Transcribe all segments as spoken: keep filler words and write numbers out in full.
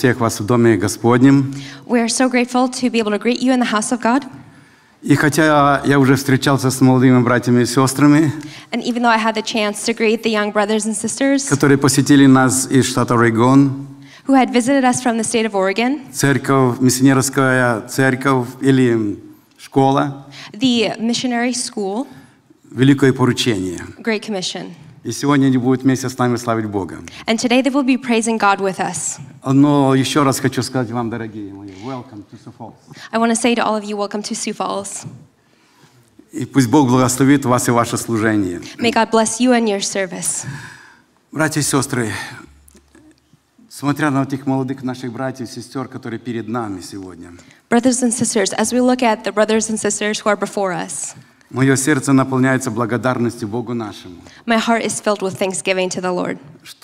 всех вас в Доме Господнем. We are so grateful to be able to greet you in the house of God. И хотя я уже встречался с молодыми братьями и сестрами, And even though I had the chance to greet the young brothers and sisters которые посетили нас из штата Орегон, who had visited us from the state of Oregon, церковь, миссионерская церковь или школа, the Missionary School, великое поручение. Great Commission. И сегодня они будут вместе с нами славить Бога. And today they will be praising God with us. Но еще раз хочу сказать вам, дорогие мои, welcome to Sioux Falls. I want to say to all of you, welcome to Sioux Falls. И пусть Бог благословит вас и ваше служение. May God bless you and your service. Братья и сестры, смотря на этих молодых наших братьев и сестер, которые перед нами сегодня, Brothers and sisters, as we look at the brothers and sisters who are before us, мое сердце наполняется благодарностью Богу нашему, my heart is filled with thanksgiving to the Lord.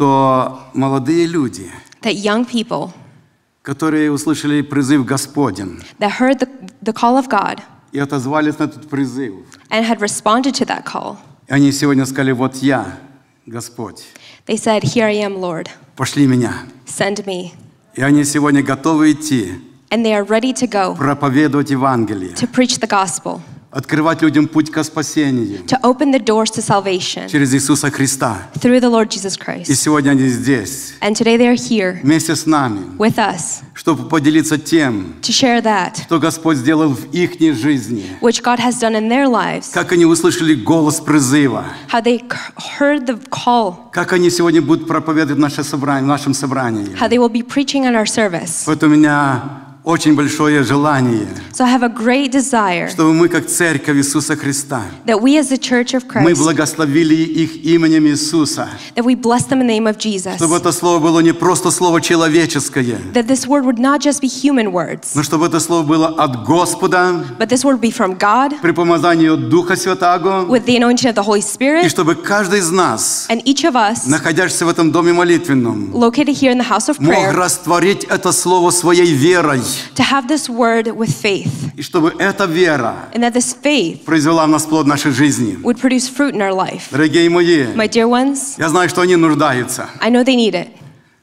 что молодые люди, That young people которые услышали призыв Господень that heard the, the call of God и отозвались на этот призыв, and had responded to that call, они сегодня сказали: вот я, Господь, they said, "Here I am, Lord. пошли меня. Send me." И они сегодня готовы идти, And they are ready to go проповедовать Евангелие, to preach the gospel, открывать людям путь ко спасению to open the doors to salvation через Иисуса Христа. through the Lord Jesus И Christ. сегодня они здесь, And today they are here вместе с нами, with us чтобы поделиться тем, to share that что Господь сделал в их жизни, which God has done in their lives, как они услышали голос призыва, how they heard the call, как они сегодня будут проповедовать в наше собрание, в нашем собрании. how they will be preaching in our service. Вот у меня очень большое желание, So I have a great desire чтобы мы, как церковь Иисуса Христа, that we as the Church of мы Christ, благословили их именем Иисуса, that we bless them in the name of Jesus, чтобы это слово было не просто слово человеческое, that this word would not just be human words, но чтобы это слово было от Господа, but this word be from God при помазании от Духа Святаго, with the anointing of the Holy и Spirit, чтобы каждый из нас, and each of us находящийся в этом доме молитвенном, located here in the house of мог prayer, растворить это слово своей верой, to have this word with faith, и чтобы эта вера and that this faith произвела в нас плод нашей жизни. would produce fruit in our life. Дорогие мои, My dear ones, я знаю, что они нуждаются. I know they need it.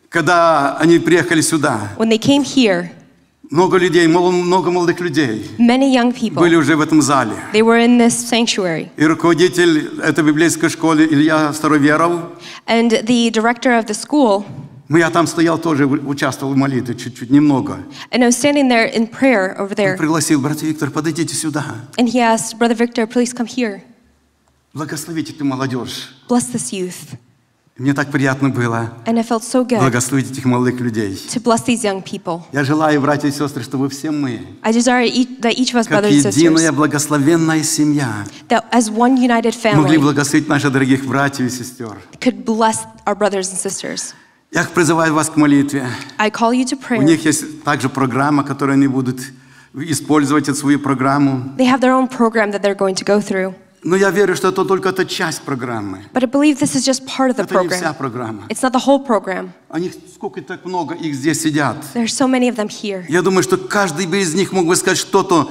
Когда они приехали сюда, When they came here, много людей, мол- много молодых людей many young people, были уже в этом зале. they were in this sanctuary, И руководитель этой библейской школы Илья Староверов, and the director of the school, ну, я там стоял тоже, участвовал в молитве чуть-чуть, немного. and I was standing there in prayer over Он there, пригласил: брат Виктор, подойдите сюда. and he asked, Brother Victor, please come here. Благословите эту молодежь. Bless this youth. Мне так приятно было And I felt so good благословить этих молодых людей. to bless these young people. Я желаю, братья и сестры, чтобы все мы, I desire each, that each of us, как brothers and единая sisters, благословенная семья, that as one united могли family, благословить наших дорогих братьев и сестер. could bless our brothers and sisters. Я призываю вас к молитве. I call you to У prayer. них есть также программа, которую они будут использовать, эту свою программу. They have their own program that they're going to go through. Но я верю, что это только эта часть программы. But I believe this is just part of the Это не вся program. программа. It's not the whole program. Они сколько так много их здесь сидят. There's so many of them here. Я думаю, что каждый бы из них мог бы сказать что-то,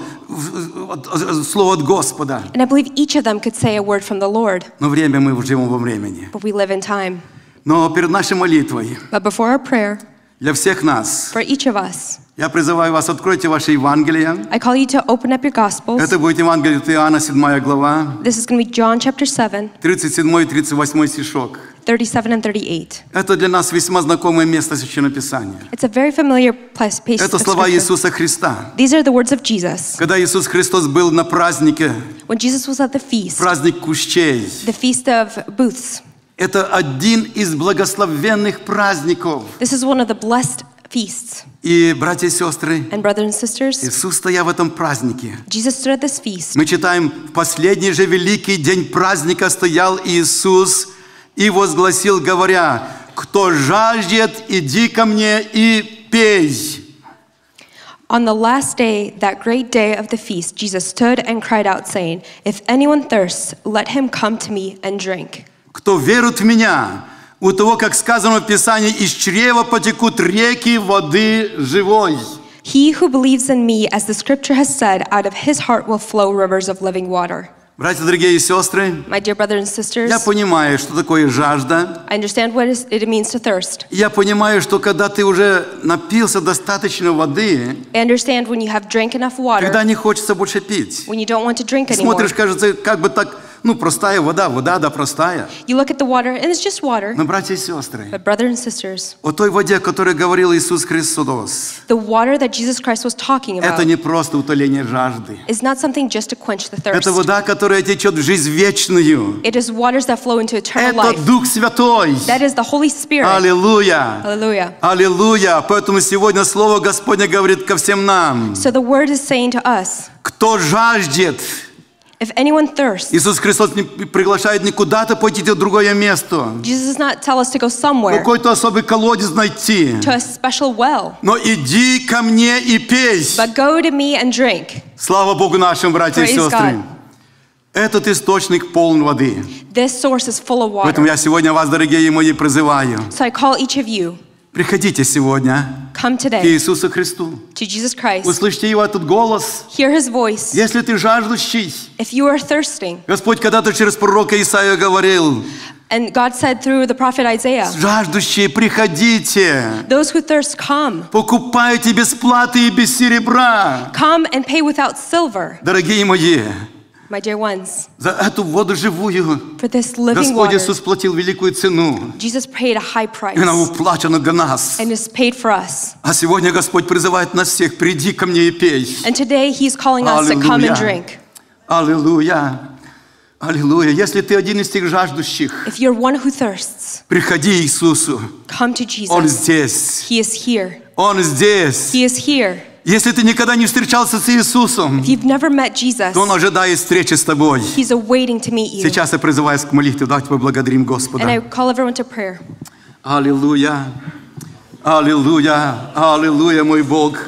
слово от Господа. And I believe each of them could say a word from the Lord. Но время, мы живем во времени. But we live in time. Но перед нашей молитвой, But before our prayer, для всех нас, for each of us, я призываю вас: откройте ваше Евангелие. I call you to open up your Gospels. Это будет Евангелие от Иоанна, седьмая глава, This is going to be John chapter seven, тридцать седьмой и тридцать восьмой стишок. thirty-seven and thirty-eight. Это для нас весьма знакомое место Священного Писания. It's a very familiar place, place Это of слова scripture. Иисуса Христа. These are the words of Jesus. Когда Иисус Христос был на празднике, When Jesus was at the feast, праздник кущей, the feast of booths. это один из благословенных праздников. This is one of the blessed feasts. И, братья и сестры, And brothers and sisters, Иисус, стоя в этом празднике, Jesus stood at this feast. мы читаем: в последний же великий день праздника стоял Иисус и возгласил, говоря: кто жаждет, иди ко мне и пей. On the last day, that great day of the feast, Jesus stood and cried out, saying, If anyone thirsts, let him come to me and drink. Кто верует в меня, у того, как сказано в Писании, из чрева потекут реки воды живой. He who believes in me, as the scripture has said, out of his heart will flow rivers of living water. Братья, дорогие и сестры, My dear brothers and sisters, я понимаю, что такое жажда. I understand what is- it means to thirst. Я понимаю, что когда ты уже напился достаточно воды, I understand when you have drank enough когда water, не хочется больше пить. when you don't want to drink anymore. Смотришь, кажется, как бы так, ну, простая вода, вода, да, простая. You look at the water, and it's just water. Но, братья и сестры, But brothers and sisters, о той воде, о которой говорил Иисус Христос, the water that Jesus Christ was talking это about не просто утоление жажды. is not something just to quench the Это thirst. вода, которая течет в жизнь вечную. It is waters that flow into eternal Это life. Дух Святой. That is the Holy Spirit. Аллилуйя. Hallelujah. Аллилуйя. Поэтому сегодня Слово Господне говорит ко всем нам. So the word is saying to us, Кто жаждет, if anyone thirsts, Иисус Христос не приглашает не куда-то пойти в другое место, Jesus does not tell us to go somewhere, какой-то особый колодец найти. to a special well, Но иди ко мне и пей. but go to me and drink. Слава Богу нашим, братья и Praise сестры. God. Этот источник полон воды. This source is full of Поэтому water. я сегодня вас, дорогие мои, призываю. So I call each of you, Приходите сегодня come к today Иисусу Христу. to Jesus Christ. Услышьте Его этот голос. Hear his voice. Если ты жаждущий, If you are thirsting, Господь когда-то через пророка Исаию говорил, and God said through the prophet Isaiah, жаждущие, приходите, those who thirst, come. покупайте без платы и без серебра. Come and pay without silver. Дорогие мои, My dear ones, за эту воду живую for this living Господь water, Иисус платил великую цену. Jesus paid a high price И она уплачена для нас. and is paid for us. А сегодня Господь призывает нас всех, приди ко мне и пей. And today he's calling us to come and Аллилуйя. drink. Аллилуйя. Аллилуйя. Если ты один из тех жаждущих, If you're one who thirsts, приходи к Иисусу. come to Он Jesus. здесь. He is here. Он здесь. He is here. Если ты никогда не встречался с Иисусом, If you've never met Jesus, то Он ожидает встречи с тобой. he's awaiting to meet you. Сейчас я призываю к молитве. Давайте поблагодарим And I Господа. call everyone to prayer. Аллилуйя. Аллилуйя. Аллилуйя, мой Бог.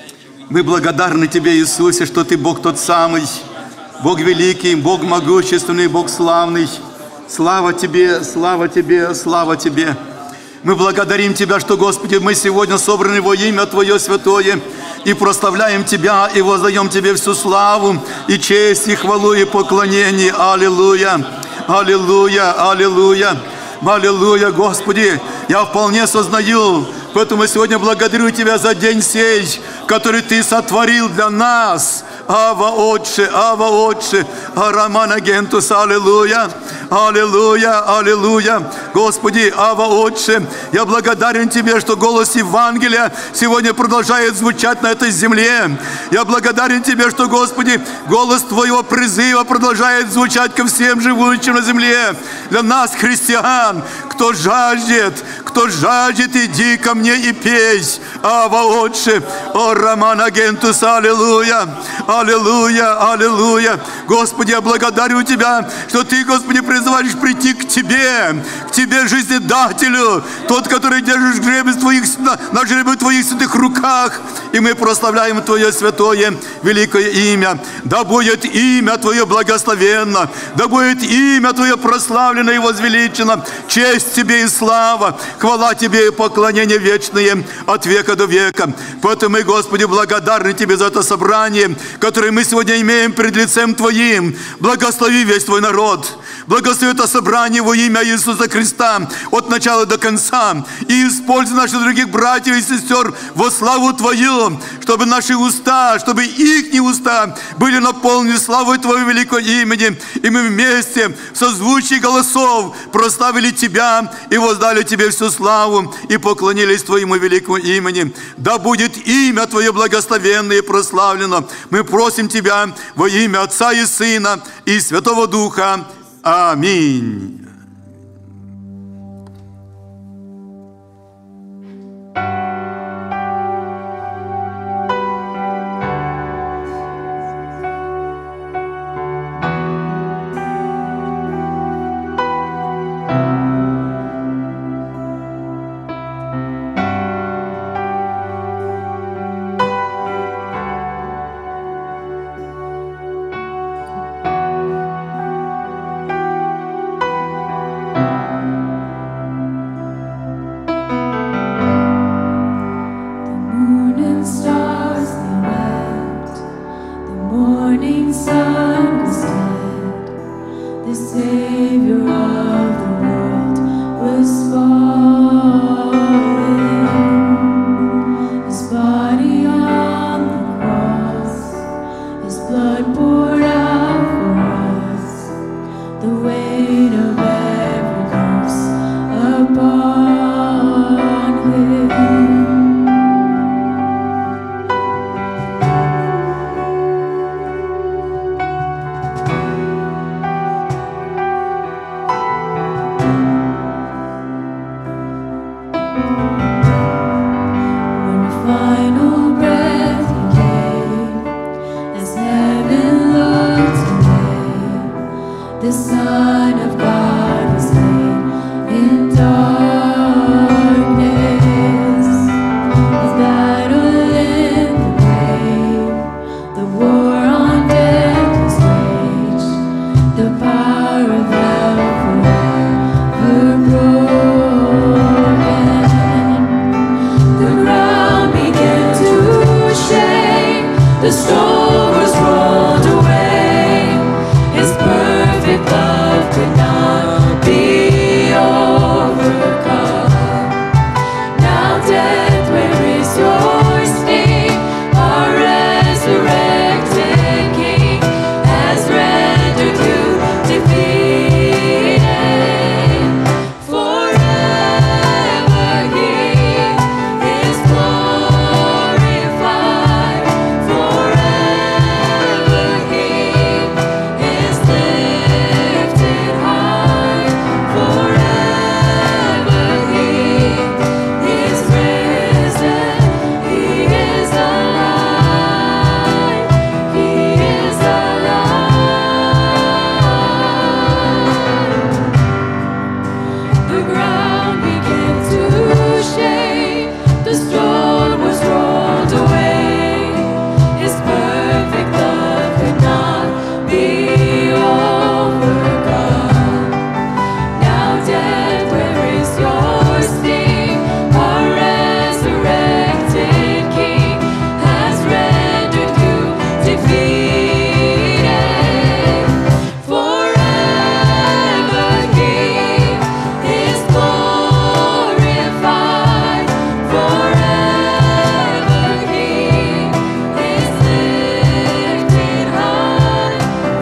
Мы благодарны Тебе, Иисусе, что Ты Бог тот самый. Бог великий, Бог могущественный, Бог славный. Слава Тебе, слава Тебе, слава Тебе. Мы благодарим Тебя, что, Господи, мы сегодня собраны во имя Твое святое и прославляем Тебя и воздаем Тебе всю славу и честь, и хвалу, и поклонение. Аллилуйя, аллилуйя, аллилуйя, аллилуйя, Господи. Я вполне сознаю, поэтому сегодня благодарю Тебя за день сей, который Ты сотворил для нас. Ава Отче, Ава Отче, Арамана Гентус, аллилуйя, аллилуйя, аллилуйя. Господи, Ава Отче, я благодарен Тебе, что голос Евангелия сегодня продолжает звучать на этой земле. Я благодарен Тебе, что, Господи, голос Твоего призыва продолжает звучать ко всем живущим на земле. Для нас, христиан, кто жаждет, кто жаждет, иди ко мне и пей. Ава Отче, о Рамана Гентус, аллилуйя. Аллилуйя, аллилуйя. Господи, я благодарю Тебя, что Ты, Господи, призываешь прийти к Тебе, к Тебе, жизнедателю, тот, который держишь жребий Твоих, на жребий Твоих святых руках. И мы прославляем Твое святое, великое имя. Да будет имя Твое благословенно, да будет имя Твое прославлено и возвеличено. Честь Тебе и слава, хвала Тебе и поклонение вечные от века до века. Поэтому мы, Господи, благодарны Тебе за это собрание, которые мы сегодня имеем пред лицем Твоим. Благослови весь Твой народ. Благослови это собрание во имя Иисуса Христа от начала до конца. И используй наших других братьев и сестер во славу Твою, чтобы наши уста, чтобы их уста были наполнены славой Твоего великого имени. И мы вместе в созвучии голосов прославили Тебя и воздали Тебе всю славу и поклонились Твоему великому имени. Да будет имя Твое благословенно и прославлено. Мы просим Тебя во имя Отца и Сына и Святого Духа. Аминь. the Savior of the world was fallen. His body on the cross, His blood poured out for us, the weight of every curse upon Him. Final breath He gave, as heaven looked away, the Son of God was laid in darkness. The battle in the grave, the war on death was waged, the power of hell forever broken. The ground began to shake, the stone was rolled away. His perfect love could not be overcome. Now death, where is your sting? Our resurrected King has rendered you defeated. Forever He is glorified. Forever He is lifted high. Forever He is risen. He is alive. He is alive. The ground began to shake, the stone was rolled away. His perfect love could not be overcome. Now death, where is your sting? Our resurrected King has rendered you defeated. Forever He is glorified. Forever He is lifted high.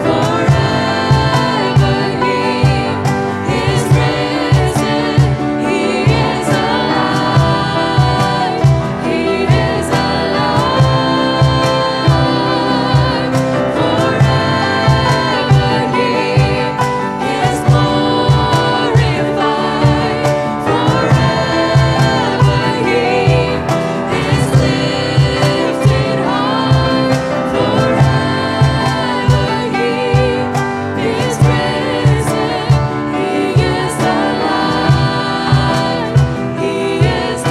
Forever He is risen. He is alive. He is alive. Forever He is glorified. Forever He is lifted high. Forever He is risen. He is alive. He is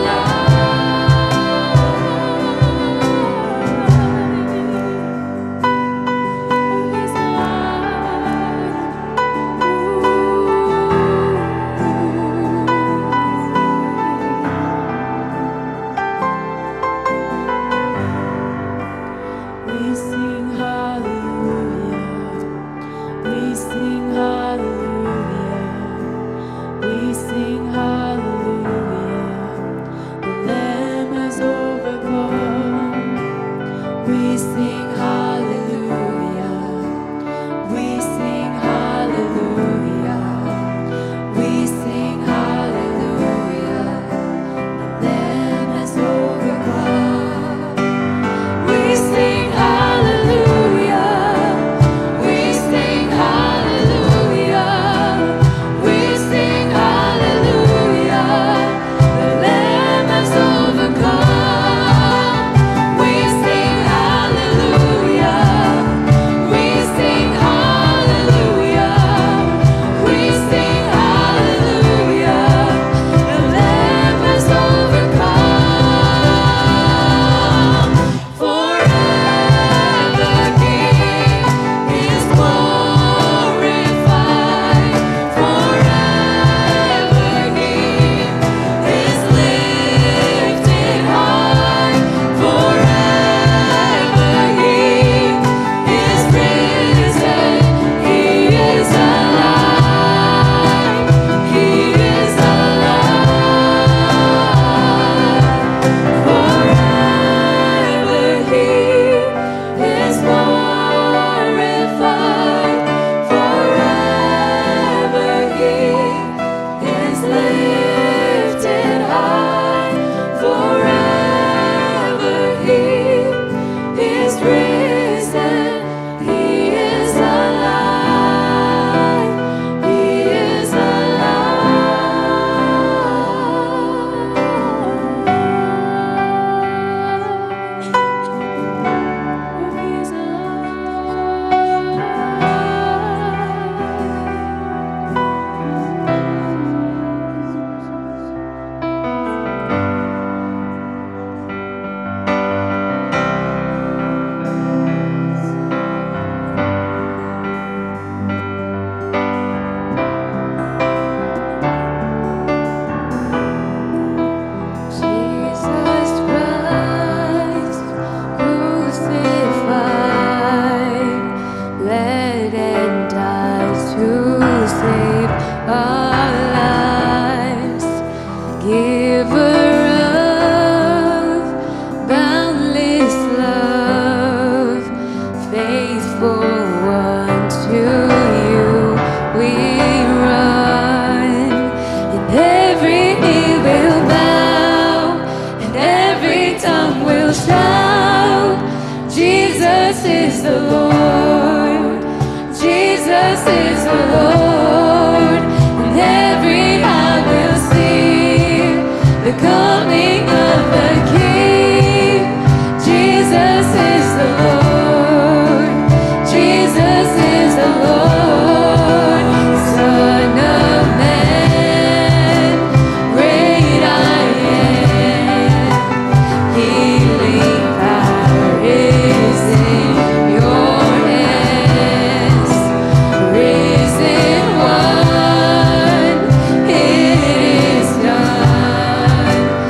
We sing hallelujah. We sing hallelujah. We sing hallelujah. The Lamb has overcome. We sing hallelujah. We sing hallelujah. We sing hallelujah. The Lamb has overcome. We sing hallelujah. We sing hallelujah. the Lord. Jesus is the Lord. And every eye will see the coming of the King. Jesus is the Lord. Jesus is the Lord. Son of Man, great I am. Healing power is in your hands. Risen one, it is done.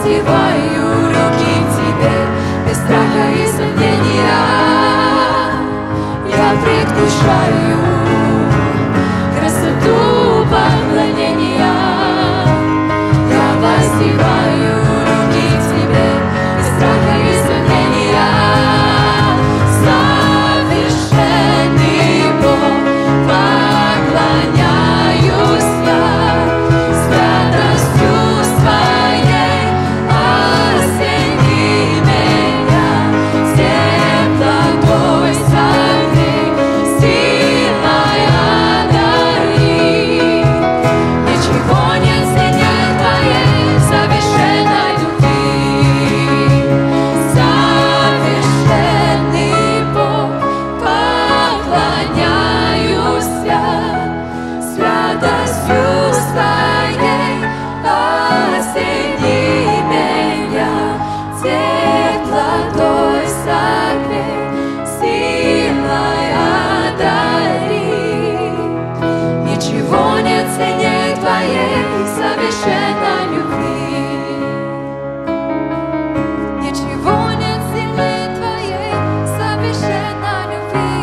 воздеваю руки к Тебе, без страха и сомнения. Я предвкушаю красоту поклонения. Я воздеваю руки к Тебе, без страха и сомнения. Совершенный Бог, поклоняюсь я святостью Своей. Осени меня всем тобой согрей, силой одари. Ничего нет сильнее Твоей совершенной любви. Совершенный Бог, поклоняюсь я святостью Своей. Осени меня теплотой согрей, силой одари. Ничего нет ценнее Твоей совершенной любви. Ничего нет сильнее Твоей совершенной любви.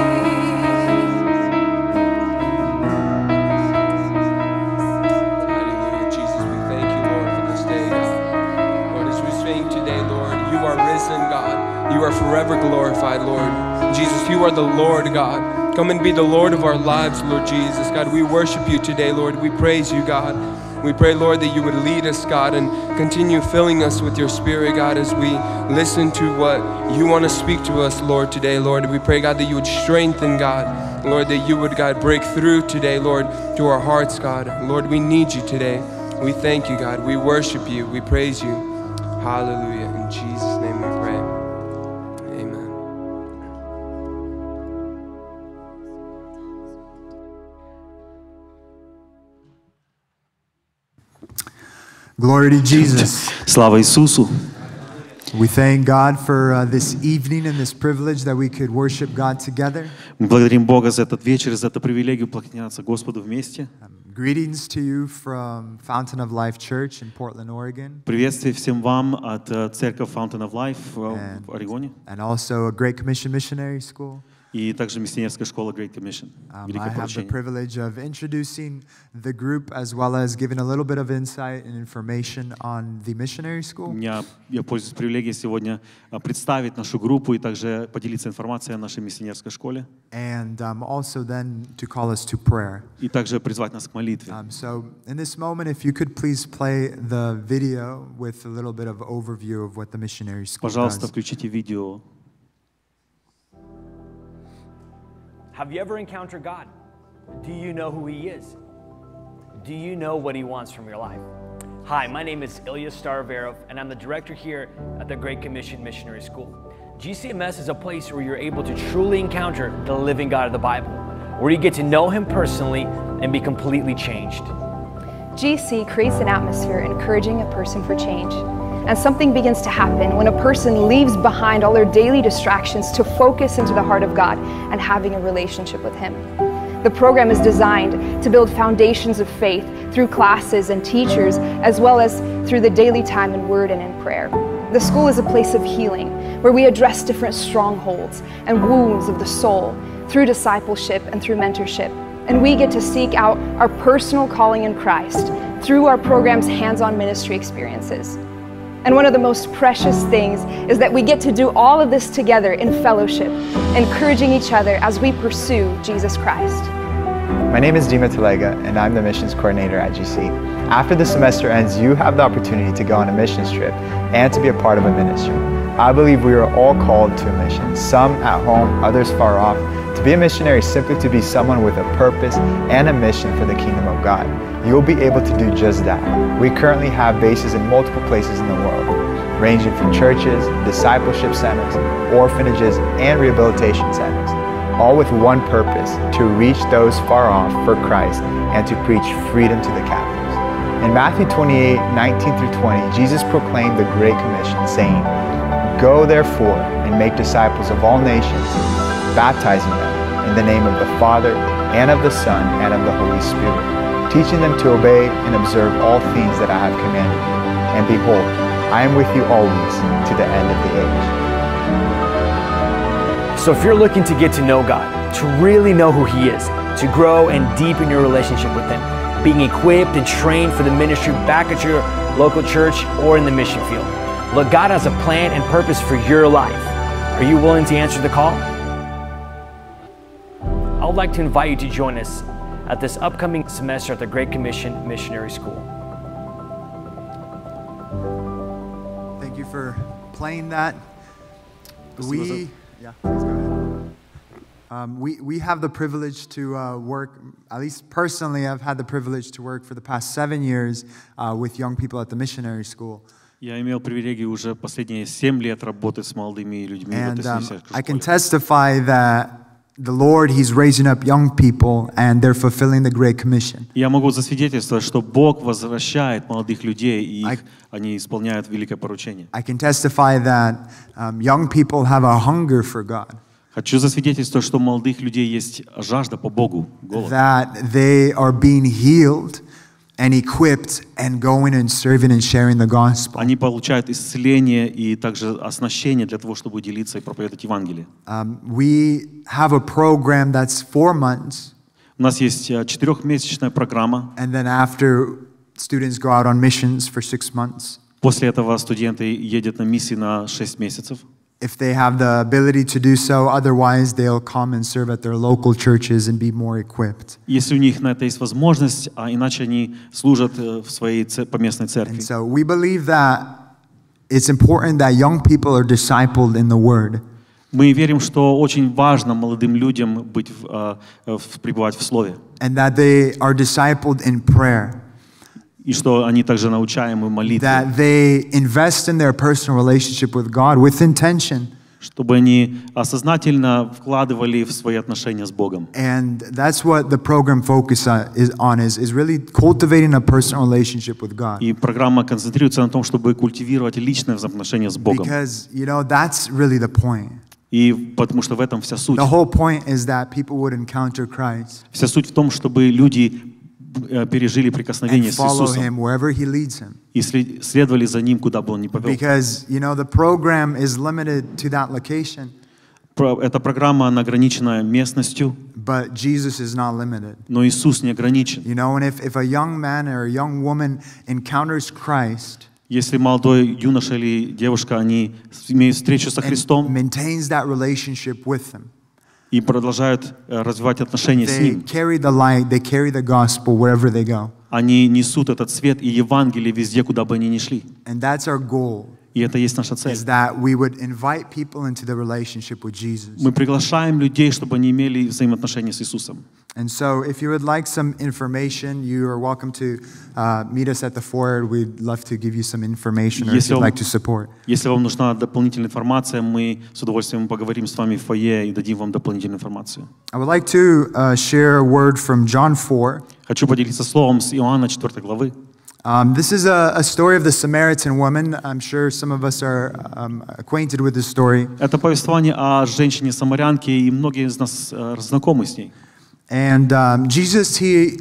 Hallelujah, Jesus, we thank you, Lord, for this day, God. Lord, as we sing today, Lord, you are risen, God. You are forever glorified, Lord. Jesus, you are the Lord, God. Come and be the Lord of our lives, Lord Jesus. God, we worship you today, Lord. We praise you, God. We pray, Lord, that you would lead us, God, and continue filling us with your Spirit, God, as we listen to what you want to speak to us, Lord, today, Lord. We pray, God, that you would strengthen, God. Lord, that you would, God, break through today, Lord, to our hearts, God. Lord, we need you today. We thank you, God. We worship you. We praise you. Hallelujah. In Jesus' name we pray. Amen. Glory to Jesus. Слава Ісусу! We thank God for uh, this evening and this privilege that we could worship God together. Мы благодарим Бога за этот вечер, за эту привилегию поклоняться Господу вместе. Um, greetings to you from Fountain of Life Church in Portland, Oregon. Приветствие всем вам от э, церкви Fountain of Life в And, в Орегоне. and also a Great Commission Missionary School. И также миссионерская школа Great Commission, Um, I Великое have the поручение. privilege of introducing the group as well as giving a little bit of insight and information on the missionary У school. меня, я пользуюсь привилегией сегодня а, представить нашу группу и также поделиться информацией о нашей миссионерской школе. And um, also then to call us to prayer. И также призвать нас к молитве. Um, so in this moment, if you could please play the video with a little bit of overview of what the missionary school Пожалуйста, does. включите видео. Have you ever encountered God? Do you know who He is? Do you know what He wants from your life? Hi, my name is Ilya Staroverov, and I'm the director here at the Great Commission Missionary School. G C M S is a place where you're able to truly encounter the living God of the Bible, where you get to know Him personally and be completely changed. G C creates an atmosphere encouraging a person for change. And something begins to happen when a person leaves behind all their daily distractions to focus into the heart of God and having a relationship with Him. The program is designed to build foundations of faith through classes and teachers, as well as through the daily time in word and in prayer. The school is a place of healing, where we address different strongholds and wounds of the soul through discipleship and through mentorship. And we get to seek out our personal calling in Christ through our program's hands-on ministry experiences. And one of the most precious things is that we get to do all of this together in fellowship, encouraging each other as we pursue Jesus Christ. My name is Dima Talega, and I'm the missions coordinator at G C. After the semester ends, you have the opportunity to go on a missions trip and to be a part of a ministry. I believe we are all called to a mission, some at home, others far off. To be a missionary is simply to be someone with a purpose and a mission for the kingdom of God. You'll be able to do just that. We currently have bases in multiple places in the world, ranging from churches, discipleship centers, orphanages, and rehabilitation centers, all with one purpose: to reach those far off for Christ and to preach freedom to the captives. In Matthew twenty-eight, nineteen through twenty, Jesus proclaimed the Great Commission, saying, "Go therefore and make disciples of all nations, baptizing them in the name of the Father and of the Son and of the Holy Spirit, teaching them to obey and observe all things that I have commanded you. And behold, I am with you always to the end of the age. So if you're looking to get to know God, to really know who He is, to grow and deepen your relationship with Him, being equipped and trained for the ministry back at your local church or in the mission field, look, God has a plan and purpose for your life. Are you willing to answer the call? I would like to invite you to join us at this upcoming semester at the Great Commission Missionary School. Thank you for playing that. We, yeah, please go ahead. Um, we, we have the privilege to uh, work, at least personally, I've had the privilege to work for the past seven years uh, with young people at the Missionary School. Я имел привилегию уже последние семь лет работать с молодыми людьми в And этой um, христианской I can школе. testify that the Lord, He's raising up young people and they're fulfilling the Great Commission. Я могу засвидетельствовать, что Бог возвращает молодых людей, и I- их, они исполняют великое поручение. I can testify that um, young people have a hunger for God, Хочу засвидетельствовать, что у молодых людей есть жажда по Богу, голод. that they are being healed and equipped and going and serving and sharing the gospel. Они получают исцеление и также оснащение для того, чтобы делиться и проповедовать Евангелие. Um, we have a program that's four months, У нас есть э, четырехмесячная программа. and then after, students go out on missions for six months. После этого студенты едут на миссии на шесть месяцев. If they have the ability to do so, otherwise they'll come and serve at their local churches and be more equipped. Если у них на это есть возможность, а иначе они служат э, в своей це- поместной церкви. And so we believe that it's important that young people are discipled in the Word. Мы верим, что очень важно молодым людям быть, в, э, в- пребывать в Слове. And that they are discipled in prayer. И что они также научаемы молитве. That they invest in their personal relationship with God with intention. Чтобы они осознательно вкладывали в свои отношения с Богом. And that's what the program focus on is, on, is, is really cultivating a personal relationship with God. И программа концентрируется на том, чтобы культивировать личное взаимоотношение с Богом. Because, you know, that's really the point. И потому что в этом вся суть. The whole point is that people would encounter Christ Вся суть в том, чтобы люди э, пережили and прикосновение с follow Иисусом Him wherever He leads Him. и след- следовали за Ним, куда бы Он ни повел. Because, you know, the program is limited to that location, Про- Эта программа она ограничена местностью, but Jesus is not limited. но Иисус не ограничен. You know, and if, if a young man or a young woman encounters Christ Если молодой юноша или девушка, они имеют встречу со and Христом maintains that relationship with Him, и продолжают э, развивать отношения с they Ним, carry the light, they carry the gospel wherever they go. они несут этот свет и Евангелие везде, куда бы они ни шли. And that's our goal, И это есть наша цель. is that we would invite people into the relationship with Jesus. Мы приглашаем людей, чтобы они имели взаимоотношения с Иисусом. And so if you would like some information, you are welcome to uh, meet us at the foyer. We'd love to give you some information or if Если you'd вам, like to support. если вам нужна дополнительная информация, мы с удовольствием поговорим с вами в фойе и дадим вам дополнительную информацию. I would like to uh, share a word from John four. Хочу поделиться словом с Иоанна четвёртой главы. Um, this is a, a story of the Samaritan woman. I'm sure some of us are um, acquainted with this story. Это повествование о женщине-самарянке, и многие из нас э, знакомы с ней. And um, Jesus, he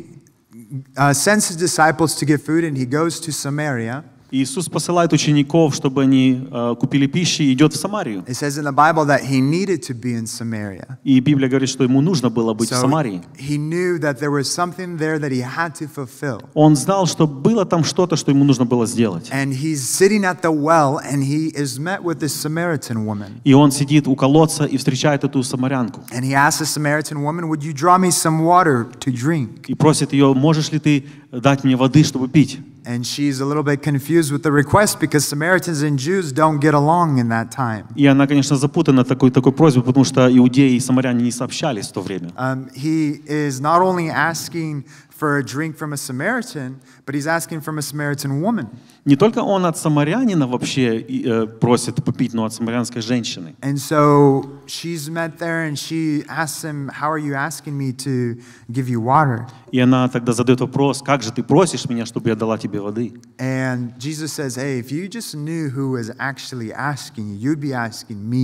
uh, sends his disciples to get food, and he goes to Samaria. Иисус посылает учеников, чтобы они э, купили пищи, и идет в Самарию. It says in the Bible that he needed to be in Samaria. И Библия говорит, что ему нужно было быть в So Самарии. he knew that there was something there that he had to fulfill. Он знал, что было там что-то, что ему нужно было сделать. And he's sitting at the well, and he is met with this Samaritan woman. И он сидит у колодца и встречает эту самарянку. And he asks the Samaritan woman, "Would you draw me some water to drink?" И просит ее, можешь ли ты дать мне воды, чтобы пить? And she's a little bit confused with the request because Samaritans and Jews don't get along in that time. И она, конечно, запутана такой, такой просьбой, потому что иудеи и самаряне не сообщались в то время. Um, he is not only asking for a drink from a Samaritan, but he's asking from a Samaritan woman. Не только он от самарянина вообще э, просит попить, но от самарянской женщины. And so she's met there and she asks him, "How are you asking me to give you water?" И она тогда задает вопрос, как же ты просишь меня, чтобы я дала тебе воды? And Jesus says, "Hey, if you just knew who was actually asking you, you'd be asking me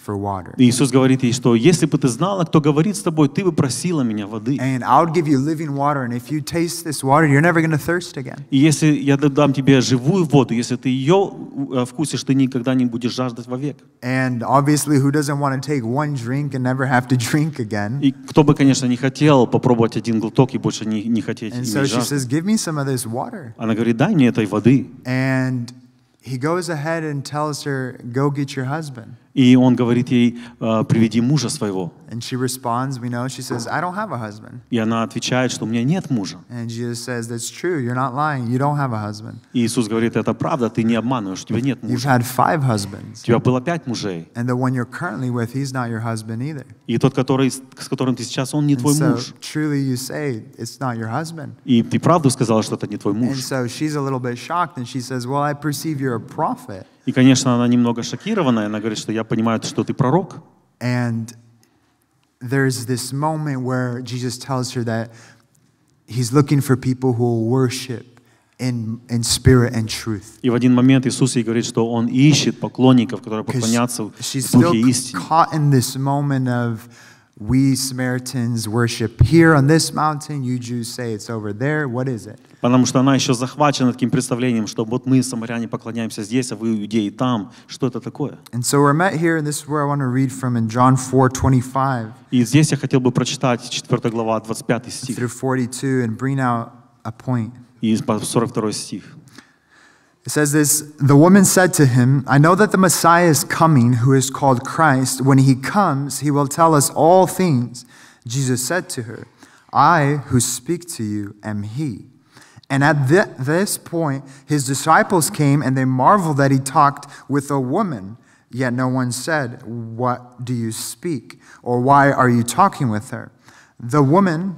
for water. Иисус говорит ей, что если бы ты знала, кто говорит с тобой, ты бы просила меня воды. And I would give you living water, and if you taste this water, you're never going to thirst again. И если я дам тебе живую воду, если ты ее вкусишь, ты никогда не будешь жаждать вовек. And obviously, who doesn't want to take one drink and never have to drink again? И кто бы, конечно, не хотел попробовать один глоток и больше не, не хотеть And иметь so she жажду. says, give me some of this water. Она говорит, дай мне этой воды. And he goes ahead and tells her, go get your husband. И он говорит ей, приведи мужа своего. And she responds, we know, she says, I don't have a husband. И она отвечает, что у меня нет мужа. And Jesus says, that's true, you're not lying, you don't have a husband. И Иисус говорит, это правда, ты не обманываешь, у тебя нет You've мужа. had five husbands. У тебя было пять мужей. And the one you're currently with, he's not your husband either. И тот, который, с которым ты сейчас, он не And твой so муж. truly you say, it's not your husband. И ты правду сказала, что это не твой And муж. so she's a little bit shocked and she says, well, I perceive you're a prophet. И, конечно, она немного шокированная, она говорит, что я понимаю, что ты пророк. And there's this moment where Jesus tells her that he's looking for people who will worship in, in spirit and truth. И в один момент Иисус ей говорит, что Он ищет поклонников, которые поклонятся в She's духе still истины. caught in this moment of we Samaritans worship here on this mountain, you Jews say it's over there. What is it? Потому что она еще захвачена таким представлением, что вот мы, самаряне, поклоняемся здесь, а вы, иудеи, там. Что это такое? And so we're met here, and this is where I want to read from in John four twenty-five И здесь я хотел бы прочитать четвёртая глава, двадцать пятый стих through forty-two and bring out a point. и сорок второй стих. It says this, the woman said to him, I know that the Messiah is coming, who is called Christ. When he comes, he will tell us all things. Jesus said to her, I who speak to you am he. And at th- this point, his disciples came and they marveled that he talked with a woman. Yet no one said, what do you speak? Or why are you talking with her? The woman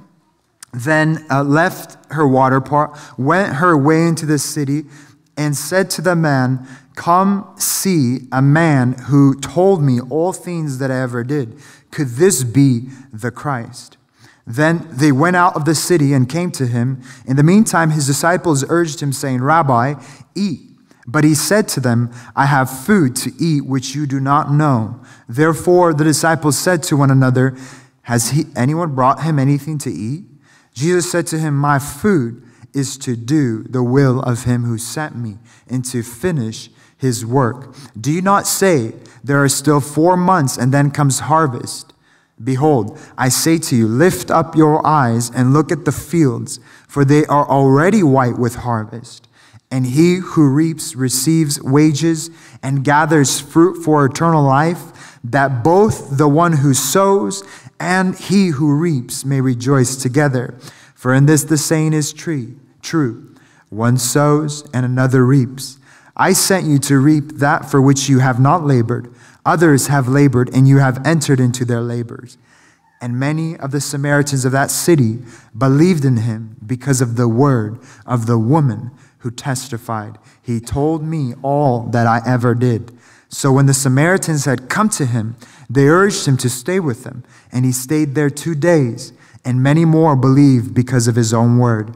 then uh, left her water pot, went her way into the city, and said to the man, come see a man who told me all things that I ever did. Could this be the Christ? Then they went out of the city and came to him. In the meantime, his disciples urged him, saying, Rabbi, eat. But he said to them, I have food to eat which you do not know. Therefore the disciples said to one another, has he, anyone brought him anything to eat? Jesus said to him, my food is to do the will of him who sent me and to finish his work. Do you not say, there are still four months and then comes harvest? Behold, I say to you, lift up your eyes and look at the fields, for they are already white with harvest. And he who reaps receives wages and gathers fruit for eternal life, that both the one who sows and he who reaps may rejoice together. For in this the saying is true, true. One sows and another reaps. I sent you to reap that for which you have not labored. Others have labored, and you have entered into their labors. And many of the Samaritans of that city believed in him because of the word of the woman who testified, he told me all that I ever did. So when the Samaritans had come to him, they urged him to stay with them, and he stayed there two days, and many more believed because of his own word.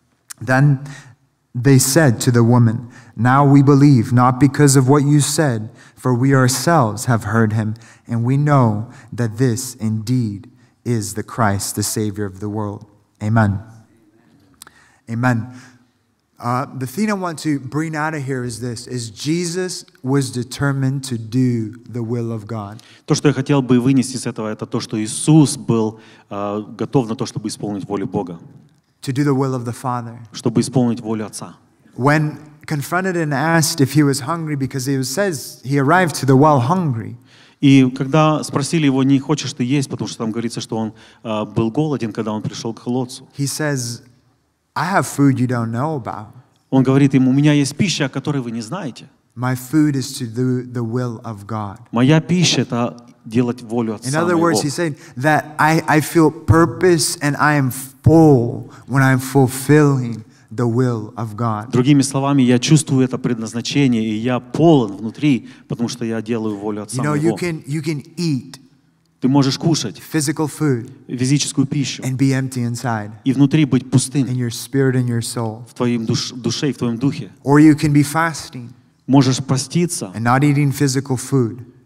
Then they said to the woman, now we believe, not because of what you said, for we ourselves have heard him, and we know that this indeed is the Christ, the Savior of the world. Amen. Amen. Uh, the thing I want to bring out of here is this, is Jesus was determined to do the will of God. То, что я хотел бы вынести из этого, это то, что Иисус был uh, готов на то, чтобы исполнить волю Бога. To do the will of the Father. Чтобы исполнить волю Отца. When confronted and asked if he was hungry, because it says he arrived to the well hungry. И когда спросили его, не хочешь ты есть, потому что там говорится, что он uh, был голоден, когда он пришел к колодцу. He says, I have food you don't know about. Он говорит им, у меня есть пища, о которой вы не знаете. My food is to do the will of God. Моя пища — это делать волю Отца In other моего. words, he said that I, I feel purpose and I am full when I'm fulfilling the will of God. Другими словами, я чувствую это предназначение, и я полон внутри, потому что я делаю волю Отца You know, моего. you can, you can eat Ты можешь кушать physical food физическую пищу and be empty inside и внутри быть пустым in your spirit and your soul. в твоем душ, душе и в твоем духе. Or you can be fasting Можешь поститься and not eating physical food,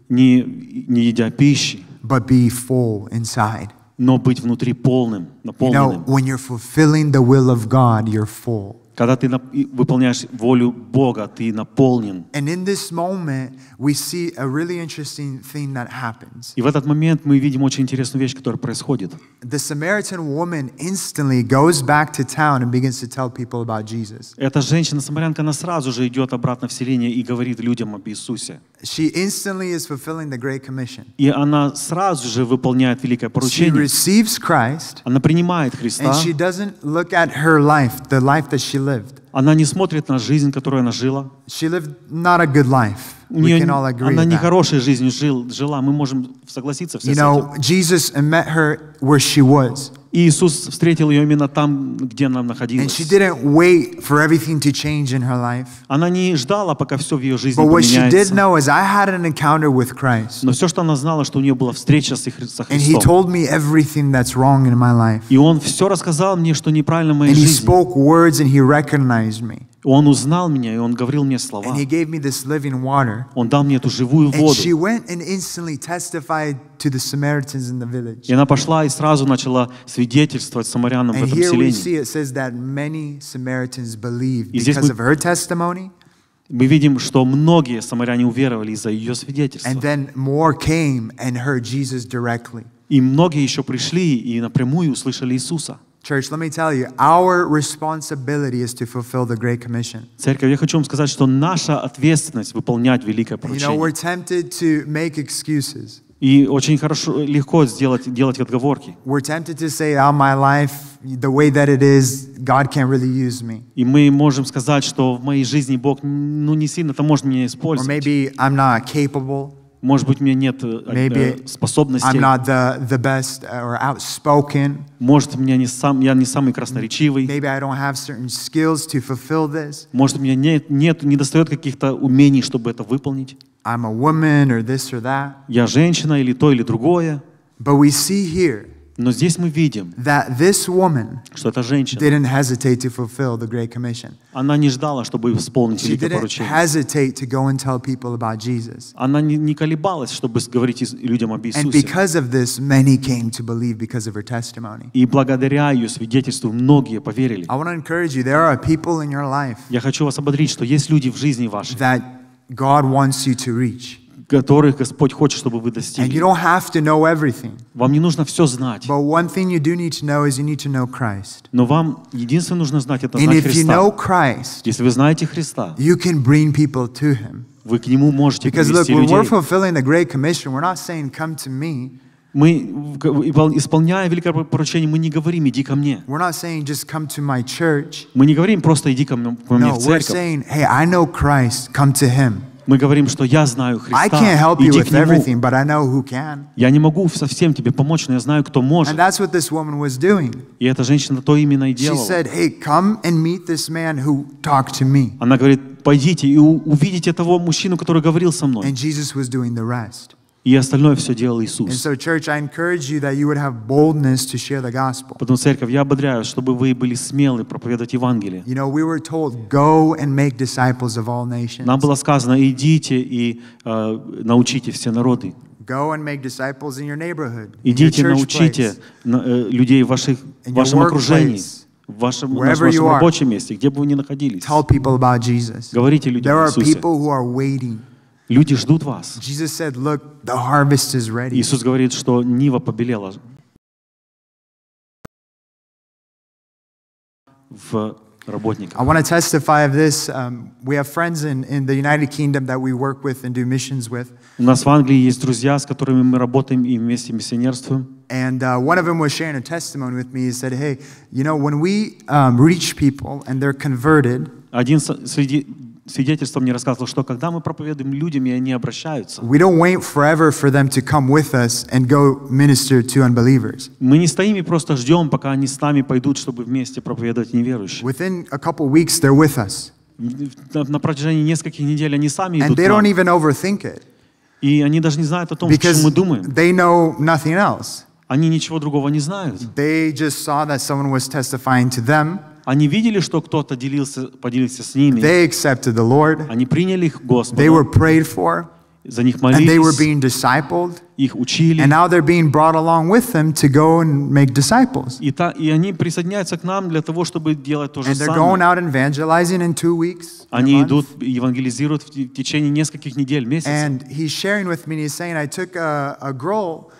не, не едя пищи, but be full inside. но быть внутри полным, You know, наполненным. when you're fulfilling the will of God, you're full. Когда ты нап- и выполняешь волю Бога, ты наполнен. And in this moment, we see a really interesting thing that happens. И в этот момент мы видим очень интересную вещь, которая происходит. The Samaritan woman instantly goes back to town and begins to tell people about Jesus. Эта женщина-самарянка, она сразу же идет обратно в селение и говорит людям об Иисусе. She instantly is fulfilling the Great Commission. И она сразу же выполняет великое She поручение. receives Christ, Она принимает Христа. and she doesn't look at her life, the life that she lived. Она не смотрит на жизнь, которую она жила. She lived not a good life. У We нее, can all agree она with не that. хорошей жизнью жил, жила. Мы можем согласиться все You с этим. know, Jesus met her where she was. И Иисус встретил ее именно там, где она And находилась. she didn't wait for everything to change in her life. Она не ждала, пока все в ее жизни But what she did поменяется. know is I had an encounter with Christ. Но все, что она знала, что у нее была встреча со Хри- со And he Христом. told me everything that's wrong in my life. И Он все рассказал мне, что неправильно в моей And he жизни. spoke words and he recognized me. Он узнал меня, и Он говорил мне слова. And he gave me this living water. Он дал мне эту живую And воду. she went and instantly testified to the Samaritans in the village. И она пошла и сразу начала свидетельствовать самарянам в And этом here we селении. see it says that many Samaritans believed И здесь because мы- of her testimony. Мы видим, что многие самаряне уверовали из-за ее свидетельства. And then more came and heard Jesus directly. И многие еще пришли и напрямую услышали Иисуса. Church, let me tell you, our responsibility is to fulfill the Great Commission. Церковь, я хочу вам сказать, что наша ответственность выполнять великое You know, we're поручение. tempted to make excuses. И очень хорошо, легко сделать, делать отговорки. We're tempted to say, oh, my life, the way that it is, God can't really use me. И мы можем сказать, что в моей жизни Бог ну, не сильно-то может меня Or использовать. maybe I'm not capable. Может быть, у меня нет э, Maybe э, способностей. I'm not the, the best or outspoken. Может, у меня не сам, я не самый красноречивый. Maybe I don't have certain skills to fulfill this. Может, у меня нет, нет, не достает каких-то умений, чтобы это выполнить. I'm a woman or this or that. Я женщина или то, или другое. But we see here Но здесь мы видим, that this woman что эта женщина, didn't hesitate to fulfill the Great Commission. она не ждала, чтобы исполнить She великое didn't поручение. hesitate to go and tell people about Jesus. Она не, не колебалась, чтобы говорить ис- людям об And Иисусе. because of this, many came to believe because of her testimony. И благодаря ее свидетельству многие поверили. I want to encourage you, there are people in your life Я хочу вас ободрить, что есть люди в жизни вашей, that God wants you to reach. которых Господь хочет, чтобы вы And you достигли. don't have to know everything. Вам не нужно все знать, But one thing you do need to know is you need to know Christ. но вам единственное нужно знать, это And знать if you know Христа. Christ, Если вы знаете Христа, you can bring people to Him. вы к Нему можете Because look, привести when we're людей. fulfilling the Great Commission, we're not saying, come to me. Мы, в- исполняя великое поручение, мы не говорим «иди ко мне». We're not saying, just come to my church. Мы не говорим просто «иди ко мне, ко мне No, в we're церковь». saying, hey, I know Christ, come to Him. Мы говорим, что я знаю I can't Христа, help you иди к with everything, Нему. but I know who can. Я не могу совсем тебе помочь, но я знаю, кто And может. that's what this woman was doing. И эта женщина то именно и She делала. said, hey, come and meet this man who talked to me. Она говорит, пойдите и у- увидите того мужчину, который говорил со мной. And Jesus was doing the rest. И остальное все делал And Иисус. so, church, I encourage you that you would have boldness to share the gospel. Поэтому, церковь, я ободряю, чтобы вы были смелы проповедовать Евангелие. You know, we were told, go and make disciples of all nations. Нам было сказано, идите и э, научите все народы. Go and make disciples in your neighborhood, in your Идите, church научите place, на- э, людей в ваших, in в your вашем окружении, workplace, в вашем, на wherever вашем you are. рабочем месте, где бы вы ни находились. tell people about Jesus. Говорите людям There о are Иисусе. people who are waiting. Люди ждут вас. Jesus said, look, the harvest is ready. Иисус говорит, что нива побелела в работниках. I want to testify of this. Um, we have friends in, in the United Kingdom that we work with and do missions with. У нас в Англии есть друзья, с которыми мы работаем и вместе миссионерствуем. And uh, one of them was sharing a testimony with me. He said, hey, you know, when we um, reach people and they're converted, Один с- среди свидетельством мне рассказывал, что когда мы проповедуем людям, и они обращаются, we don't wait forever for them to come with us and go minister to unbelievers. мы не стоим и просто ждем, пока они с нами пойдут, чтобы вместе проповедовать неверующим. Within a couple weeks, they're with us. На, на протяжении нескольких недель они сами And идут they к нам. don't even overthink it И они даже не знают о том, о чем because мы думаем. they know nothing else. Они ничего другого не знают. They just saw that someone was testifying to them. Они видели, что кто-то делился, поделился с ними. They accepted the Lord. Они приняли их They were Господа. prayed for. за них and they were молились, being discipled, их учили. and now they're being brought along with them to go and make disciples. И, та, и они присоединяются к нам для того, чтобы делать то же And they're going самое. out and evangelizing in two weeks. in a Они month. идут, евангелизируют в те- в течение нескольких недель, месяцев. And he's sharing with me, and he's saying, I took a, a girl,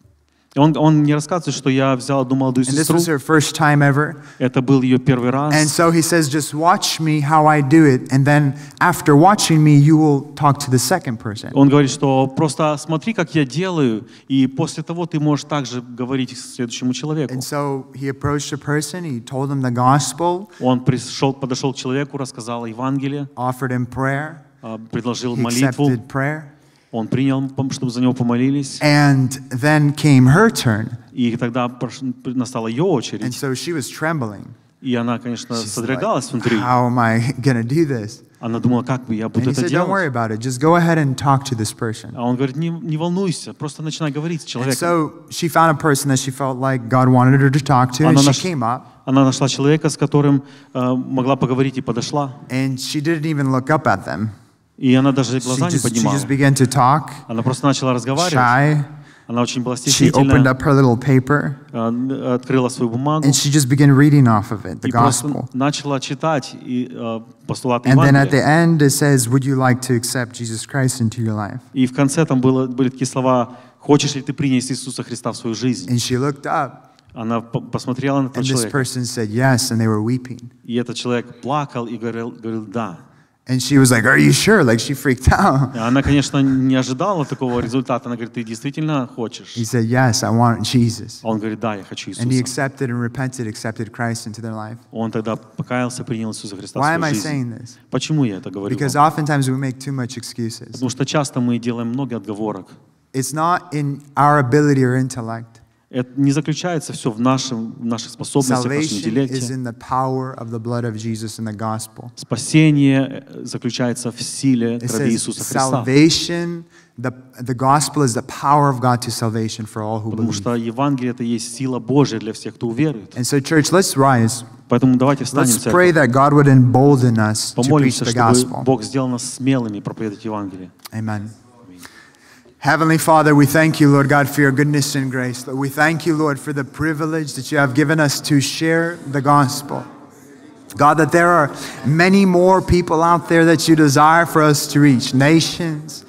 И Он, он мне рассказывает, что я взял одну молодую and this сестру. was her first time ever. Это был ее первый раз. And so he says, just watch me how I do it, and then after watching me, you will talk to the second person. Он говорит, что просто смотри, как я делаю, и после того ты можешь также говорить к следующему человеку. And so he approached a person, he told him the gospel, Он пришел, подошел к человеку, рассказал Евангелие, offered him prayer, а, предложил he молитву. accepted prayer, Он принял, чтобы за него помолились. and then came her turn. И тогда прош- настала ее And очередь. so she was trembling. И она, конечно, She's like, содрогалась внутри. how am I going to do this? Она думала, как бы я And буду he это said, don't worry делать. about it. Just go ahead and talk to this person. А он говорит, не, не волнуйся, просто начинай говорить с And человеком. so she found a person that she felt like God wanted her to talk to, and Она, she наш- came up, она нашла человека, с которым э, могла поговорить, и подошла. and she didn't even look up at them. И она даже She глаза не just, she поднимала. just began to talk, Она просто начала разговаривать. shy. Она очень была She opened стеснительна, up her little paper, э, открыла свою бумагу and she just began reading off of it, the и просто gospel. начала читать и, э, постулаты And then at the Евангелия. end, it says, would you like to accept Jesus Christ into your life? И в конце там было, были такие слова: «Хочешь ли ты принять Иисуса Христа в свою жизнь?» And she looked up, Она по- посмотрела на этого and this человека, person said yes, and they were weeping. и этот человек плакал и говорил, говорил «да». And she was like, are you sure? Like, she freaked out. И она, конечно, не ожидала такого результата. Она говорит: «Ты действительно хочешь?» He said, yes, I want Jesus. А он говорит: «Да, я хочу And he Иисуса». accepted and repented, accepted Christ into their life. Он тогда покаялся, принял Иисуса Христа в Why am свою I жизнь. saying this? Почему я это говорю Because вам? oftentimes we make too much excuses. Потому что часто мы делаем много отговорок. It's not in our ability or intellect. Это не заключается все в, нашем, в наших способностях, в нашем Salvation is интеллекте. in the power of the blood of Jesus and the gospel. Спасение заключается в силе It крови says Иисуса Христа. salvation, the, the gospel is the power of God to salvation for all who Потому believe. что Евангелие — это есть сила Божья для всех, кто уверует. And so, church, let's rise. Поэтому давайте встанем, Let's pray церковь, that God would embolden us to preach помолимся, the чтобы gospel. Бог сделал нас смелыми проповедовать Евангелие. Amen. Heavenly Father, we thank you, Lord God, for your goodness and grace. Lord, we thank you, Lord, for the privilege that you have given us to share the gospel. God, that there are many more people out there that you desire for us to reach. Nations,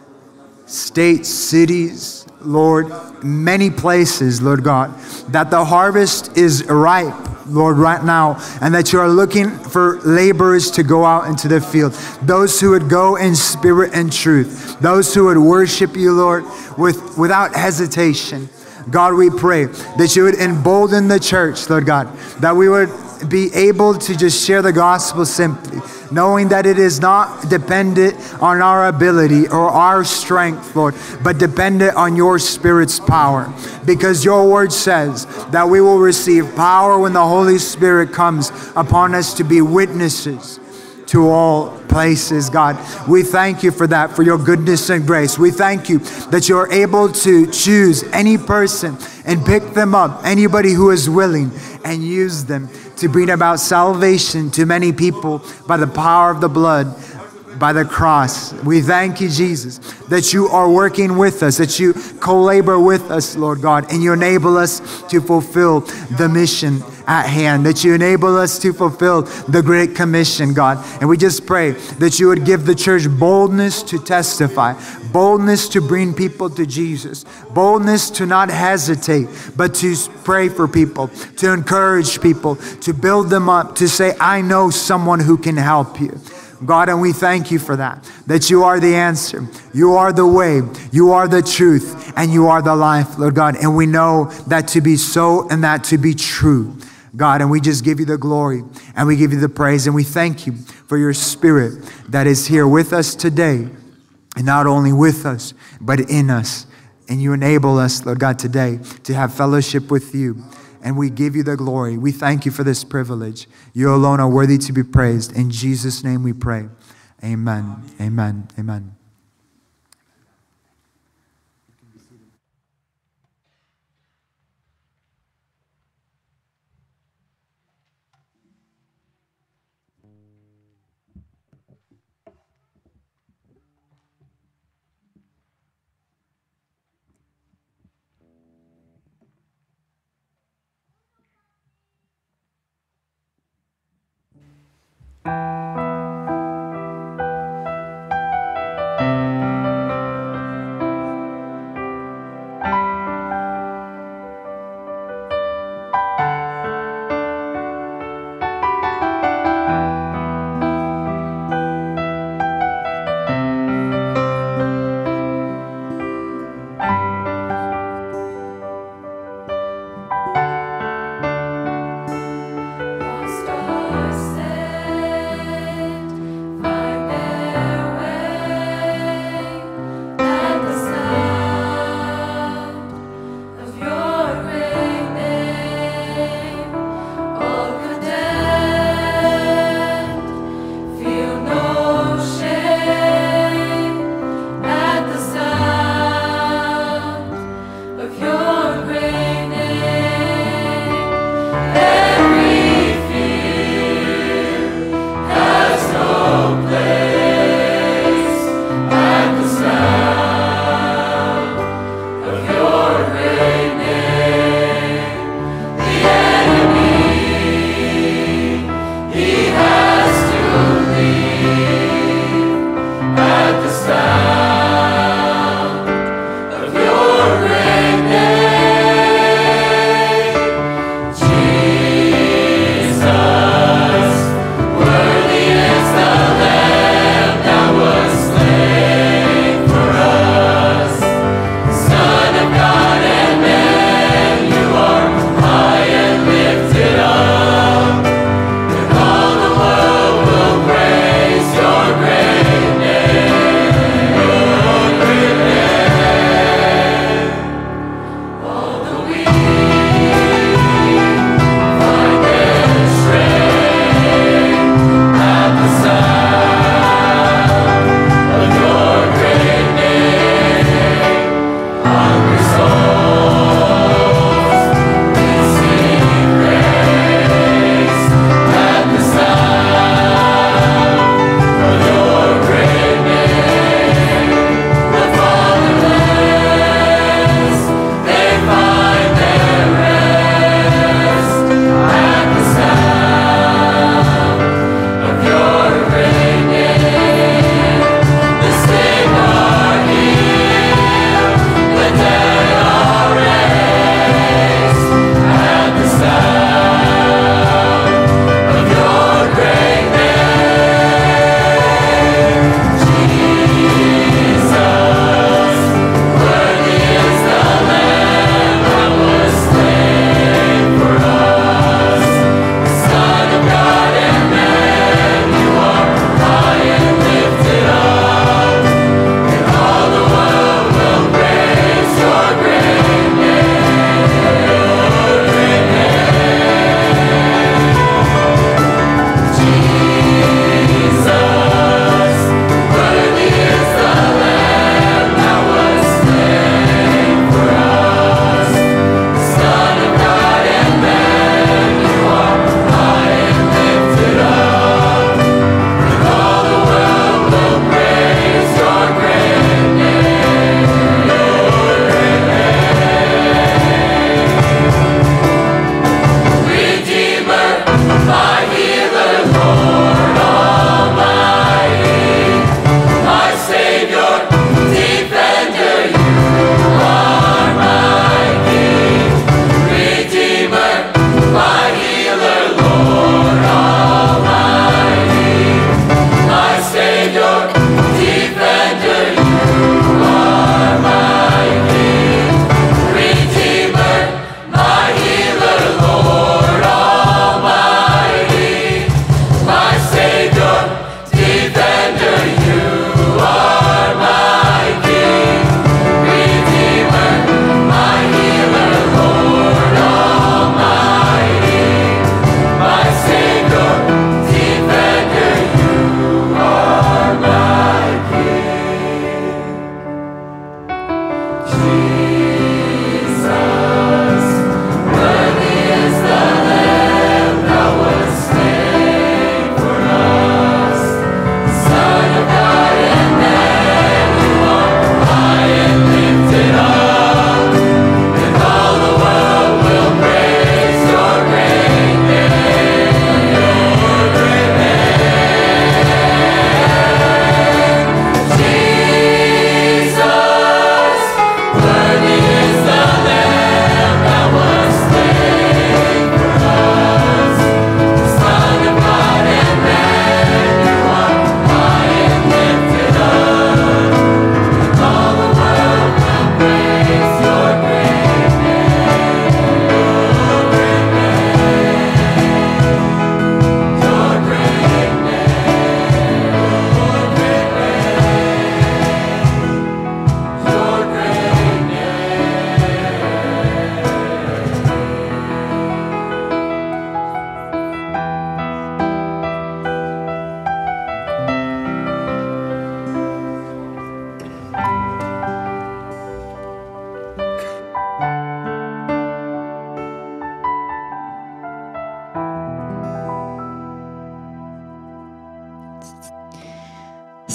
states, cities, Lord, many places, Lord God, that the harvest is ripe, Lord, right now, and that you are looking for laborers to go out into the field. Those who would go in spirit and truth. Those who would worship you, Lord, with, without hesitation. God, we pray that you would embolden the church, Lord God, that we would be able to just share the gospel simply, knowing that it is not dependent on our ability or our strength, Lord, but dependent on your Spirit's power. Because your word says that we will receive power when the Holy Spirit comes upon us to be witnesses to all places, God. We thank you for that, for your goodness and grace. We thank you that you're able to choose any person and pick them up, anybody who is willing, and use them to bring about salvation to many people by the power of the blood, by the cross. We thank you, Jesus, that you are working with us, that you co-labor with us, Lord God, and you enable us to fulfill the mission at hand, that you enable us to fulfill the Great Commission, God. And we just pray that you would give the church boldness to testify, boldness to bring people to Jesus, boldness to not hesitate, but to pray for people, to encourage people, to build them up, to say, I know someone who can help you. God, and we thank you for that, that you are the answer, you are the way, you are the truth, and you are the life, Lord God. And we know that to be so and that to be true, God. And we just give you the glory and we give you the praise, and we thank you for your Spirit that is here with us today, and not only with us, but in us. And you enable us, Lord God, today to have fellowship with you. And we give you the glory. We thank you for this privilege. You alone are worthy to be praised. In Jesus' name we pray. Amen. Amen. Amen.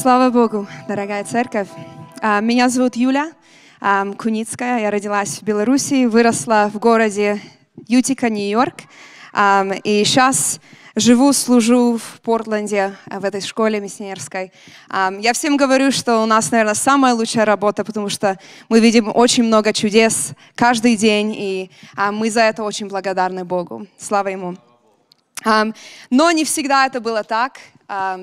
Слава Богу, дорогая церковь. А, Меня зовут Юля а, Куницкая. Я родилась в Беларуси, выросла в городе Ютика, Нью-Йорк. А, И сейчас живу, служу в Портленде, в этой школе миссионерской. А, Я всем говорю, что у нас, наверное, самая лучшая работа, потому что мы видим очень много чудес каждый день, и а, мы за это очень благодарны Богу. Слава Ему. А, Но не всегда это было так. А,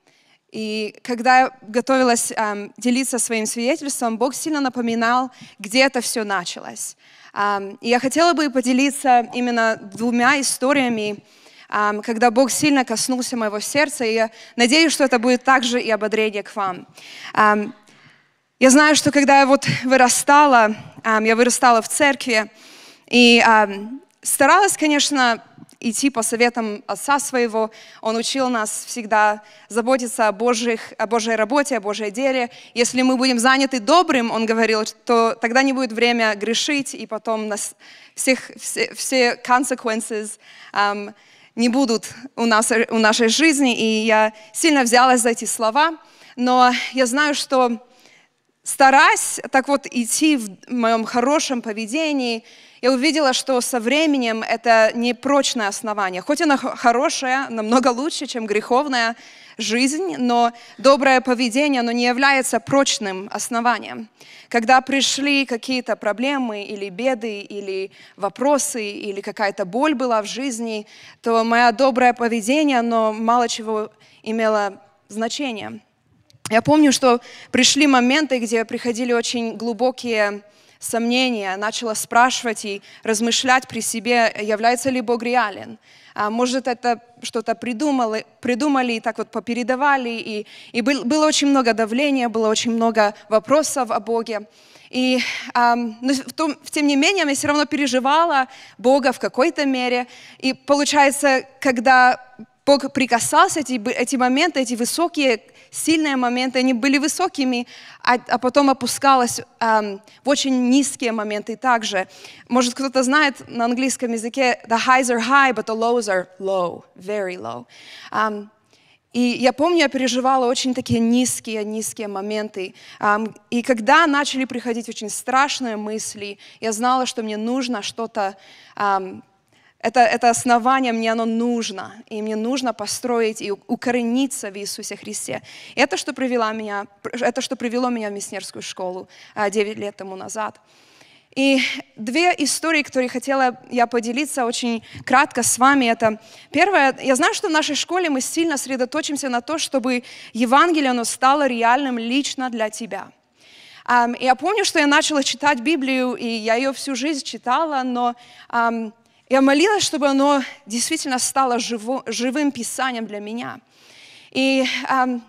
И когда я готовилась эм, делиться своим свидетельством, Бог сильно напоминал, где это все началось. Эм, и я хотела бы поделиться именно двумя историями, эм, когда Бог сильно коснулся моего сердца, и я надеюсь, что это будет также и ободрение к вам. Эм, я знаю, что когда я вот вырастала, эм, я вырастала в церкви, и эм, старалась, конечно, идти по советам отца своего. Он учил нас всегда заботиться о, Божьих, о Божьей работе, о Божьей деле. Если мы будем заняты добрым, он говорил, то тогда не будет время грешить, и потом нас всех, все, все consequences um, не будут у, нас, у нашей жизни. И я сильно взялась за эти слова, но я знаю, что стараясь так вот идти в моем хорошем поведении, я увидела, что со временем это не прочное основание. Хоть оно хорошее, намного лучше, чем греховная жизнь, но доброе поведение, оно не является прочным основанием. Когда пришли какие-то проблемы или беды, или вопросы, или какая-то боль была в жизни, то мое доброе поведение, оно мало чего имело значения. Я помню, что пришли моменты, где приходили очень глубокие сомнения, начала спрашивать и размышлять при себе, является ли Бог реален. А может, это что-то придумали, придумали и так вот попередавали. И, и был, было очень много давления, было очень много вопросов о Боге. И, а, но в том, тем не менее, я все равно переживала Бога в какой-то мере. И получается, когда Бог прикасался, эти, эти моменты, эти высокие, сильные моменты, они были высокими, а, а потом опускалось um, в очень низкие моменты также. Может, кто-то знает на английском языке the highs are high, but the lows are low, very low. Um, и я помню, я переживала очень такие низкие, низкие моменты. Um, и когда начали приходить очень страшные мысли, я знала, что мне нужно что-то... Um, Это, это основание, мне оно нужно, и мне нужно построить и укорениться в Иисусе Христе. И это, что привело меня, это, что привело меня в миссионерскую школу девять лет тому назад. И две истории, которые хотела я поделиться очень кратко с вами. Это первое, я знаю, что в нашей школе мы сильно сосредоточимся на то, чтобы Евангелие оно стало реальным лично для тебя. Um, я помню, что я начала читать Библию, и я ее всю жизнь читала, но... Um, Я молилась, чтобы оно действительно стало живо, живым писанием для меня. И эм,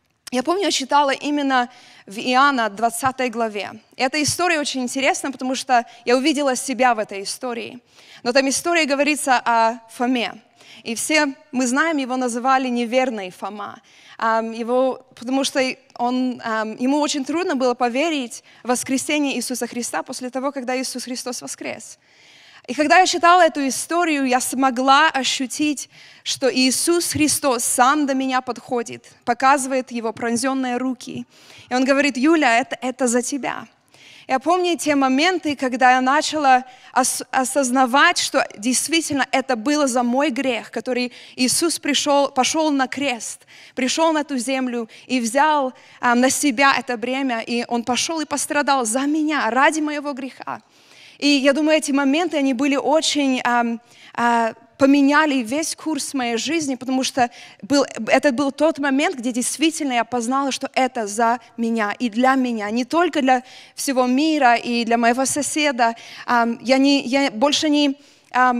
я помню, я читала именно в Иоанна двадцатой главе. И эта история очень интересна, потому что я увидела себя в этой истории. Но там история говорится о Фоме. И все, мы знаем, его называли неверный Фома. Um, его, потому что он, um, ему очень трудно было поверить в воскресение Иисуса Христа после того, когда Иисус Христос воскрес. И когда я читала эту историю, я смогла ощутить, что Иисус Христос сам до меня подходит, показывает Его пронзенные руки. И Он говорит: Юля, это, это за тебя. Я помню те моменты, когда я начала ос- осознавать, что действительно это было за мой грех, который Иисус пришел, пошел на крест, пришел на эту землю и взял а, на себя это бремя, и Он пошел и пострадал за меня, ради моего греха. И я думаю, эти моменты, они были очень, а, а, поменяли весь курс моей жизни, потому что был, это был тот момент, где действительно я познала, что это за меня и для меня, не только для всего мира и для моего соседа. А, я, не, я больше не, а,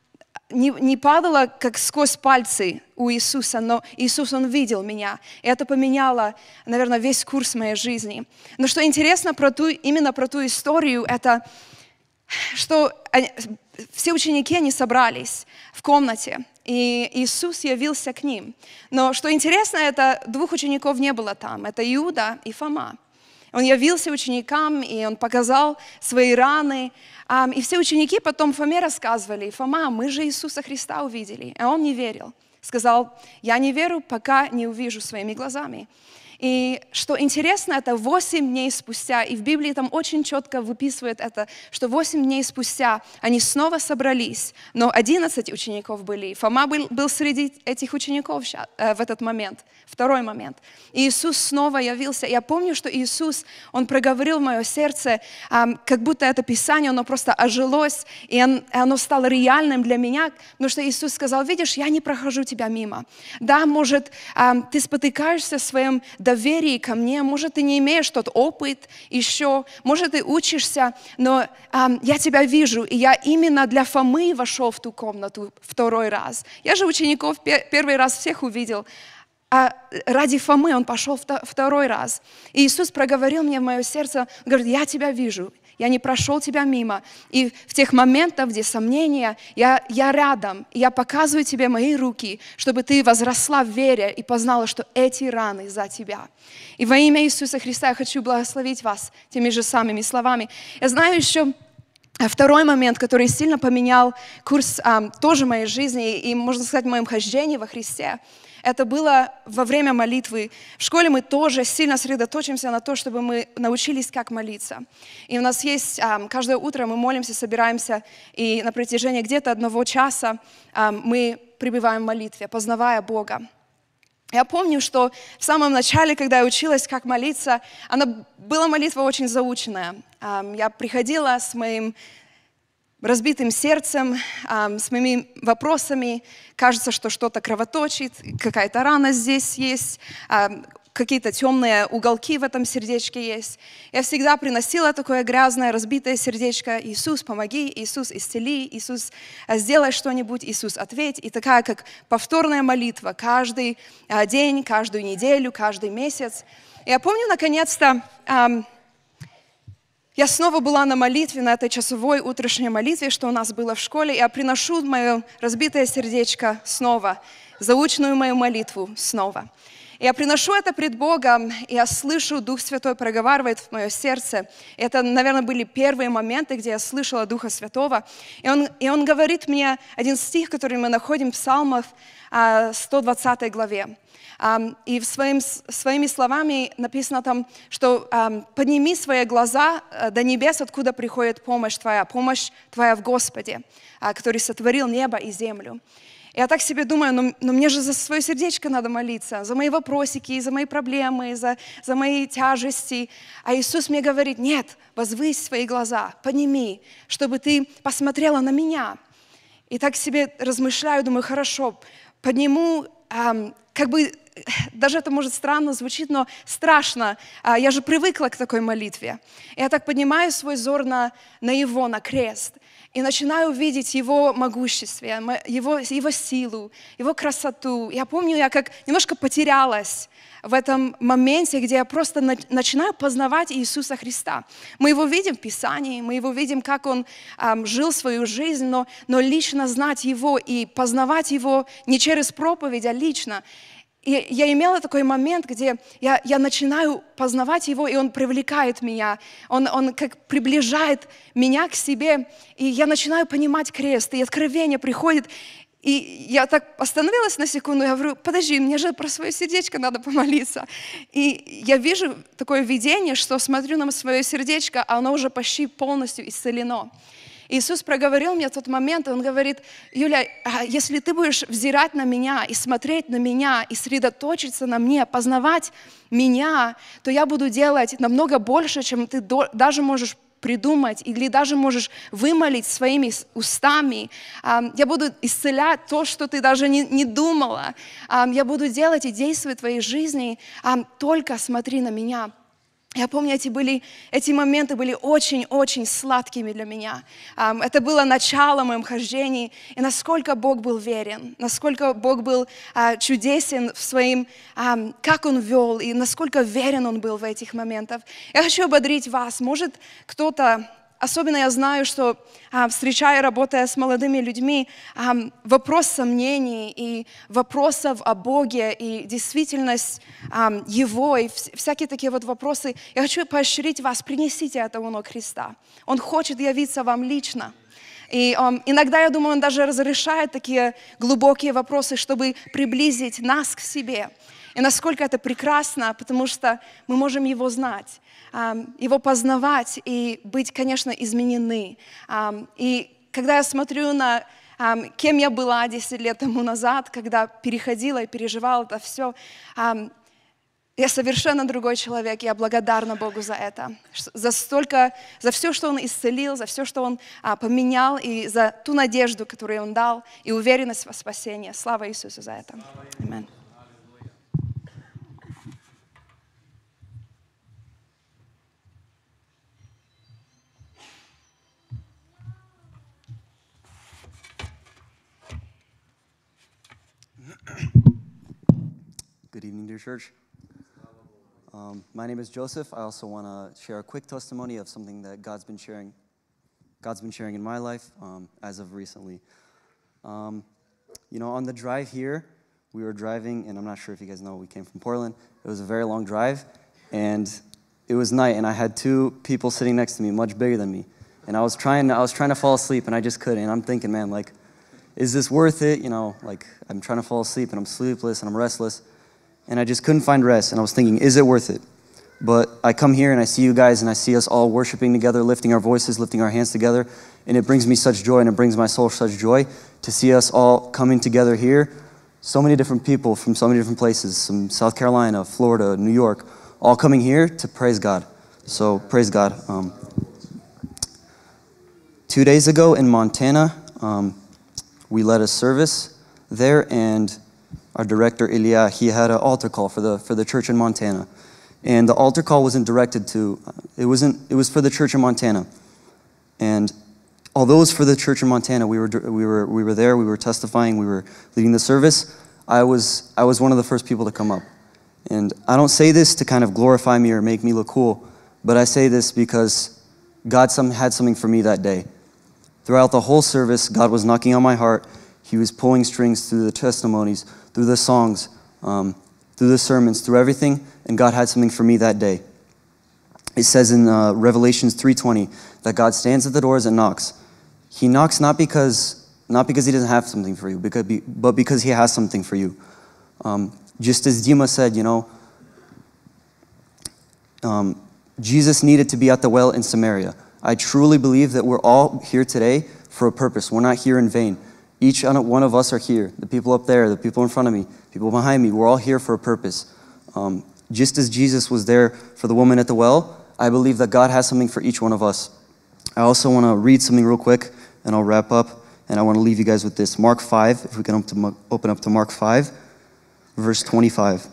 не, не падала как сквозь пальцы у Иисуса, но Иисус, Он видел меня. И это поменяло, наверное, весь курс моей жизни. Но что интересно про ту, именно про ту историю, это... что все ученики, они собрались в комнате, и Иисус явился к ним. Но что интересно, это двух учеников не было там, это Иуда и Фома. Он явился ученикам, и он показал свои раны, и все ученики потом Фоме рассказывали: Фома, мы же Иисуса Христа увидели, а он не верил. Сказал, я не верю, пока не увижу своими глазами. И что интересно, это восемь дней спустя, и в Библии там очень четко выписывает это, что восемь дней спустя они снова собрались, но одиннадцать учеников были. Фома был, был среди этих учеников в этот момент, второй момент. И Иисус снова явился. Я помню, что Иисус, Он проговорил в мое сердце, как будто это Писание, оно просто ожилось, и оно стало реальным для меня, потому что Иисус сказал, видишь, я не прохожу тебя мимо. Да, может, ты спотыкаешься в своем доверии ко мне, может, ты не имеешь тот опыт еще, может, ты учишься, но эм, я тебя вижу, и я именно для Фомы вошел в ту комнату второй раз. Я же учеников пер- первый раз всех увидел, а ради Фомы он пошел вто- второй раз. И Иисус проговорил мне в мое сердце, говорит, я тебя вижу, я не прошел тебя мимо. И в тех моментах, где сомнения, я, я рядом, и я показываю тебе мои руки, чтобы ты возросла в вере и познала, что эти раны за тебя. И во имя Иисуса Христа я хочу благословить вас теми же самыми словами. Я знаю еще второй момент, который сильно поменял курс а, тоже моей жизни и, можно сказать, моем хождении во Христе. Это было во время молитвы. В школе мы тоже сильно сосредоточимся на то, чтобы мы научились, как молиться. И у нас есть, каждое утро мы молимся, собираемся, и на протяжении где-то одного часа мы пребываем в молитве, познавая Бога. Я помню, что в самом начале, когда я училась, как молиться, она была молитва очень заученная. Я приходила с моим разбитым сердцем, э, с моими вопросами. Кажется, что что-то кровоточит, какая-то рана здесь есть, э, какие-то темные уголки в этом сердечке есть. Я всегда приносила такое грязное, разбитое сердечко. Иисус, помоги, Иисус, исцели, Иисус, сделай что-нибудь, Иисус, ответь. И такая, как повторная молитва каждый э, день, каждую неделю, каждый месяц. И я помню, наконец-то, э, я снова была на молитве, на этой часовой утренней молитве, что у нас было в школе. Я приношу мое разбитое сердечко снова, заученную мою молитву снова. И я приношу это пред Богом, и я слышу, Дух Святой проговаривает в мое сердце. И это, наверное, были первые моменты, где я слышала Духа Святого. И Он, и он говорит мне один стих, который мы находим в Псалмах, сто двадцатой главе. И своим, своими словами написано там, что «подними свои глаза до небес, откуда приходит помощь твоя, помощь твоя в Господе, который сотворил небо и землю». Я так себе думаю, ну, ну мне же за свое сердечко надо молиться, за мои вопросики, за мои проблемы, за, за мои тяжести. А Иисус мне говорит, нет, возвысь свои глаза, подними, чтобы ты посмотрела на меня. И так себе размышляю, думаю, хорошо, подниму, эм, как бы, даже это может странно звучит, но страшно. Я же привыкла к такой молитве. Я так поднимаю свой взор на, на Его, на крест, и начинаю видеть Его могущество, Его, Его силу, Его красоту. Я помню, я как немножко потерялась в этом моменте, где я просто начинаю познавать Иисуса Христа. Мы Его видим в Писании, мы Его видим, как Он эм, жил свою жизнь, но, но лично знать Его и познавать Его не через проповедь, а лично. И я имела такой момент, где я, я начинаю познавать Его, и Он привлекает меня, Он, он как приближает меня к себе, и я начинаю понимать крест, и откровение приходит. И я так остановилась на секунду, я говорю, подожди, мне же про свое сердечко надо помолиться. И я вижу такое видение, что смотрю на свое сердечко, а оно уже почти полностью исцелено. Иисус проговорил мне в тот момент, Он говорит, Юля, если ты будешь взирать на меня и смотреть на меня, и сосредоточиться на мне, познавать меня, то я буду делать намного больше, чем ты даже можешь придумать или даже можешь вымолить своими устами. Я буду исцелять то, что ты даже не, не думала. Я буду делать и действовать в твоей жизни. Только смотри на меня. Я помню, эти, были, эти моменты были очень-очень сладкими для меня. Это было начало моем хождении. И насколько Бог был верен, насколько Бог был чудесен в своим, как Он вел, и насколько верен Он был в этих моментах. Я хочу ободрить вас. Может, кто-то... Особенно я знаю, что, а, встречая, работая с молодыми людьми, а, вопрос сомнений и вопросов о Боге и действительность а, Его, и вс- всякие такие вот вопросы, я хочу поощрить вас, принесите это у ног Христа. Он хочет явиться вам лично. И um, иногда, я думаю, Он даже разрешает такие глубокие вопросы, чтобы приблизить нас к себе. И насколько это прекрасно, потому что мы можем Его знать, um, Его познавать и быть, конечно, изменены. Um, и когда я смотрю на um, кем я была десять лет тому назад, когда переходила и переживала это все, um, я совершенно другой человек, я благодарна Богу за это, за столько, за все, что Он исцелил, за все, что Он а, поменял, и за ту надежду, которую Он дал, и уверенность во спасение. Слава Иисусу за это. Аминь. Good evening, dear church. Um, my name is Joseph. I also want to share a quick testimony of something that God's been sharing. God's been sharing in my life um, as of recently. Um, you know, on the drive here, we were driving, and I'm not sure if you guys know, we came from Portland. It was a very long drive, and it was night, and I had two people sitting next to me, much bigger than me, and I was trying, I was trying to fall asleep, and I just couldn't. And I'm thinking, man, like, is this worth it? You know, like, I'm trying to fall asleep, and I'm sleepless, and I'm restless. And I just couldn't find rest, and I was thinking, is it worth it? But I come here, and I see you guys, and I see us all worshiping together, lifting our voices, lifting our hands together, and it brings me such joy, and it brings my soul such joy to see us all coming together here. So many different people from so many different places, from South Carolina, Florida, New York, all coming here to praise God. So praise God. Um, two days ago in Montana, um, we led a service there, and our director, Ilya, he had an altar call for the for the church in Montana. And the altar call wasn't directed to, it wasn't, it was for the church in Montana. And although it was for the church in Montana, we were we were we were there, we were testifying, we were leading the service. I was I was one of the first people to come up. And I don't say this to kind of glorify me or make me look cool, but I say this because God some, had something for me that day. Throughout the whole service, God was knocking on my heart. He was pulling strings through the testimonies, through the songs, um, through the sermons, through everything, and God had something for me that day. It says in uh, Revelations three twenty that God stands at the doors and knocks. He knocks not because not because He doesn't have something for you, because, but because He has something for you. Um, just as Dima said, you know, um, Jesus needed to be at the well in Samaria. I truly believe that we're all here today for a purpose. We're not here in vain. Each one of us are here. The people up there, the people in front of me, people behind me, we're all here for a purpose. Um, just as Jesus was there for the woman at the well, I believe that God has something for each one of us. I also want to read something real quick, and I'll wrap up, and I want to leave you guys with this. Mark five, if we can open up to Mark five, verse twenty-five.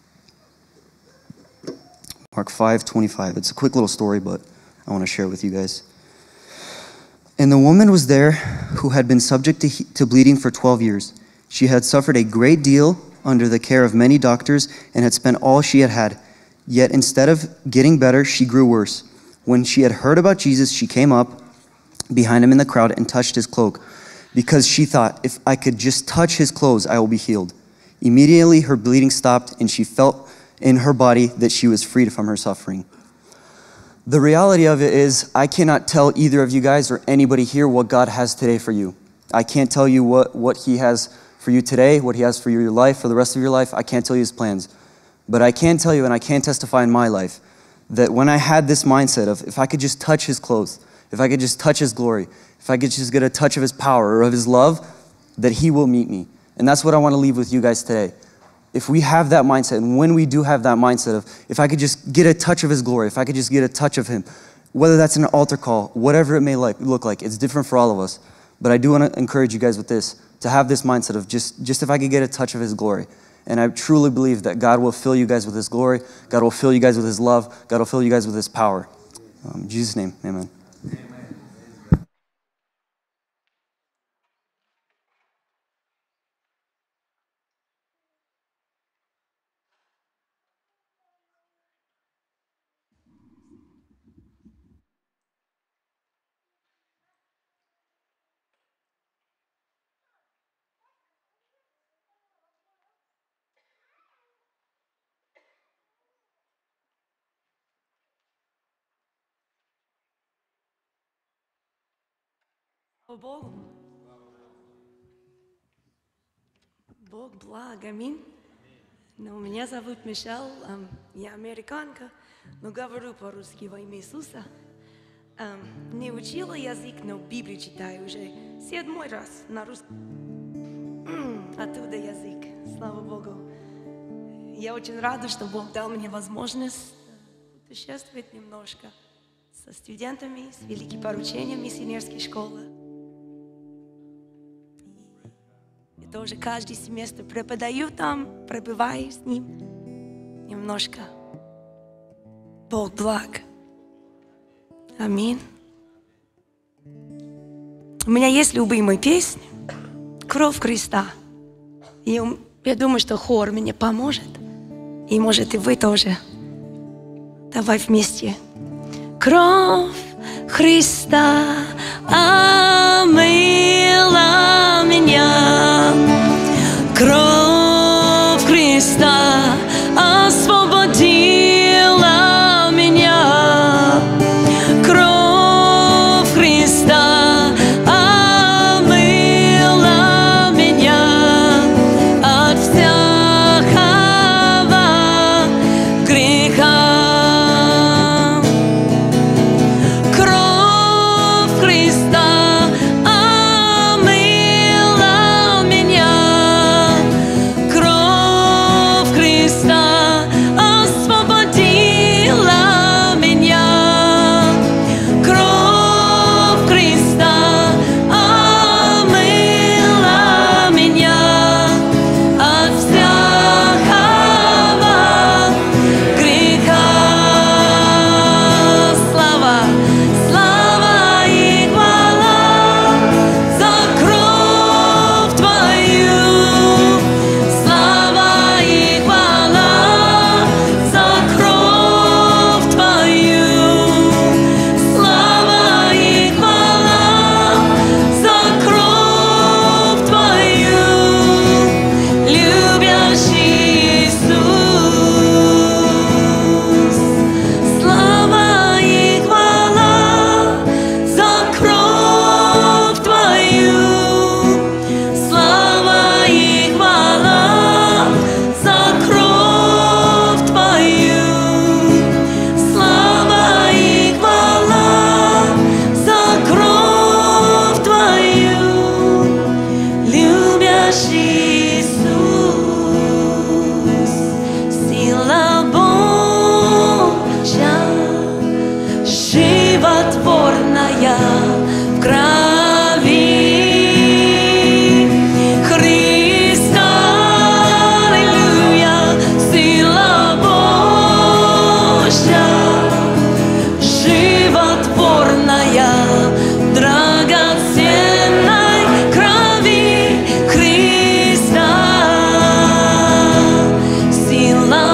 Mark five, twenty-five. It's a quick little story, but I want to share it with you guys. And the woman was there who had been subject to, he- to bleeding for twelve years. She had suffered a great deal under the care of many doctors and had spent all she had had. Yet instead of getting better, she grew worse. When she had heard about Jesus, she came up behind him in the crowd and touched his cloak, because she thought, if I could just touch his clothes, I will be healed. Immediately her bleeding stopped, and she felt in her body that she was freed from her suffering. The reality of it is, I cannot tell either of you guys or anybody here what God has today for you. I can't tell you what, what He has for you today, what He has for your life, for the rest of your life. I can't tell you His plans. But I can tell you, and I can testify in my life, that when I had this mindset of, if I could just touch His clothes, if I could just touch His glory, if I could just get a touch of His power or of His love, that He will meet me. And that's what I want to leave with you guys today. If we have that mindset, and when we do have that mindset of, if I could just get a touch of His glory, if I could just get a touch of Him, whether that's an altar call, whatever it may like, look like, it's different for all of us. But I do want to encourage you guys with this, to have this mindset of just, just if I could get a touch of His glory. And I truly believe that God will fill you guys with His glory, God will fill you guys with His love, God will fill you guys with His power. Um, in Jesus' name, amen. Слава Богу. Бог благ, аминь. Но меня зовут Мишель, эм, я американка, но говорю по-русски во имя Иисуса. Эм, не учила язык, но Библию читаю уже седьмой раз на русском. Оттуда язык, слава Богу. Я очень рада, что Бог дал мне возможность путешествовать немножко со студентами, с великим поручением миссионерской школы. И тоже каждый семестр преподаю там, пробываю с ним немножко. Бог благ. Аминь. У меня есть любимая песня «Кровь Христа». И я думаю, что хор мне поможет. И может и вы тоже. Давай вместе. Кровь Христа омыла меня. Кровь Христа освободила меня. Кровь Христа омыла меня от всякого греха. Кровь Христа омыла меня. Кровь Христа освободила меня. Кровь Христа омыла меня от всякого греха. Слава, слава и хвала за кровь Твою. Слава и хвала за кровь Твою. Слава и хвала за кровь Твою, любящий Иисус. Слава и хвала за кровь Твою. Слава и хвала за кровь Твою. Слава и хвала за кровь Твою, любящий Иисус. Сила Божья, животворная в крови Христа. Аллилуйя. Сила Божья, животворная в драгоценной крови Христа. Сила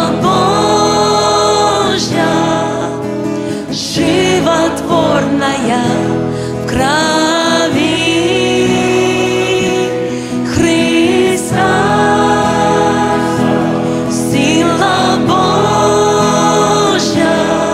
Божья, животворная в крови Христа. Сила Божья,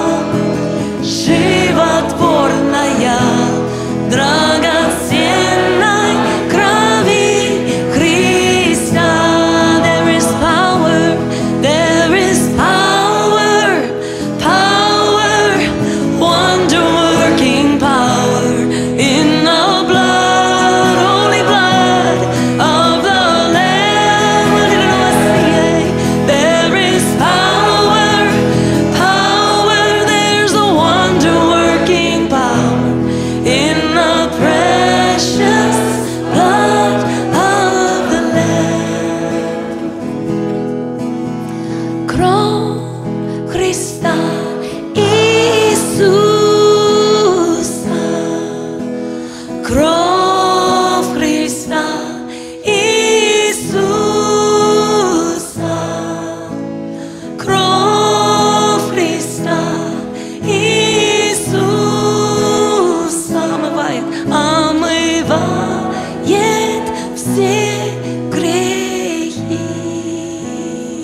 животворная в драгоценной крови Христа. There is power, there is power, power, wonder-working power in the blood, holy blood of the Lamb. There is power, power, there's a wonder-working power in the precious blood of the Lamb. Кровь Христа Иисуса. Кровь Христа Иисуса. Кровь Христа Иисуса омывает, омывает все грехи.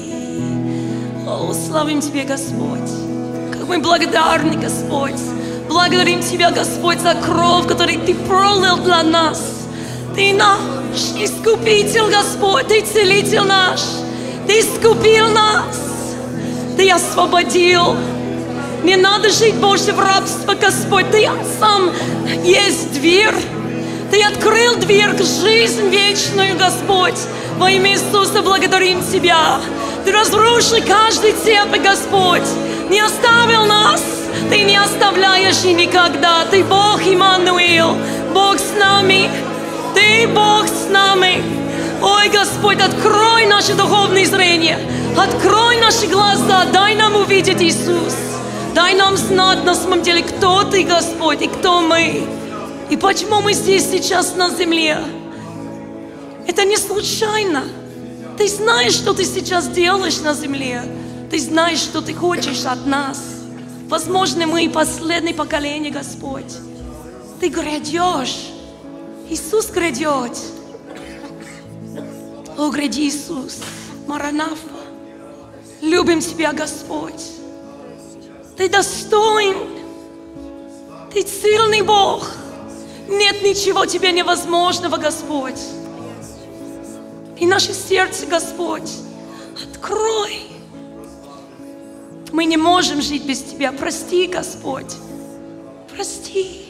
О, славим Тебе, Господь! Как мы благодарны, Господь! Благодарим Тебя, Господь, за кровь, которую Ты пролил для нас. Ты наш Искупитель, Господь, Ты Целитель наш. Ты искупил нас. Ты освободил. Не надо жить больше в рабстве, Господь. Ты сам есть дверь. Ты открыл дверь к жизни вечную, Господь. Во имя Иисуса благодарим Тебя. Ты разрушил каждый цепь, Господь. Не оставил нас. Ты не оставляешь и никогда. Ты Бог Иммануил. Бог с нами. Ты Бог с нами. Ой, Господь, открой наше духовное зрение. Открой наши глаза. Дай нам увидеть Иисус. Дай нам знать на самом деле, кто Ты, Господь, и кто мы. И почему мы здесь сейчас на земле. Это не случайно. Ты знаешь, что Ты сейчас делаешь на земле. Ты знаешь, что Ты хочешь от нас. Возможно, мы последнее поколение, Господь. Ты грядешь. Иисус грядет. О, гряди, Иисус. Маранафа. Любим Тебя, Господь. Ты достоин. Ты сильный Бог. Нет ничего Тебе невозможного, Господь. И наше сердце, Господь, открой. Мы не можем жить без Тебя. Прости, Господь. Прости.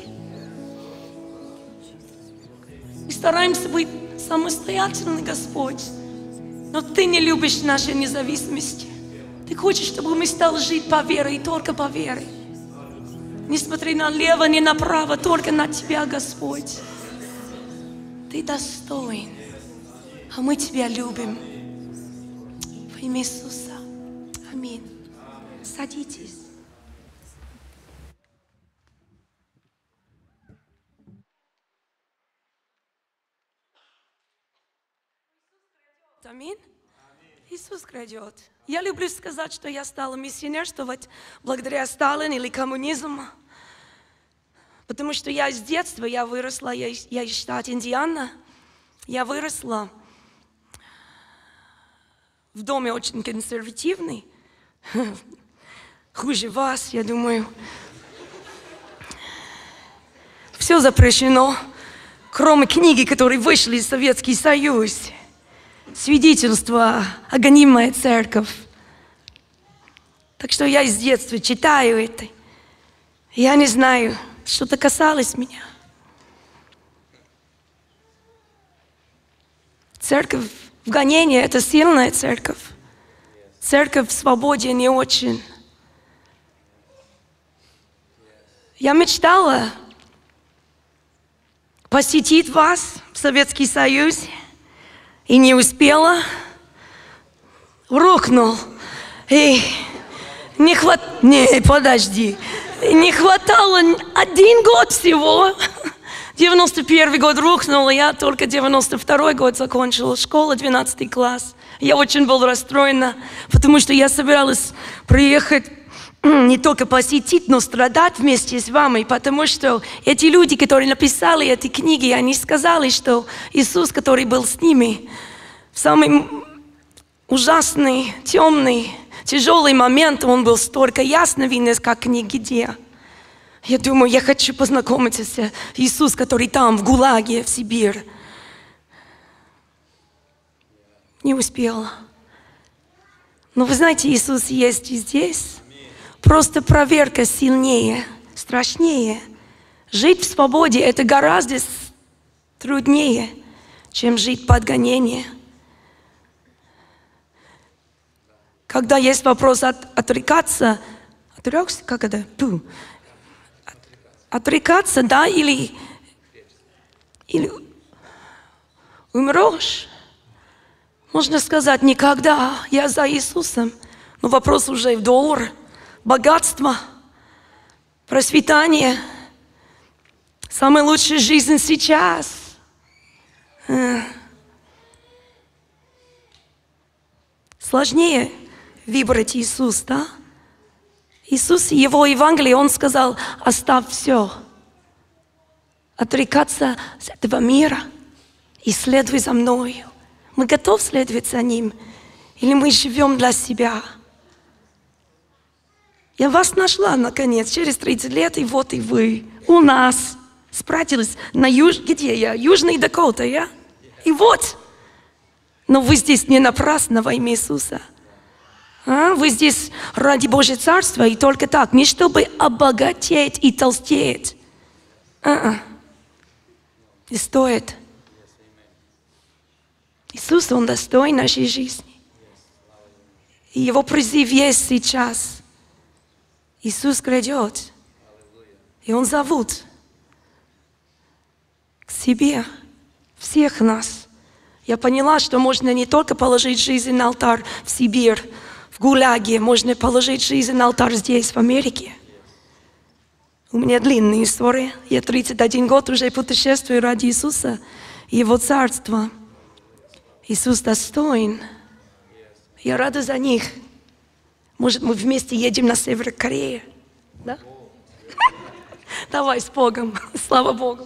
Мы стараемся быть самостоятельными, Господь. Но Ты не любишь нашей независимости. Ты хочешь, чтобы мы стали жить по вере и только по вере. Не смотри налево, не направо, только на Тебя, Господь. Ты достоин. А мы Тебя любим. Во имя Иисуса. Аминь. Садитесь. Аминь. Иисус грядет. Я люблю сказать, что я стала миссионерствовать благодаря Сталину или коммунизму. Потому что я с детства, я выросла, я, я из штата Индиана, я выросла в доме очень консервативный. Хуже вас, я думаю. Все запрещено, кроме книги, которые вышли из Советский Союз. Свидетельство о гонимая церковь. Так что я с детства читаю это. Я не знаю, что-то касалось меня. Церковь в гонении – это сильная церковь. Церковь в свободе не очень. Я мечтала посетить вас в Советский Союз и не успела. Рухнул. И не хват... Не, подожди. Не хватало один год всего. девяносто первый год рухнул, я только девяносто второй год закончила школу, двенадцатый класс. Я очень была расстроена, потому что я собиралась приехать не только посетить, но страдать вместе с вами, потому что эти люди, которые написали эти книги, они сказали, что Иисус, который был с ними, в самый ужасный, темный, тяжелый момент, Он был столько ясно виден, как нигде. Я думаю, я хочу познакомиться с Иисусом, который там, в ГУЛАГе, в Сибирь. Не успела. Но вы знаете, Иисус есть и здесь. Просто проверка сильнее, страшнее. Жить в свободе – это гораздо труднее, чем жить под гонением. Когда есть вопрос от, отрекаться, отрекся, как это? Ту. Отрекаться, да, или, или умрешь. Можно сказать, никогда, я за Иисусом. Но вопрос уже в доллар, богатство, процветание. Самая лучшая жизнь сейчас. Сложнее выбрать Иисус, да? Иисус, Его Евангелие, Он сказал, оставь все. Отрекаться с этого мира и следуй за мною. Мы готовы следовать за Ним? Или мы живем для себя? Я вас нашла, наконец, через тридцать лет, и вот и вы у нас. Спрятались на юж... Где я? Южный Дакота, я? И вот. Но вы здесь не напрасно во имя Иисуса. А? Вы здесь ради Божьего Царства, и только так. Не чтобы обогатеть и толстеть. А-а. И стоит. Иисус, Он достоин нашей жизни. И Его призыв есть сейчас. Иисус грядет. И Он зовут к себе всех нас. Я поняла, что можно не только положить жизнь на алтарь в Сибирь, в ГУЛАГе, можно положить жизнь на алтарь здесь, в Америке. У меня длинная история. Я тридцать один год уже путешествую ради Иисуса и Его Царства. Иисус достоин. Я рада за них. Может, мы вместе едем на север Кореи? Да? Давай с Богом. Слава Богу.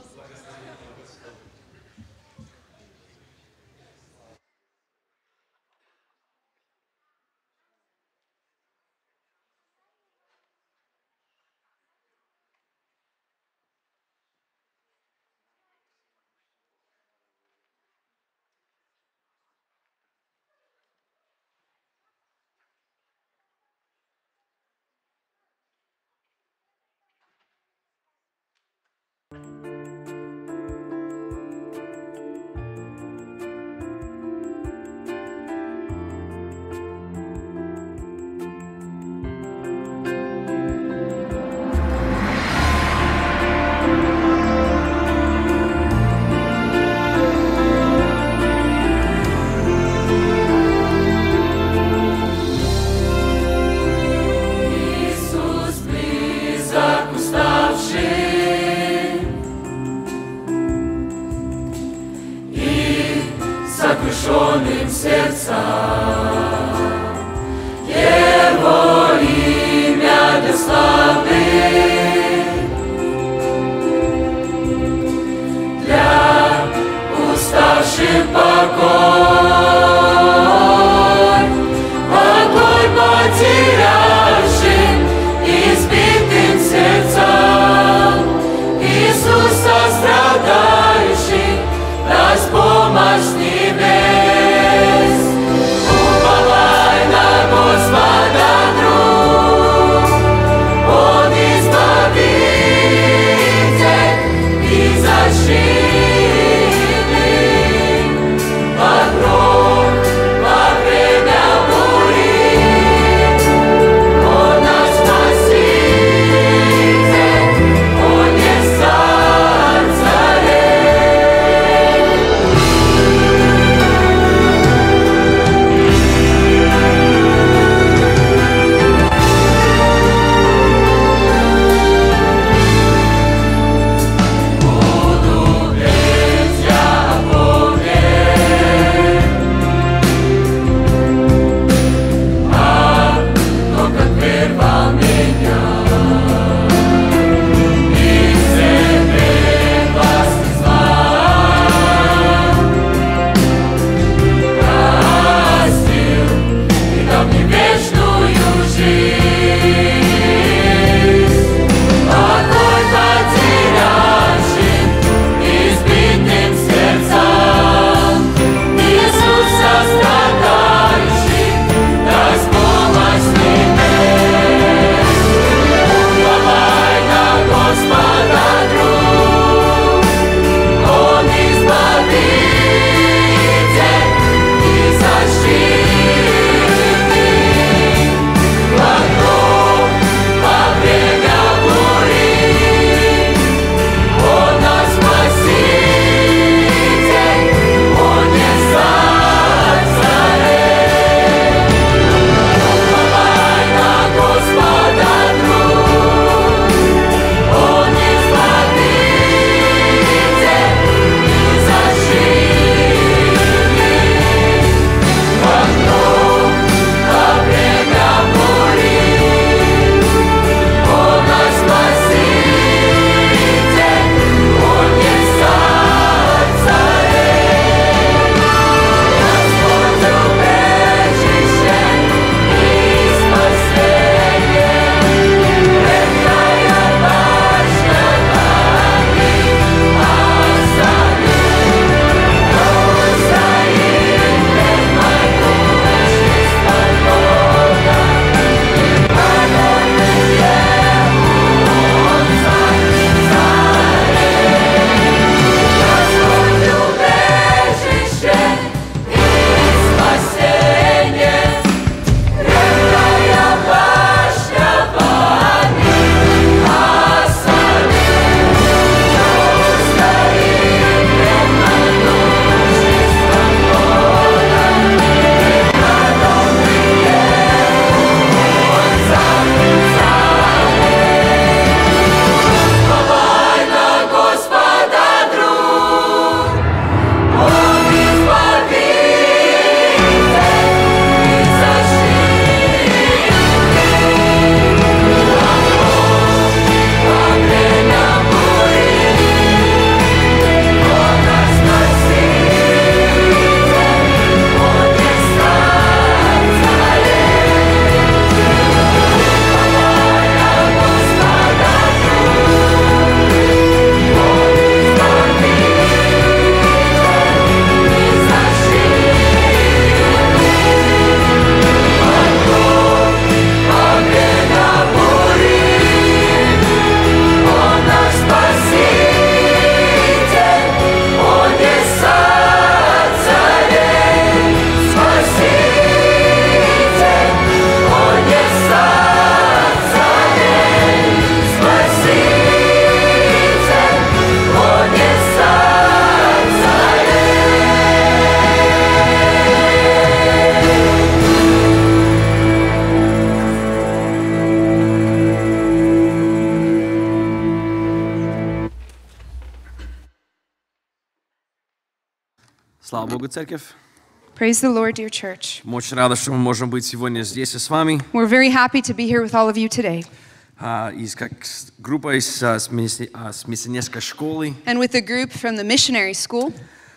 Слава Богу, церковь. Praise the Lord, dear church. Мы очень рады, что мы можем быть сегодня здесь с вами. We're very happy to be here with all of you today. Uh, из как группа из uh, с, мисси, uh, с миссионерской школы. And with a group from the Missionary School.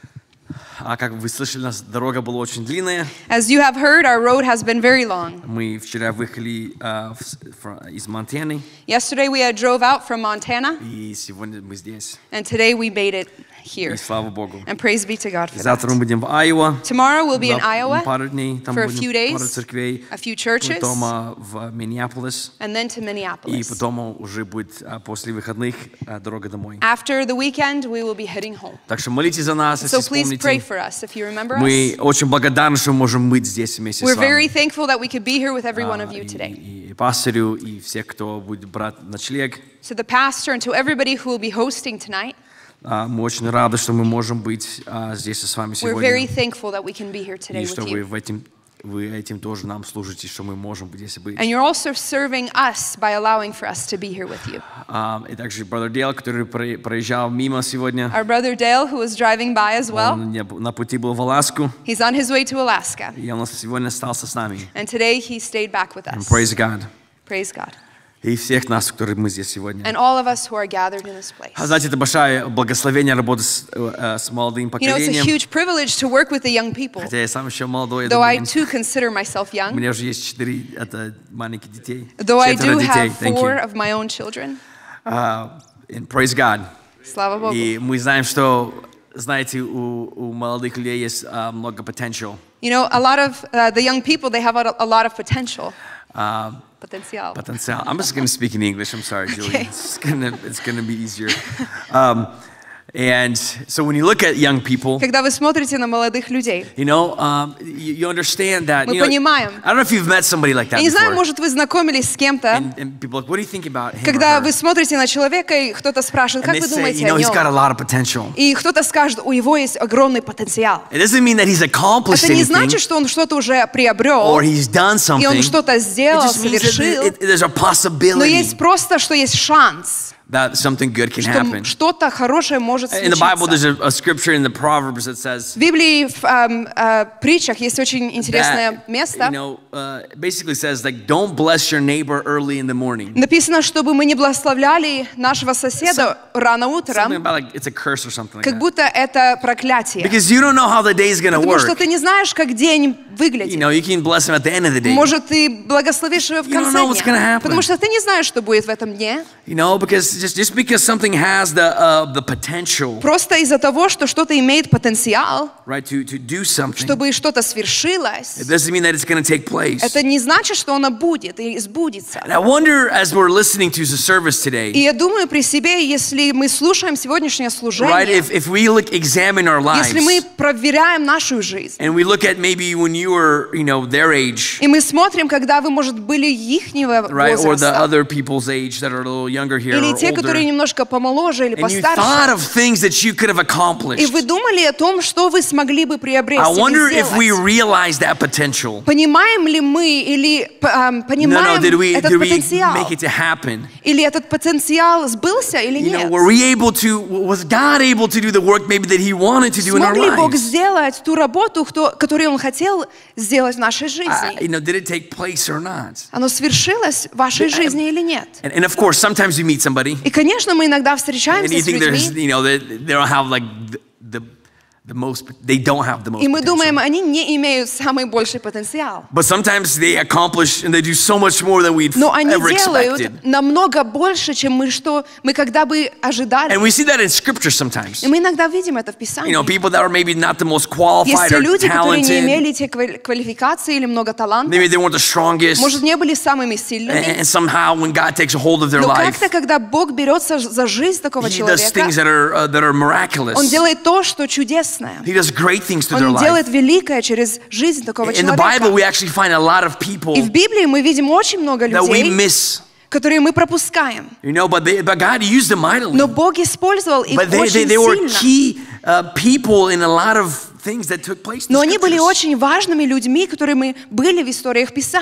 А как вы слышали, у нас дорога была очень длинная. As you have heard, our road has been very long. Мы вчера выехали uh, в, из Монтаны. Yesterday we had drove out from Montana. И сегодня мы здесь. And today we made it here. И слава Богу. And praise be to God for Завтра that. мы будем в Айова. Tomorrow we'll be in Iowa пару дней, там for a будем few days, пару церквей. a few churches, Потом в Миннеаполис. and then to И Minneapolis. потом уже будет после выходных дорога домой. After the weekend, we will be heading home. Так что молитесь за нас, если So please pray вспомните. for us if you remember Мы us. очень благодарны, что мы можем быть здесь вместе We're с вами. very thankful that we could be here with every one of you today. И пастырю, и все, кто будет брать ночлег. To the pastor and to everybody who will be hosting tonight, Мы очень рады, что мы можем быть здесь с вами we're very сегодня. thankful that we can be here today И with что вы you. в этим вы этим тоже нам служите, что мы можем здесь быть. And you're also serving us by allowing for us to be here with you. И также брат Дейл, который проезжал мимо сегодня. Our brother Dale, who was driving by as well, Он на пути был в Аляску. he's on his way to Alaska. И он сегодня остался с нами. And today he stayed back with And us. praise God. Praise God. И всех нас, которые мы здесь сегодня. And all of us who are gathered in this place. Знаете, это большое благословение работать с, с молодым You know, it's a поколением. huge privilege to work with the young people. Хотя я сам еще молодой. Though I думаю, too consider myself У young. меня уже есть четыре это маленьких детей. Though I Четверо do детей. have Thank four you. of my own children. Uh, and praise God. Слава Богу. И мы знаем, что, знаете, у, у молодых людей есть uh, много potential. You know, a lot of uh, the young people, they have a, a lot of potential. Uh, Потенциал. Potential. I'm just going to speak in English. I'm sorry, Julie. Okay. It's going to it's gonna be easier. Um, and so when you look at young people, Когда вы смотрите на молодых людей, you know, um, you, you understand that. мы You know, понимаем. I don't know if you've met somebody like that Я не знаю, before. может, вы знакомились с кем-то, And, and people are like, what do you think about him or когда her? вы смотрите на человека, и кто-то спрашивает, And как they вы say, думаете you know, о he's got a нем? lot of potential. И кто-то скажет, у него есть огромный потенциал. It doesn't mean that he's accomplished Это не anything значит, что он что-то уже приобрел, or he's done и он something. что-то It сделал, just means that совершил. it- it- there's a Но possibility есть просто, что есть шанс, that something good can что happen. что-то хорошее может In the Bible, there's случиться. a, a scripture in the Proverbs that says В Библии, в эм, э, притчах есть очень интересное that, место. you know, uh, basically says like, don't bless your neighbor early in the morning. Написано, чтобы мы не благословляли нашего соседа рано Something утром, about like it's a curse or something like как that. будто это проклятие. Because you don't know how the day is going to Потому что work. ты не знаешь, как день You выглядит. know, you can bless him at the end of the day. Может, ты благословишь его в You don't конце know what's gonna дня. happen. Потому что ты не знаешь, что будет в этом дне. You know, because just, just because something has the uh, the potential, Просто из-за того, что что-то имеет потенциал, right, to, to do something, чтобы что-то свершилось, it doesn't mean that it's going to take place. это не значит, что оно будет и сбудется. And I wonder, as we're listening to the service today, И я думаю при себе, если мы слушаем сегодняшнее right, служение, if, if we look, examine our lives, если мы проверяем нашу жизнь, and we look at maybe when you were, you know, their age, и мы смотрим, когда вы, может, были ихнего right, or the возраста, other people's age that are a little younger here или or те, которые older, немножко помоложе или and you thought постарше, of things that you could have и accomplished. вы думали о том, что вы смогли бы приобрести I wonder или if we сделать. realize that potential. Понимаем ли мы или п- эм, No, no, понимаем did we, этот did we потенциал? make it to happen? Или этот потенциал сбылся или You know, нет? were we able to, was God able to do the work maybe that He wanted to do in our Смог ли Бог lives? сделать ту работу, кто- которую Он хотел сделать в нашей Uh, жизни? you know, did it take place or not? Оно свершилось в вашей жизни или нет? And, and of course, sometimes you meet somebody И, конечно, мы иногда and встречаемся you с think there's, людьми, you know, they, they don't have like the, the, the most, they don't have the most и мы potential. думаем, они не имеют самый больший потенциал. But sometimes they accomplish and they do so much more than we'd Но они ever делают expected. намного больше, чем мы, что мы когда бы ожидали. And we see that in scripture sometimes. И мы иногда видим это в You Писании. know, people that are maybe not the most qualified Есть or люди, которые не talented, имели те квали- квалификации или много талантов, maybe they weren't the strongest, может, не были самыми and, сильными, and somehow when God takes a hold of their но life, как-то, когда Бог берется за жизнь такого He does things человека, that are, uh, that are miraculous. Он делает то, что чудесное. He does great things to their Он life. делает великое через жизнь такого In the Bible, человека. we actually find a lot of people И в Библии мы видим очень много that we людей, miss, которые мы пропускаем. you know, but, they, but God used them mightily. Но Бог использовал их But they, they, очень they were сильно. key uh, people in a lot of things that took place in Но the они были scriptures. очень важными людьми, которыми были в историях Писания.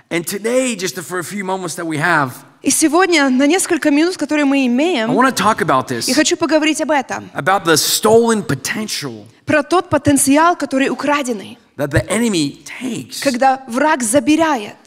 And today, just for a few moments that we have, И сегодня, на несколько минут, которые мы I имеем, want to talk about this, я хочу поговорить об этом. about the stolen potential Про тот потенциал, который украденный. that the enemy takes. Когда враг забирает.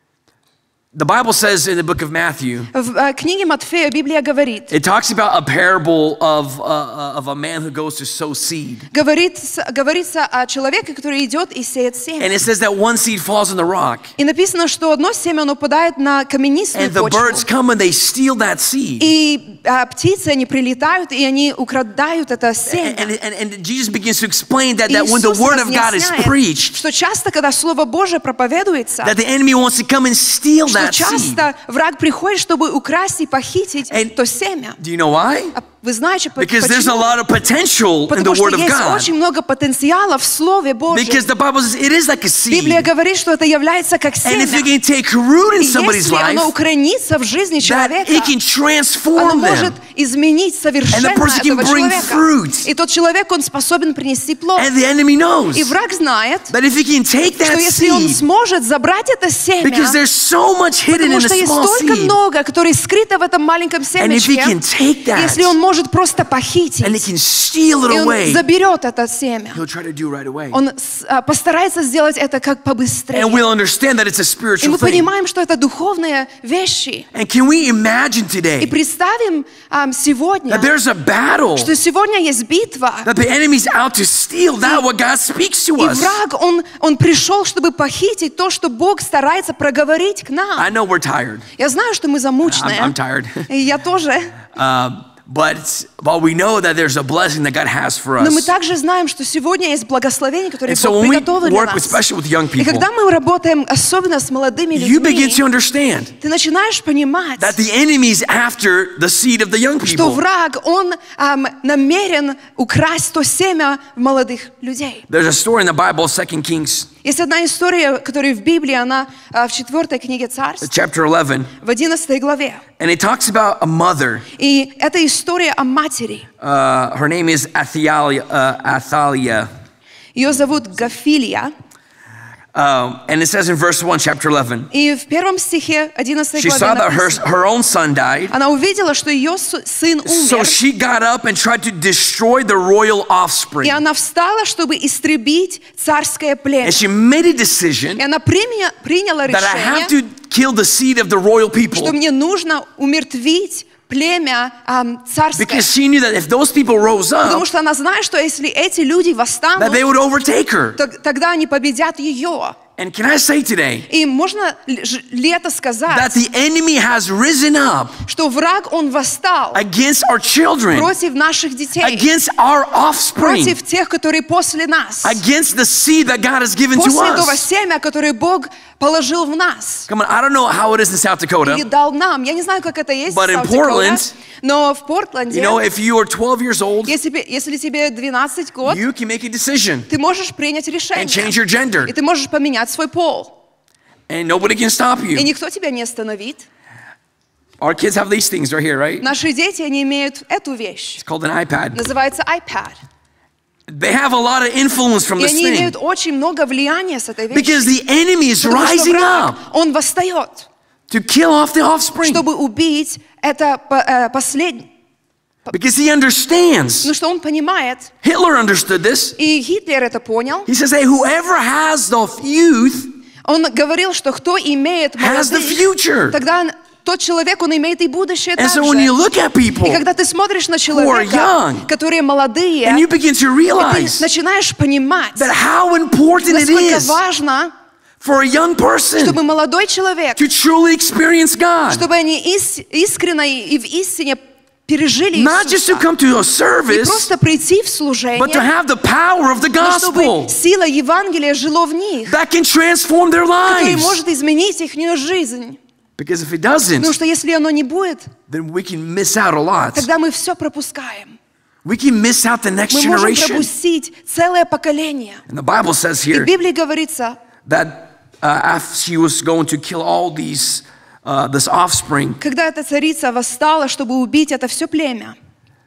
The Bible says in the book of Matthew, В э, книге Матфея Библия говорит, it talks about a parable of, uh, of a man who goes to sow seed. говорит, говорится о человеке, который идет и сеет семя. And it says that one seed falls on the rock. И написано, что одно семя, оно упадает на каменистую And the почву. birds come and they steal that seed. И а, птицы, они прилетают, и они украдают это семя. And, and, and Jesus begins to explain that, that И when the Иисус word of God is разъясняет, preached, что часто, когда Слово Божие проповедуется, that the enemy wants to come and steal что that seed. часто враг приходит, чтобы украсть и похитить And то семя. do you know why? А вы знаете, по- Because there's a почему? lot of potential in the Потому что word of есть God. очень много потенциала в Слове Божьем. Because the Bible says it is like a seed. Библия говорит, что это является как And if семя. you can take root in И somebody's если оно life, укоренится в жизни that человека, it can transform оно может them. изменить совершенно And the person can этого bring человека. fruit. И тот человек, он способен принести плод. And the enemy knows И враг знает, that if he can take что that если он seed, сможет забрать это семя, because there's so much hidden потому in a что есть small столько seed, много, которое скрыто в этом маленьком and if he семечке, can take that если он может просто похитить, and he can steal it и он away, заберет это семя, he'll try to do right away. он с- а, постарается сделать это как побыстрее. And we'll understand that it's a И spiritual мы thing. понимаем, что это духовные вещи. And can we imagine И today представим ам, сегодня, that there's a battle, что сегодня есть битва, that the enemy's out to steal that what God speaks to и us? враг, он, он пришел, чтобы похитить то, что Бог старается проговорить к I нам. know we're tired. Я знаю, что мы I'm, замученные. I'm tired. И я тоже. Um, but but we know that there's a blessing that God has for Но мы us. также знаем, что сегодня есть благословение, которое And so Бог when we приготовил для work with, нас. especially with young И people, когда мы работаем особенно с молодыми you begin to людьми, understand ты начинаешь понимать, that the enemy's after the seed of the young что people. враг, он ам, намерен украсть то семя молодых людей. There's a story in the Bible, Second Kings, Есть одна история, которая в Библии, она а, в четвертой книге Царств, chapter eleven, в одиннадцатой главе. and it talks about a mother. И это история о матери. Uh, her name is Athaliah. Uh, Athaliah. Ее зовут Гафилия. Um, and it says in verse one, chapter eleven, И в первом стихе одиннадцатой she главе saw that her, написано, her own son died. она увидела, что ее с- сын So умер, she got up and tried to destroy the royal offspring. и она встала, чтобы истребить царское племя. And she made a decision И она приня- приняла that I have решение, to kill the seed of the royal people. что мне нужно умертвить племя ам, царское. Because she knew that if those people rose Потому up, что она знает, что если эти люди that восстанут, they would overtake her. то- тогда они победят ее. And can I say today И можно ли ж- ли это that сказать, the enemy has risen up что враг, он восстал against our children, против наших детей, against our offspring, против тех, которые после нас, against the seed that God has given to после этого us? семя, которое Бог положил в нас Come on, I don't know how it is in South или Dakota, дал нам. Я не знаю, как это есть But в in South Dakota, Portland, но в Портленде, you know, if you are twelve years old, если, тебе- если тебе двенадцать год, you can make a decision ты можешь принять and решение, change your gender, и ты можешь поменять свой пол, and nobody can stop и you. никто тебя не остановит. Our kids have these things right here, right? Наши дети, они имеют эту вещь, It's called an iPad. называется iPad. They have a lot of influence from И this они thing имеют очень много влияния с этой because вещью. the enemy is Потому что rising враг, up он восстает, to kill off the offspring чтобы убить это по- э, последнее. because he understands. Ну что он понимает, Hitler understood this. и Гитлер это понял. He says, hey, whoever has the youth Он говорил, что кто имеет has the молодых, future. тогда тот человек, он имеет и будущее And также. so when you look at people И когда ты смотришь на are человека, young, которые молодые, and you begin to и realize ты начинаешь понимать, that how important it насколько is важно, for a young person чтобы молодой человек, to truly experience God. чтобы они ис- искренне и в истине пережили Not just to Иисуса. come to a Не service, просто прийти в but to служение, have the power of the но чтобы gospel сила Евангелия жило в них, that can transform their которое lives. может изменить их жизнь. Because if it doesn't, Потому что если оно не будет, then we can miss out a lot. тогда мы все пропускаем. We can miss out the next Мы можем generation. пропустить целое поколение. And the Bible says И в here Библии говорится, that uh, after she was going to kill all these, uh, this offspring, когда эта царица восстала, чтобы убить это все племя,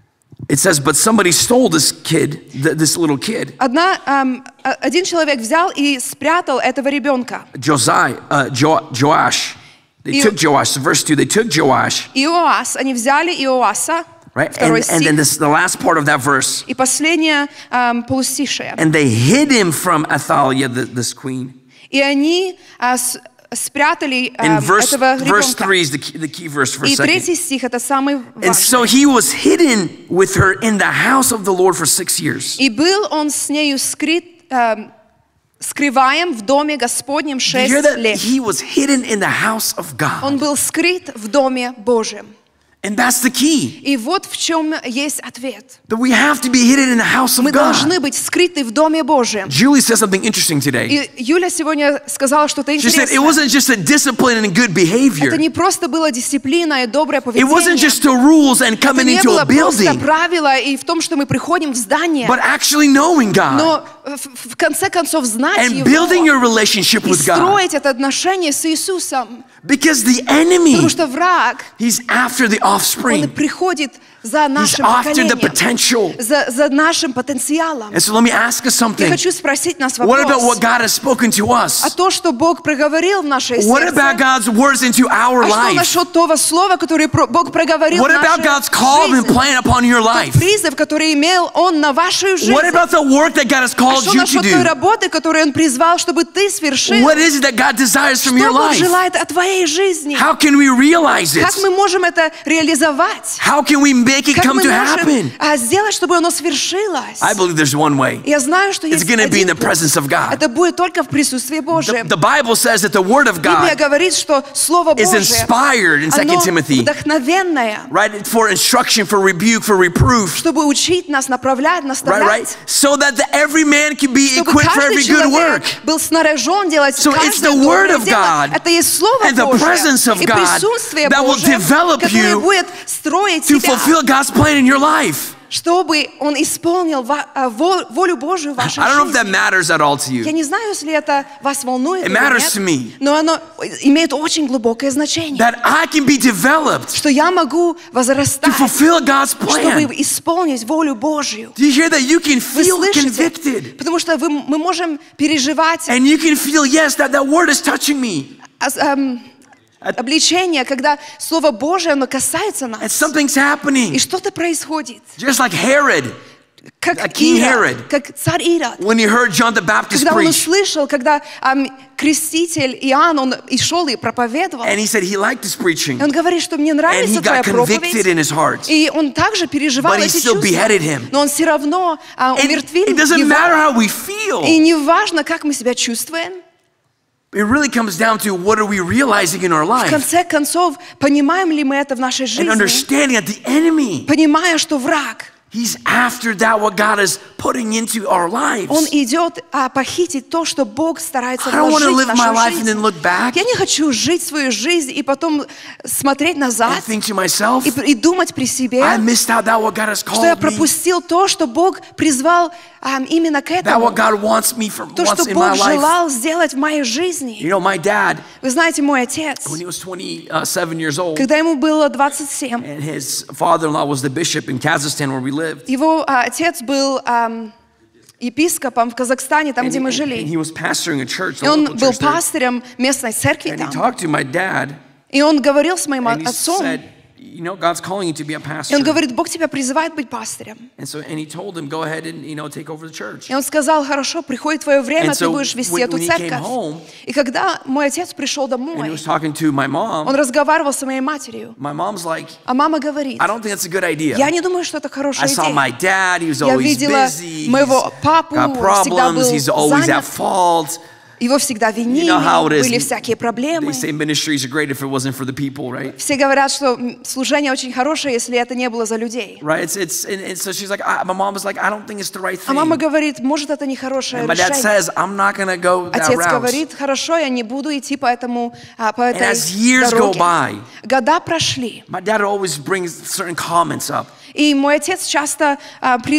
It says, but somebody stole this kid, th- this little kid. Одна, эм, э, один человек взял и спрятал этого ребенка. Josiah, uh, jo- Joash. They И- took Joash. So verse two, they took Joash. Иоас, они взяли Иоаса, Right? второй And, and then стих, this, the last part of that verse. и последнее эм, полустишее. And they hid him from Athaliah, the, this queen. И они а, с- спрятали And эм, verse, этого verse ребенка. three is the key, the key verse for a И second. третий стих это самый And so важный. he was hidden with her in the house of the Lord for six years. И был он с нею скрыт, эм, скрываем в доме Господнем Did you шесть hear that? лет. He was hidden in the house of Он God. был скрыт в доме Божьем. And that's the key. И вот в чем есть ответ. That we have to be hidden in the house of Мы God. должны быть скрыты в доме Божьем. Julie said something interesting today. И Юля сегодня сказала что-то She said it интересное. wasn't just a discipline and good behavior. Это не просто была дисциплина и доброе It wasn't поведение. just the rules and Это coming не into было a просто building, правила и в том, что мы приходим в здание. but actually knowing God Но в, в конце концов знать and Его building your relationship и with God. строить это отношение с Иисусом. Because the enemy, Потому что враг, he's after the он offspring. приходит за He's нашим after the поколением, potential. за, за нашим потенциалом. And so let me ask us Я something. хочу спросить нас What about what вопрос. God has spoken to А us? то, что Бог проговорил в наше What сердце, about God's words into our а что life? насчет того слова, которое про- Бог проговорил What в about нашу God's call and жизнь? plan upon your life? Тот призыв, который имел Он на вашу жизнь. What about the work that God has А called что you to насчет той do? работы, которую Он призвал, чтобы ты свершил? What is it that God desires from your Что Бог life? желает от твоей жизни? How can we realize it? Как мы можем это реализовать? How can we make it Как come мы to можем happen? а, сделать, чтобы оно свершилось? I believe there's one way. Я знаю, что It's есть going to be in один the путь. presence of God. Это будет только в присутствии The, Божьем. the Bible says that the Word of Библия God говорит, что Слово is Божье, inspired in Second оно Timothy, вдохновенное, right? For instruction, for rebuke, for reproof, чтобы учить нас, направлять, right? наставлять, Right? So that the, every man can be чтобы equipped for каждый every good человек work. был снаряжен делать So it's каждое the Word доброе of дело. God Это есть Слово and the Божье presence of и God присутствие that will Божье, develop которое you будет строить to тебя, fulfill God's plan in your life. чтобы Он исполнил ва- а, во- волю Божию в вашей I don't know if that жизни. matters at all to Я you. не знаю, если это вас волнует It или matters to нет, me. но оно имеет очень глубокое значение, That I can be developed что я могу to возрастать, fulfill God's чтобы plan. исполнить волю Божью. Do you hear that? You can Вы feel слышите? convicted. Потому что вы- мы можем переживать And you can feel, yes, that that word is touching me. ос- эм, обличение, когда Слово Божие, оно касается And нас. something's И happening. что-то происходит. Just like Herod, Как Like King Ирод, Herod. как царь Ирод. when he heard John the Baptist Когда он preach. услышал, когда ам, креститель Иоанн, он и шел и проповедовал. And he said he liked this И preaching. он говорит, что мне And he нравится твоя got convicted проповедь. in his heart. И он также переживал But he эти still чувства. beheaded him. Но он все равно а, And умертвил it doesn't matter его. how we feel. И не важно, как мы себя чувствуем. It really comes down to what are we realizing in our В life. конце концов, понимаем ли мы это в нашей And жизни? understanding that the enemy, Понимая, что враг, he's after that what God is putting into our lives. он идет а, похитить то, что Бог старается I don't want вложить to в live my нашу life and жизнь. then look back Я не хочу жить свою жизнь и потом смотреть and назад think to myself, и, и думать при себе, I missed out that what God has что я called me, пропустил то, что Бог призвал а, именно к that этому. what God wants me from То, wants что in my Бог life. желал сделать в моей жизни. You know, my dad, Вы знаете, мой отец, when he was twenty-seven years old, когда ему было двадцать семь, and his father-in-law was the bishop in Kazakhstan where we lived. его а, отец был ам, епископом в Казахстане, там, And где мы he, and жили. he was pastoring a church, И a он local был church there. пастырем местной церкви And he там. talked to my dad, И он говорил с моим and he отцом, said, you know, God's calling you to be a и pastor. он говорит, Бог тебя призывает быть пастырем. And so, and he told him, go ahead and, you know, take over the church. И он сказал, хорошо, приходит твое время, And ты so будешь вести when- эту when he came церковь. home, И когда мой отец пришел And he домой, was talking to my он mom. разговаривал с моей матерью. My mom's like, А мама говорит, I don't think that's a good idea. я не думаю, что это I хорошая saw my идея. dad, he was Я always видела busy, моего he's папу, got он всегда problems, был he's always занят. at fault. Его всегда винили, You know how it is. были всякие проблемы. They say ministries are great if it wasn't for the people, right? Все говорят, что м, служение очень хорошее, если это не было за людей. Right? It's, it's, and, and so she's like, I, my mom was like, I don't think it's the right А мама thing. говорит, может, это не хорошее And my dad решение. says, I'm not going to go that Отец route. говорит, хорошо, я не буду идти по этому, а, по And этой as years go дороге. by, Года прошли, my dad always brings certain comments up. и мой отец часто а, при-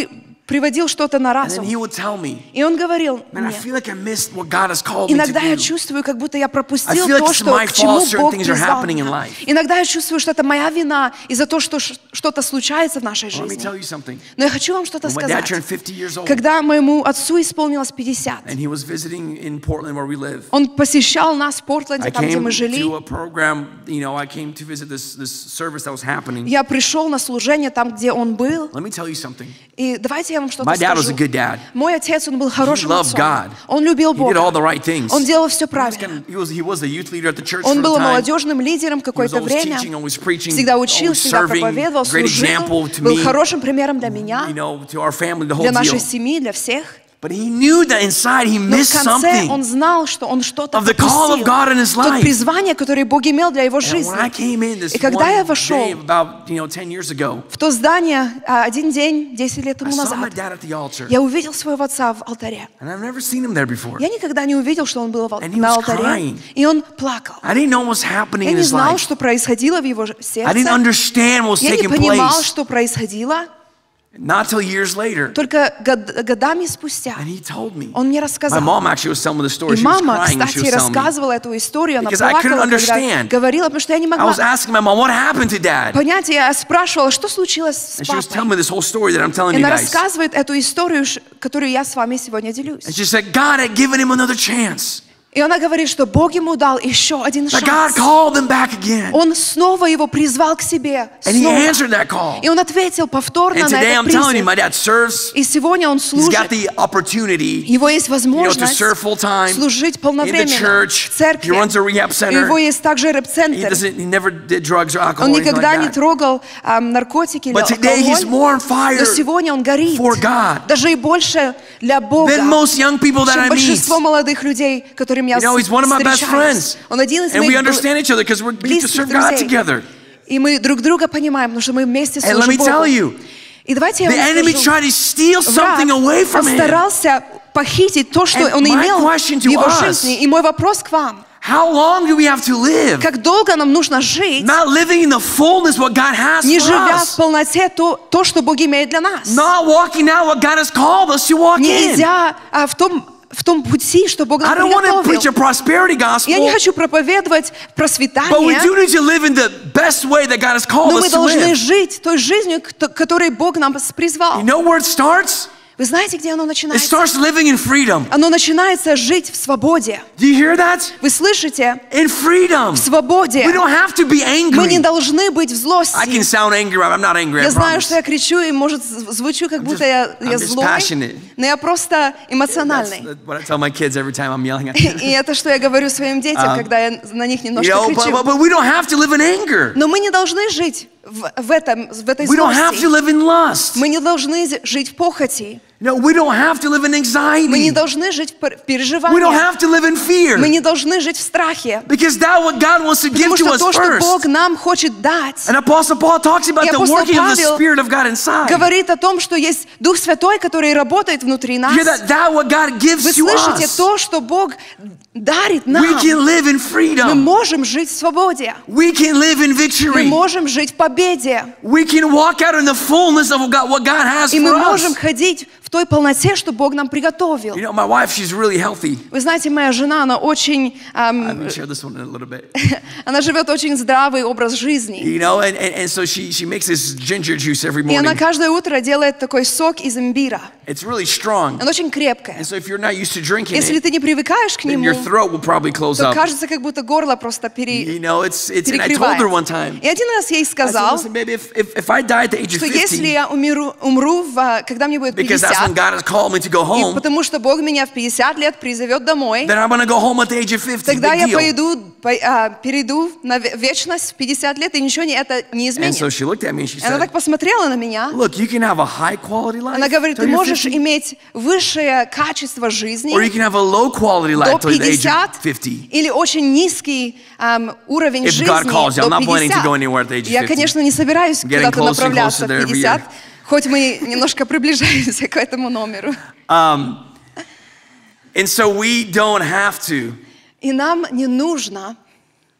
приводил что-то на And then разум. he would tell me, И он говорил man, I мне, feel like I missed what God has called me to иногда я do. чувствую, как будто я I пропустил feel like то, it's что, my к чему fault certain Бог things are призвал happening in меня. life. Иногда я чувствую, что это моя вина из-за того, что ш- что-то случается в нашей Well, let me жизни. tell you something. Но я хочу вам что-то When my dad сказать. turned fifty years old, Когда моему отцу исполнилось пятьдесят, and he was visiting in Portland where we live, он посещал нас в Портленде, I там, где came мы жили. to a program, you know, I came to visit this, this service that was happening. Я пришел на служение там, где он был. Let me tell you something. И давайте я вам что-то My dad was скажу. a good dad. Мой отец, он был хорошим He loved отцом. God. Он любил He did all Бога. the right things. Он делал все He was, правильно. kind of, he, was, he was a youth leader at the church Он for был a time. молодежным лидером He was какое-то always время. teaching, always preaching, Всегда учил, always всегда serving, проповедовал, great служил. example to Был me, хорошим примером для меня, you know, to our family, the whole для нашей deal. семьи, для всех. But he knew that inside he Но в missed конце он something знал, что он что-то of the call of пропустил. God in his То life. призвание, которое Бог имел для его And when жизни. I came in this И когда я one вошел day about, you know, ten years ago, в то здание а, один день, десять лет I тому saw my назад, dad at the altar. я увидел своего отца в алтаре. And I've never seen him there before. Я никогда не увидел, что он был в ал- And he на was алтаре. crying. И он плакал. I didn't know what was happening Я in не his знал, life. что происходило в его ж- I didn't сердце. understand what was Я не taking понимал, place. что происходило. Not till years later. Только год- годами спустя And he told me. он мне My рассказал. mom actually was telling me the story. И She was мама, crying when she кстати, was telling me. рассказывала эту историю. Она Because I couldn't плакала, когда understand. говорила, потому что я не I могла was asking my mom, what happened to dad? понять. Я спрашивала, что случилось с And she was папой. telling me this whole story that I'm telling И you она guys. рассказывает эту историю, ш- которую я с вами сегодня делюсь. And she said God had given him another chance. И она говорит, что Бог ему дал еще один That God шанс. called him back again. Он снова его призвал к себе. And he Снова. answered that call. И он ответил повторно And на today этот I'm telling you, призыв. my dad serves. И сегодня он He's got служит. the opportunity, Его есть you know, to возможность serve full time служить in the полновременно church. в церкви. He runs a rehab У center. него есть также He рэп-центр. doesn't. He never did drugs or alcohol Он or anything никогда like не that. трогал ам, наркотики или But today he's more on fire алкоголь. Но сегодня он горит. for God Даже и больше для Бога, than most young people that чем I meet. большинство молодых людей, которым я You know, he's one of my best встречаюсь. friends. Он один из And we моих understand each other because we get to близких serve God друзей. together. И мы друг друга понимаем, потому что мы вместе And let служим me tell Богу. you, И давайте я the вам enemy скажу, tried to steal враг, something away from он him. старался похитить то, что And он my имел question в to его us, жизни. И мой вопрос к вам. How long do we have to live? Как долго нам нужно жить, Not living in the fullness what God has не for живя в us. полноте то, то, что Бог имеет для нас? Not walking out what God has called us to walk Не in. идя а, в том в том пути, что Бог нам I don't want to preach a приготовил. prosperity Я не gospel, хочу проповедовать but we процветание, do need to live in the best way that God has called но мы us to должны live. жить той жизнью, к- которой Бог нам призвал. You know where it starts? Вы знаете, где оно It начинается? starts living in freedom. Оно начинается жить в свободе. Do you hear that? Вы слышите? In freedom. В свободе. We don't have to be Мы не angry. должны быть в I злости. can sound angry, but I'm not angry, I Я знаю, promise. что я кричу и, может, з- звучу, как будто я, I'm я just злой, passionate. но я просто That's эмоциональный. what I tell my kids every time I'm yelling at them. И это, что я говорю своим детям, Um, когда я на них You немножко know, but, кричу. but, but we don't have to live in anger. Но мы не должны жить в, в, этом, в этой We don't have to злости. live in lust. Мы не должны зи- жить в похоти. No, we don't have to live in Мы не anxiety. должны жить в пер- We don't переживаниях. have to live in fear. Мы не должны жить в страхе. Because that's what God wants to give Потому to что us то, что Бог first. нам хочет дать, And Apostle Paul talks about И the апостол working of the Павел Spirit of God inside. говорит о том, что есть Дух Святой, который работает внутри нас. Hear that? That's what God gives Вы to слышите us. то, что Бог дарит We нам. can live in Мы freedom. можем жить в свободе. We can live in Мы victory. можем жить в победе. We can walk out in the fullness of God, what God has И мы for можем us. ходить в той полноте, что Бог нам приготовил. You know, my wife, she's really healthy. Вы знаете, моя жена, она очень, I'm эм, going to share this one in a little bit. она живет очень здравый образ жизни. You know, and, and, and so she, she makes this ginger juice every И она morning. каждое утро делает такой сок из имбира. It's really strong. Он очень крепкое. And so if you're not used to drinking Если it, ты не привыкаешь к then нему, your throat will probably close то up. кажется, как будто горло просто пере- You know, it's, it's, and I told her one time, перекрывает. И один раз я ей I said, сказал, listen, baby, if, if, if I die at the age of что если fifty, я умру, умру в, когда мне будет because that's when пятьдесят, God has called me to go и home, потому что Бог меня в пятьдесят лет призовет домой, then I'm going to go home at the age of fifty. тогда Big я deal. пойду, по- а, перейду на ве- вечность в пятьдесят лет, и ничего не, это не And изменит. so she looked at me and she И она said, так посмотрела на меня. look, you can have a high quality life Она говорит, till ты you're можешь fifty, иметь высшее качество жизни or you can have a low quality до life till the age пятидесят, of fifty. или очень низкий эм, уровень If жизни God calls you, I'm до not planning to пятидесяти. go anywhere at the age of Я, fifty. конечно, не собираюсь I'm getting куда-то closer and направляться closer в there every пятьдесят, year. хоть мы немножко приближаемся к этому номеру. Um, and so we don't have to. И нам не нужно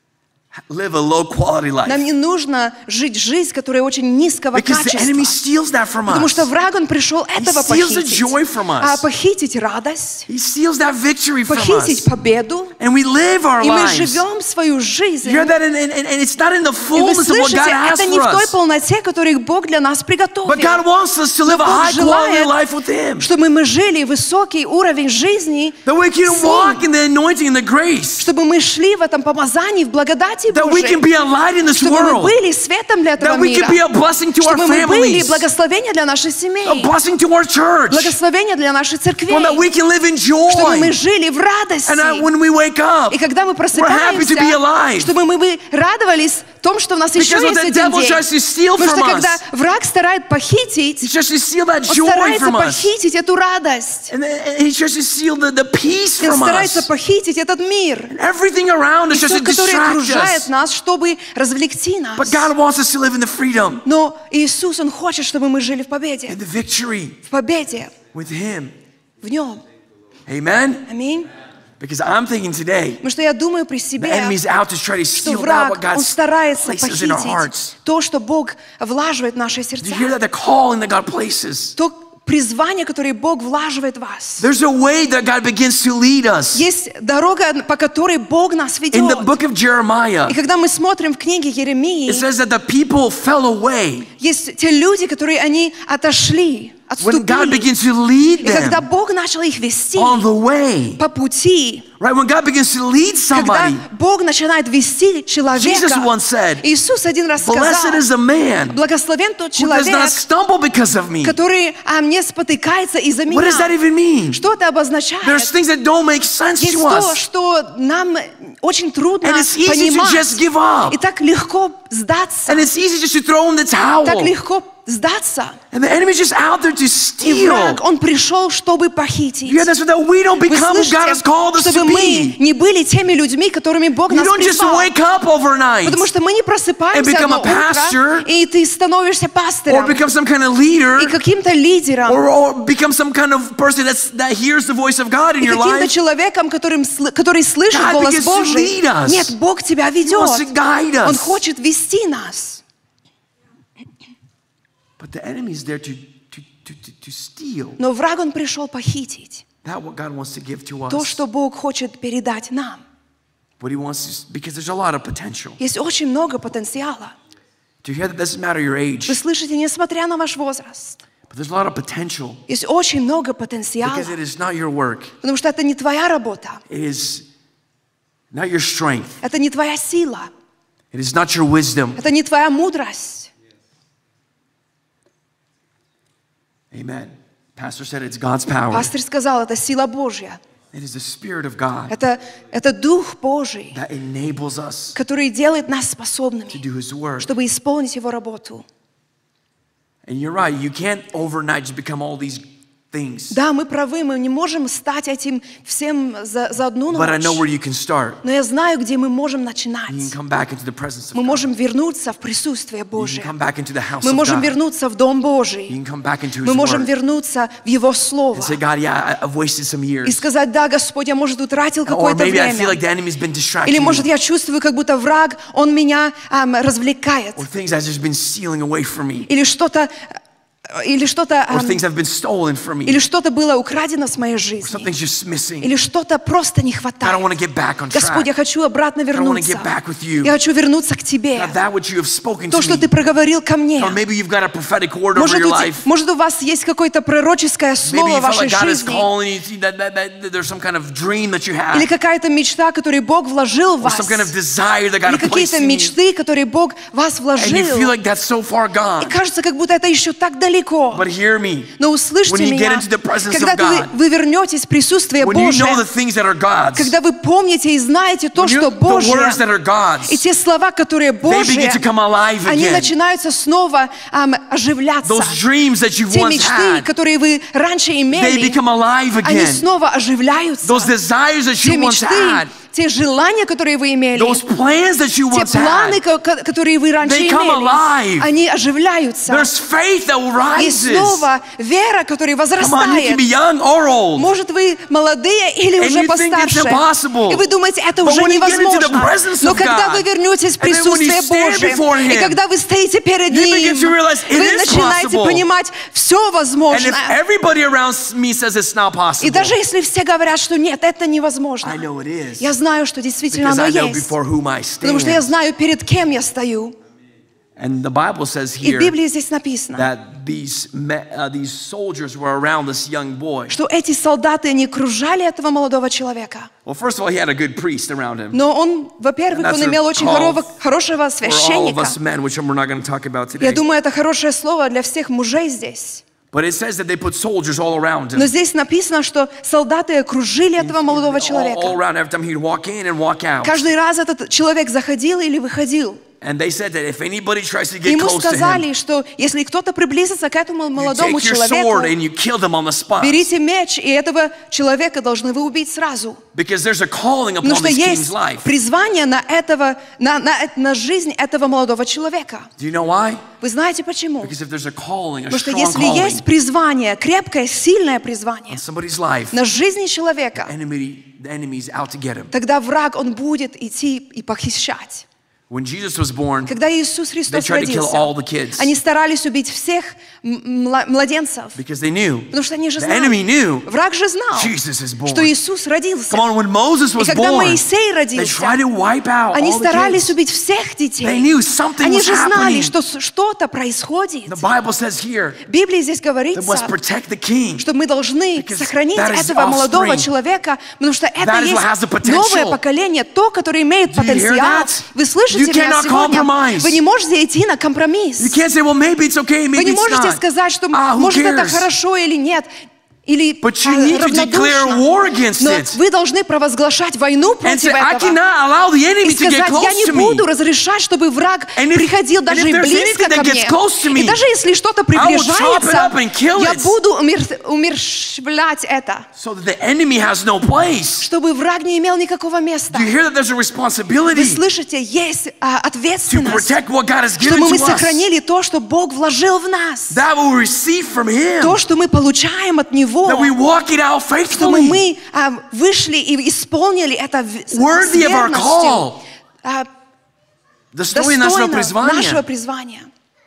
live a low quality life. Нам не нужно жить жизнь, которая очень низкого Because the enemy качества. steals that from Потому us. что враг, он пришел этого steals the похитить. joy from us. А похитить радость, He steals that victory from похитить us. победу. And we live our И мы lives. живем свою жизнь. You hear that? And, and, and it's not in the И вы fullness of what слышите, God has это не for в той us. полноте, которую Бог для нас приготовил. But God wants us to Но live a Бог high quality желает, life with Him. чтобы мы жили высокий уровень жизни That we can с Ним. walk in the anointing and the grace. Чтобы мы шли в этом помазании, в благодати That we can be Божией. a light in this Чтобы мы world. были светом для этого That we мира. can be a blessing to our Чтобы мы были families. благословением для наших A семей. blessing to our church. Благословение для наших церквей. One that we can live in Чтобы мы joy. жили в радости. And that when we wake up, И когда мы we're happy to be просыпаемся, alive. чтобы мы бы радовались в том, что у нас еще Because what есть the один devil день. tries to steal Потому что from когда us, враг старается похитить, he tries to steal that он joy старается from us. похитить эту радость. And then- and he tries to steal the, the peace И он from старается us. похитить этот мир. Everything around И us just все, to которое distract окружает us. нас, чтобы развлекти нас. But God wants us to live in the freedom Но Иисус, Он хочет, чтобы мы жили в победе. and the victory В победе. with Him. В Нем. Amen? Аминь. Because I'm thinking today, Потому что я думаю при the себе, enemy's out to try to что steal out враг, what God он старается places in our похитить hearts. то, что Бог влаживает в наши Do you сердца. hear that? The calling that God places. То призвание, которое Бог влаживает в вас. There's a way that God begins to lead us. Есть дорога, по которой Бог нас In the ведет. book of Jeremiah, И когда мы смотрим в книге it Еремии, says that the people fell away. есть те люди, которые они отошли, When God отступили. begins to lead И когда them Бог начал их вести on the way, по пути, right? When God begins to lead когда somebody, Бог начинает вести человека, Jesus once said, Иисус один раз blessed сказал, is a man благословен тот who does человек, not stumble because of me. который а, не спотыкается из-за What does that меня. even mean? Что это обозначает? There's things that don't make sense Есть to то, us. что нам очень трудно And it's easy to понимать. just give up. И так легко сдаться. And it's easy just to throw in the towel. Так легко сдаться. And the enemy's just out there to И steal. враг, он пришел, чтобы похитить. Yeah, that's what that we don't Вы become who God has слышите, called us чтобы to мы be. не были теми людьми, которыми Бог You нас don't just призвал. wake up overnight Потому что мы не просыпаемся and become одно a pastor, утро, и ты становишься or пастором, become some kind of leader, и каким-то лидером, or, or become some kind of person that's, that hears the voice of God in и your каким-то life. человеком, которым, сл- который слышит God голос begins to Божий. lead us. Нет, Бог тебя He wants to ведет. guide Он us. хочет вести нас. But the enemy's there to, to, to, to, to steal Но враг, он пришел похитить that what God wants to give to то, us. что Бог хочет передать нам. What He wants to, because there's a lot of potential. Есть очень много потенциала. Do you hear that? Doesn't matter your age, Вы слышите, несмотря на ваш возраст, but there's a lot of potential есть очень много потенциала. because it is not your work. Потому что это не твоя работа, It is not your strength. это не твоя сила, It is not your wisdom. это не твоя мудрость. Amen. Pastor said it's God's power. Пастор сказал, это сила Божья. It is the Spirit of God Это, это Дух Божий, that enables us который делает нас to способными, do His work. чтобы исполнить Его работу. And you're right, you can't overnight just become all these things. Да, мы правы, мы не можем стать этим всем за, за одну But I ночь. know where you can start. Но я знаю, где мы можем You can начинать. come back into the presence of Мы God. можем вернуться в присутствие You can Божие. come back into the house Мы of можем God. вернуться в Дом You Божий. can come back into Мы His можем Word вернуться в Его Слово. and say, God, yeah, I- I've wasted some И years. сказать, да, Господь, я, может, утратил Or какое-то maybe I feel like время. the enemy's been distracting Или, me. может, я чувствую, как будто враг, он меня ам, развлекает. Or things have just been stealing away from me. Или что-то, или что-то, Or ам, things have been stolen from me. или что-то было украдено с моей Or жизни. something's just missing. Или что-то просто не God, I хватает. want to get back on Господь, я track. хочу обратно I want to вернуться. get back with you. Я хочу вернуться к Тебе. God, that which you have spoken То, to что Ты me. проговорил ко мне. Or maybe you've got a prophetic word over Может, your у, те- life. может, у вас есть какое-то пророческое Maybe слово you в felt вашей like God is жизни. calling you, that, that, that, that there's some kind of dream that you Или have. какая-то мечта, которую Бог вложил в Or вас. some kind of desire that God Или has placed какие-то in you. мечты, которые Бог в вас And you feel вложил. like that's so far И gone. кажется, как будто это еще так далеко. But hear me. Но услышьте When you get меня, into the presence когда of ты- God, вы вернетесь в присутствие When you know the Божие, things that are God's, когда вы помните и знаете то, when you, что the words that Божье, are God's, и те слова, которые they begin Божьи, to come alive они again. начинаются снова ам, оживляться. Those dreams that you Те once мечты, had, которые вы раньше they имели, become alive они again. снова оживляются. Those desires that Те you once мечты, had, те желания, которые вы имели, those plans that you те once had, планы, ко- ко- которые вы раньше they come имели, alive. они оживляются. There's faith that И rises. снова вера, которая Come on, you возрастает. can be young or old. Может, вы молодые или And уже you think it's постарше. impossible. И вы думаете, это But уже when you get into the невозможно. presence Но of когда God, вы вернетесь в and then when you присутствие stand Божие, before и Him, когда вы стоите перед you begin Ним, to realize it вы is начинаете possible. понимать, все And if возможно. everybody around me says it's not И possible, даже если все говорят, что нет, это невозможно, I know it is. я знаю, что действительно Because оно I know есть. before whom I Потому что я stand. знаю, перед кем я стою. And the Bible says И в here Библии здесь написано, that these me- uh, these soldiers were around this young boy. что эти солдаты, они окружали этого молодого человека. Well, first of all, he had a good priest around him. Но он, во-первых, And that's он имел очень called хоро- хорошего For all of священника. us men, which we're not going to talk about today. Я думаю, это хорошее слово для всех мужей здесь. But it says that they put soldiers all around Но him. здесь написано, что солдаты окружили этого молодого All, all человека. around every time he'd walk in and walk out. Каждый раз этот человек заходил или выходил. And they said that if anybody tries to И get ему close to him, сказали, что если кто-то приблизится к этому you молодому take your sword человеку, and you kill them on the spot. берите меч, и этого человека должны вы убить сразу. Because there's a calling Потому upon что this king's есть life. призвание на, этого, на, на, на жизнь этого молодого человека. Do you know why? Вы знаете почему? Because if there's a calling, a Потому что strong если calling есть призвание, крепкое, сильное призвание on somebody's life, на жизни человека, enemy, the enemy's out to get him. тогда враг, он будет идти и похищать. When Jesus was born, Когда Иисус they Христос tried to kill all the родился, kids они старались убить всех м- мла- младенцев, because they knew, потому что они же the enemy знали, knew враг же знал, Jesus is born. что Иисус родился. Come on, when Moses И was когда born, Моисей they родился, tried to wipe out они all the старались kids. убить всех They детей. knew something Они was же знали, happening. что с- что-то происходит. The Bible says here, В Библии здесь they говорится, must protect the king. что мы должны Because сохранить that is этого молодого offspring. человека, потому что это That is what has the есть новое potential. поколение, то, которое имеет Do you hear потенциал. that? Вы слышите You меня cannot сегодня? compromise. Вы не можете идти на компромисс. You can't say, well, maybe it's okay, Вы maybe не it's можете not. сказать, что Ah, who может это cares? хорошо или нет. Или But you а, need to declare равнодушно. war against Но it. вы должны провозглашать войну And против say, I этого. cannot allow the И enemy to get сказать, я close не to буду me. разрешать, чтобы враг And if- приходил and даже if и there's близко anything ко that мне. gets close to me, И даже если что-то I will chop it приближается, up and kill я it. буду умер- умерщвлять это, So that the enemy has no place. чтобы враг не имел никакого места. Do you hear that there's a Вы responsibility слышите, есть а, to ответственность, protect what God has given чтобы мы to us? сохранили то, что Бог вложил в нас. That we receive from Him. То, что мы получаем от Него. That we walk it out Чтобы faithfully. мы а, вышли и исполнили это в- с Worthy of our верностью, call. а, Достойно нашего достойно нашего призвания. призвания.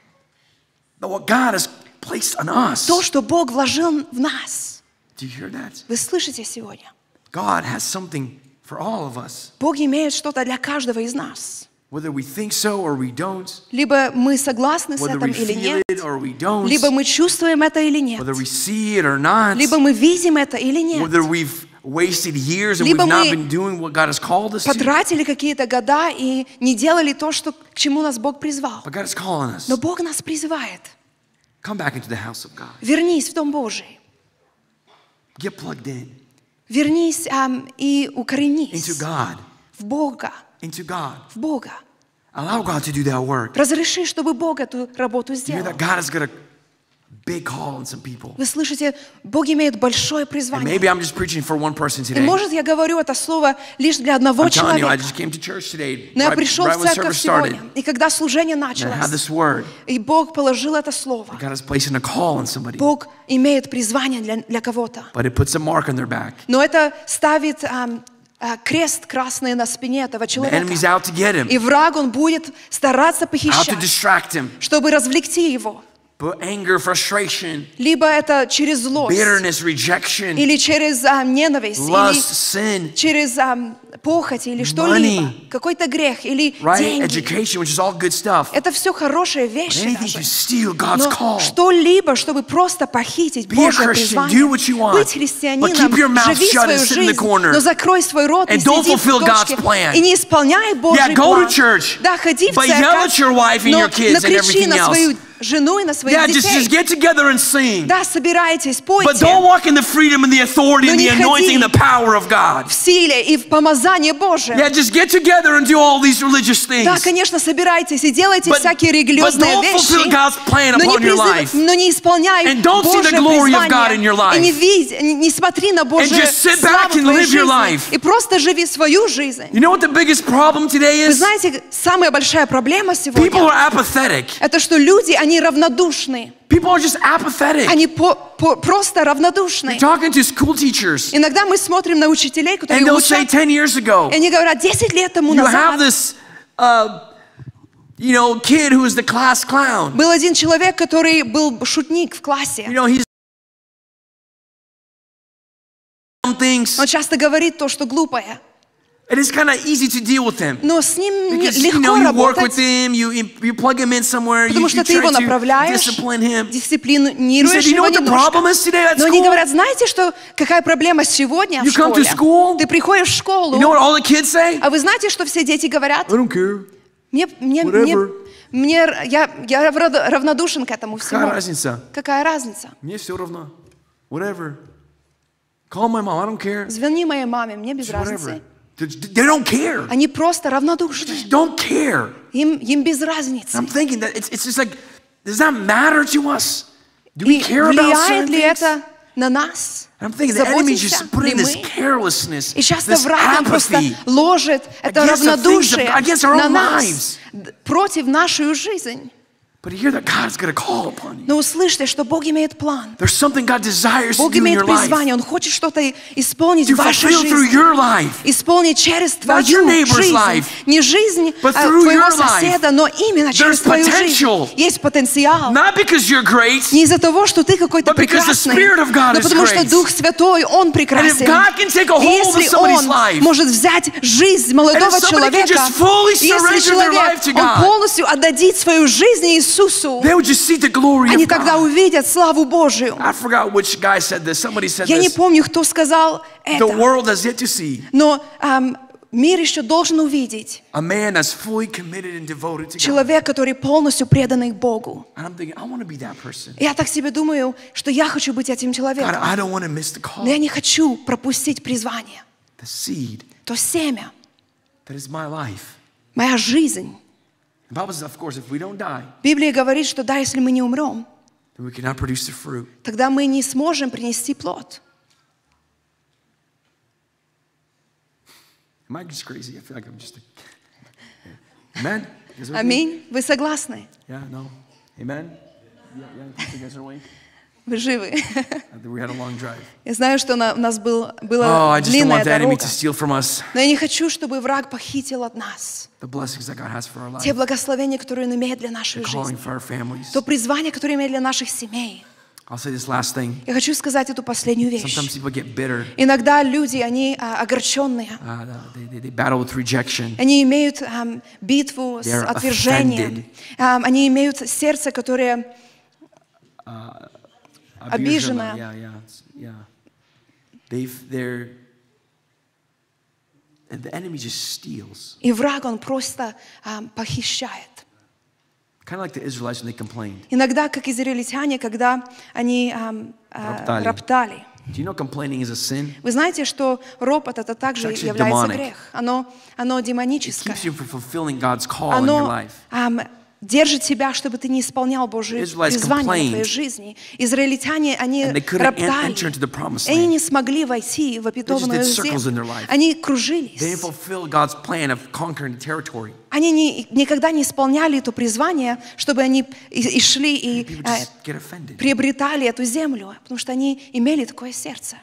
That what God has placed on us. То, что Бог вложил в нас. Do you hear that? Вы слышите сегодня? God has something for all of us. Бог имеет что-то для каждого из нас. Whether we think so or we don't. Либо мы согласны с Whether этим we или feel нет. it or we don't. Либо мы чувствуем это или нет. Whether we see it or not. Либо мы видим это или нет. Whether we've wasted years and Либо we've not мы been doing what God has called us to. Потратили какие-то года и не делали то, что, к чему нас Бог призвал. But God is calling us. Но Бог нас призывает. Come back into the house of God. Вернись в Дом Божий. Get plugged in Вернись ам, и into укоренись God. в Бога. Into God. В Бога. Allow God to do that work. Разреши, чтобы Бог эту работу You hear сделал. that God has got a big call on some people. Вы слышите, Бог имеет большое And призвание. maybe I'm just preaching for one person И today. может я говорю это слово лишь для одного I'm telling you, I человека. just came to church today, Но я right, пришел right в when церковь service started. сегодня. И когда служение And I had началось, this word. и Бог положил это слово, God is placing a call on somebody. Бог имеет призвание для, для кого-то. But it puts a mark on their back. Но это ставит ам, а, крест красный на спине этого The человека. enemy's out to get him. И враг, он будет стараться Out to похищать, distract him. чтобы развлекти его. But anger, frustration, Либо это через злость, bitterness, rejection, или через а, ненависть, lust, или sin, через а, похоть, или что-либо, money, какой-то грех, или right? деньги. Education, which is all good stuff. Это все хорошие вещи Anything даже. to steal God's Но call. что-либо, чтобы просто похитить Be a Божье Christian, призвание, do what you want, быть but христианином, keep your mouth живи shut and свою sit in the жизнь, corner. но закрой свой рот и And don't сиди в fulfill точке, God's plan. и не исполняй Божий Yeah, go to план. church, Да, ходи в but yell церковь, at your wife and но your kids and накричи everything на else. свою жену и на своих Yeah, just, just детей. get together and sing. Да, собирайтесь, But пойте. don't walk in the freedom and the authority Но and не the anointing and the ходи power of God. в силе и в помазании Божьем. Yeah, just get together and do all these religious things. Да, конечно, собирайтесь и делайте But- всякие but религиозные don't fulfill вещи, God's plan но не, upon your life. призыв, но не исполняй And don't see the Божье glory of God in призвание. your life. И не, видь, не, не смотри на Божью just sit славу back в and твоей live your жизни. life. И просто живи свою жизнь. You know what the biggest problem today Вы is? знаете, самая большая проблема People сегодня are apathetic. это что люди, они равнодушны. People are just apathetic. Они по- по- просто равнодушны. You're talking to school teachers, Иногда мы смотрим на учителей, and которые they'll say учат, ten years ago, и они говорят, десять лет тому you have назад this, uh, you know, kid who is the class clown. был один человек, который был шутник в классе. You know, he's some things, Он часто говорит то, что глупое. and it's kind of easy to deal with him. Но с ним не- Because, you легко know, you work with работать, him, you, you plug him in somewhere, you, потому you что ты его try to направляешь, discipline him. He дисциплинируешь said, you know его what the problem is немножко. today at Но они school? говорят, знаете, что какая проблема сегодня в You come to школе? school, Ты приходишь в школу, You know what all the kids say? а вы знаете, что все дети говорят? I don't care. Мне, мне, мне, Whatever. мне, я, я равно- равнодушен к этому Какая всему. разница? Какая разница? Мне все равно. Whatever. Call my mom, I don't care. Звони моей маме, мне без Just whatever. разницы. They they don't care. Они просто равнодушны. Don't care. Им, им без разницы. I'm thinking that it's, it's just like, does that matter to us? Do we И care about влияет certain ли things? это на нас? I'm thinking the enemy Заботимся just put ли in this мы? carelessness, И часто this враг он просто apathy ложит это against the things равнодушие of- against our на own нас, lives. д- против нашу жизнь. But to hear that God's going to call upon you. Но услышьте, что Бог имеет план. There's something God desires to Бог do in имеет your life. призвание, Он хочет что-то исполнить To в вашей fulfill through жизни. your life. Исполнить через Not your твою neighbor's жизнь. life, Не жизнь but а, through твоего your life. соседа, но именно через There's твою potential. жизнь. Есть потенциал. Not because you're great, Не из-за того, что ты какой-то but because the прекрасный, Spirit of God но is потому что great. Дух Святой, Он and if прекрасен. God can take a И hold of если somebody's Он life, может взять жизнь and молодого if somebody can человека, just fully если surrender their человек, life to он God, полностью отдадит свою жизнь Иисусу, they would just see the glory они of тогда God. увидят славу Божию. I forgot which guy said this. Somebody said Я не this. помню, кто сказал The это, world has yet to see но ам, мир еще должен увидеть a man that's fully committed and devoted to God. человек, который полностью преданный Богу. And I'm thinking, I want to be that person. Я так себе думаю, что я хочу быть этим God, человеком, I don't want to miss the call. но я не хочу пропустить призвание. The seed То семя, that is my life. моя жизнь. The Bible says, of course, if we don't die, Библия говорит, что да, если мы не умрем, then we cannot produce the fruit. тогда мы не сможем принести плод. Am I just crazy? I feel like I'm just. A... Amen. You guys with me? Аминь. Вы согласны? Yeah. No. Amen. Yeah. Yeah. You guys are awake. Вы живы? We had a long drive. Я знаю, что на- у нас был, Oh, была I just don't длинная want the enemy дорога. to steal from us Но я не хочу, чтобы враг похитил от нас the blessings that God has for our life, те благословения, которые Он имеет для the нашей calling жизни. for our families. То призвание, которое имеет для наших семей. I'll say this last thing. Я хочу сказать эту последнюю вещь. Sometimes people get bitter. Иногда люди, они а, огорченные. Uh, they, they, they battle with rejection. Они имеют ам, битву с They are отвержением. Ам, они имеют сердце, которое Uh, обиженное. Yeah, yeah, yeah. They've, they're, and the enemy just steals. И враг, он просто ам, похищает. Kind of like the Israelites when they complained. Иногда, как израильтяне, когда они ам, а, Роптали. роптали. Do you know complaining is a sin? Вы знаете, что ропот это также It's actually является demonic. грех. Оно, оно It демоническое. keeps you from fulfilling God's call in your Оно life. ам, держит тебя, чтобы ты не исполнял Божие Israelites призвание в complained. твоей жизни. Израильтяне, они And they couldn't en- роптали. enter into the promised И они land. не смогли войти в обетованную did circles in their землю. life. Они They didn't кружились. fulfill God's plan of conquering the territory. Они не- никогда не исполняли это призвание, чтобы они и, и шли и People э, just get offended. приобретали эту землю, потому что они имели такое сердце.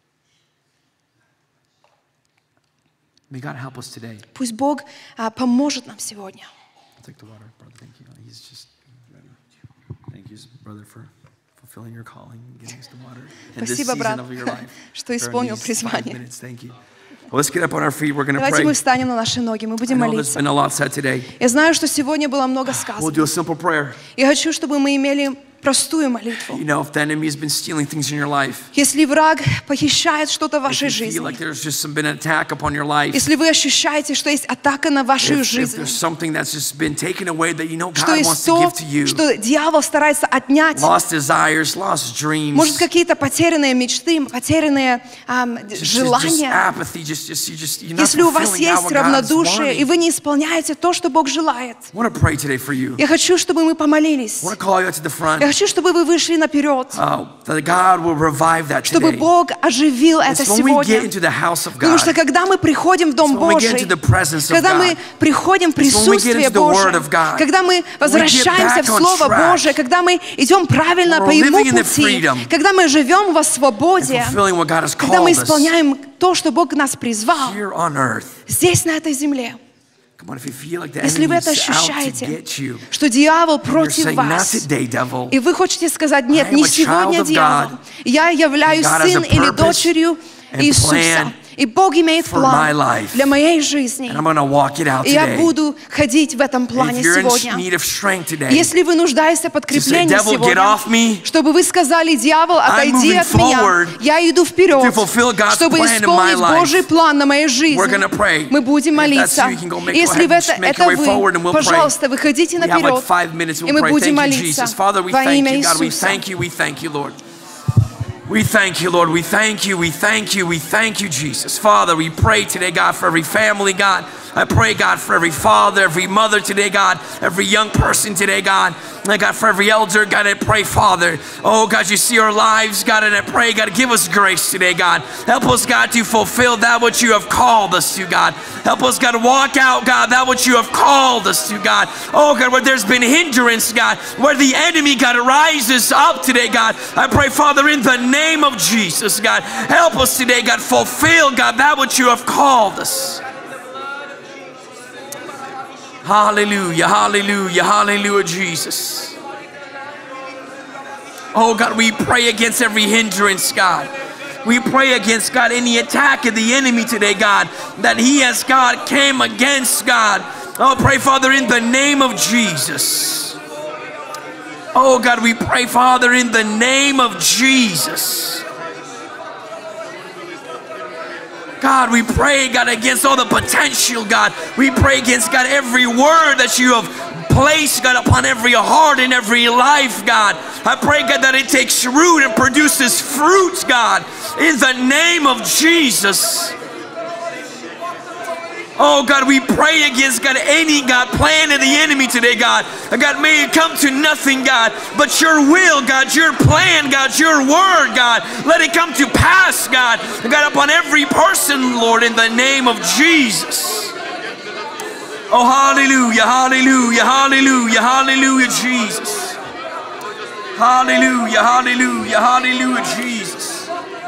May God help us today. Пусть Бог а, поможет нам сегодня. I'll take the water, brother. Thank you. He's just ready. Thank you, brother, for fulfilling your calling, giving us the water in this Спасибо, season брат, of your life. что During исполнил these five призвание. minutes. Thank you. Well, let's get up on our feet. We're going to Давайте pray. мы встанем на наши ноги, мы I будем know there's been молиться. a lot said today. Я знаю, что сегодня было много We'll сказано. do a simple prayer. Я хочу, чтобы мы имели простую молитву. You know, if the enemy has been stealing things in your life, Если враг похищает что-то в if вашей you feel жизни, like there's just been an attack upon your life, если вы ощущаете, что есть атака на вашу if, if жизнь, there's something that's just been taken away that you know что God есть wants to то, give to you, что дьявол старается отнять, lost desires, lost dreams, может, какие-то потерянные мечты, потерянные ам, just, just, just желания. apathy, just, just, you just, you're not Если у вас fulfilling out есть what God's равнодушие, и wanting. вы не исполняете то, что Бог желает, I want to pray today for you. я хочу, чтобы мы помолились. I want to call you out to the front. Я хочу, чтобы вы вышли наперед, Uh, that God will revive that чтобы today. Бог оживил это It's when we get сегодня. into the house of Потому God. что когда мы приходим в Дом It's when we get Божий, into the presence of когда God. мы приходим в It's when we get присутствие into the Word Божие, of God. когда мы возвращаемся back в on Слово track. Божие, когда мы идем правильно When по we're Ему living in the пути, freedom когда мы живем во свободе, and fulfilling what God has когда мы called us исполняем то, что Бог нас призвал here on earth. здесь, на этой земле. Come on, if you feel like the Если вы enemy это is out to ощущаете, get you, что дьявол and you're против saying, not вас, today, devil. и вы хотите сказать, нет, I am не a сегодня, child of дьявол, God. я являюсь God has a сын или purpose дочерью and Иисуса. plan И Бог имеет for my план life. для моей жизни. And I'm going to walk it out И я today. буду ходить в этом And плане if you're in сегодня. need of strength today, Если вы нуждаетесь в подкреплении "Devil, get сегодня, off me. чтобы вы сказали, дьявол, отойди moving от меня, forward я иду вперед, to fulfill God's чтобы plan in my исполнить life." Божий план на моей жизни. We're gonna pray. Мы будем And if that's молиться. you, you can go make- go Если ahead в and это, just make это your way forward and вы, we'll pray. пожалуйста, выходите we have наперед, like five minutes and и we'll мы pray. будем Thank you, молиться Jesus. Father, we во thank имя you, God. We Иисуса. thank you, we thank you, Lord. We thank you, Lord. We thank you. We thank you. We thank you, Jesus. Father, we pray today, God, for every family, God. I pray, God, for every father, every mother today, God, every young person today, God. And God, for every elder, God, I pray, Father. Oh, God, you see our lives, God, and I pray, God, give us grace today, God. Help us, God, to fulfill that which you have called us to, God. Help us, God, to walk out, God, that which you have called us to, God. Oh, God, where there's been hindrance, God, where the enemy, God, rises up today, God. I pray, Father, in the name of Jesus, God, help us today, God, fulfill, God, that which you have called us. Hallelujah, hallelujah, hallelujah, Jesus. Oh, God, we pray against every hindrance, God. We pray against, God, any attack of the enemy today, God, that he has, God, came against, God. Oh, pray, Father, in the name of Jesus. Oh, God, we pray, Father, in the name of Jesus. God, we pray, God, against all the potential, God. We pray against, God, every word that you have placed, God, upon every heart and every life, God. I pray, God, that it takes root and produces fruit, God, in the name of Jesus. Oh, God, we pray against, God, any, God, plan of the enemy today, God. God, may it come to nothing, God, but your will, God, your plan, God, your word, God, let it come to pass, God, God, upon every person, Lord, in the name of Jesus. Oh, hallelujah, hallelujah, hallelujah, hallelujah, Jesus. Hallelujah, hallelujah, hallelujah, Jesus.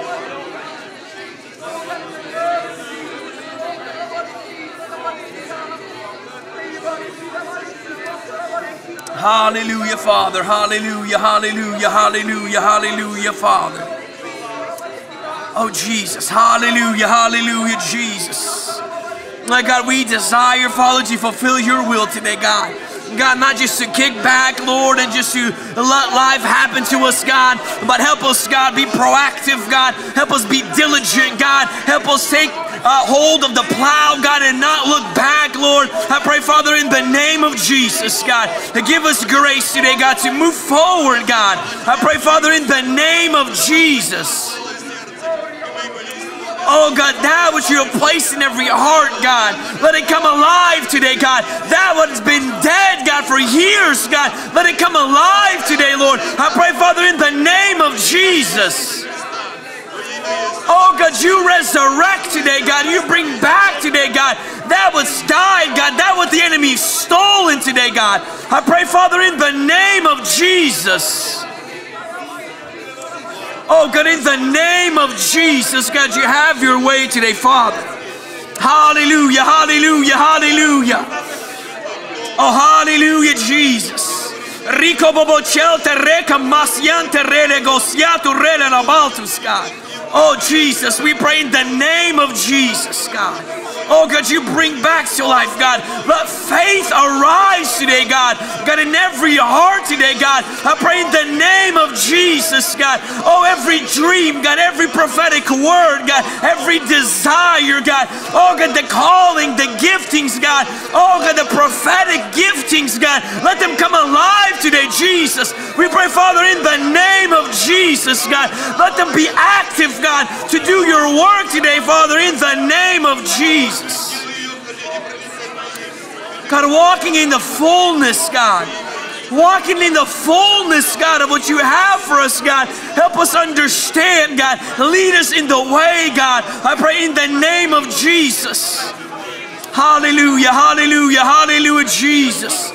Hallelujah, Father. Hallelujah, hallelujah, hallelujah, hallelujah, Father. Oh, Jesus. Hallelujah, hallelujah, Jesus. My God, we desire, Father, to fulfill your will today, God. God, not just to kick back, Lord, and just to let life happen to us, God, but help us, God, be proactive, God. Help us be diligent, God. Help us take uh, hold of the plow, God, and not look back, Lord. I pray, Father, in the name of Jesus, God, to give us grace today, God, to move forward, God. I pray, Father, in the name of Jesus. Oh, God, that which you have placed in every heart, God, let it come alive today, God. That what's been dead, God, for years, God, let it come alive today, Lord. I pray, Father, in the name of Jesus. Oh, God, you resurrect today, God. You bring back today, God, that was died, God, that what the enemy stolen today, God. I pray, Father, in the name of Jesus. Oh, God, in the name of Jesus, God, you have your way today, Father. Hallelujah, hallelujah, hallelujah. Oh, hallelujah, Jesus. Rico bobo chelte reka masiante rele gosiatu rele nabaltus, God. Oh, Jesus, we pray in the name of Jesus, God. Oh, God, you bring back to life, God. Let faith arise today, God. God, in every heart today, God. I pray in the name of Jesus, God. Oh, every dream, God, every prophetic word, God, every desire, God. Oh, God, the calling, the giftings, God. Oh, God, the prophetic giftings, God. Let them come alive today, Jesus. We pray, Father, in the name of Jesus, God. Let them be active, God, to do your work today, Father, in the name of Jesus. God, walking in the fullness, God. Walking in the fullness, God, of what you have for us, God. Help us understand, God. Lead us in the way, God. I pray in the name of Jesus. Hallelujah, hallelujah, hallelujah, Jesus.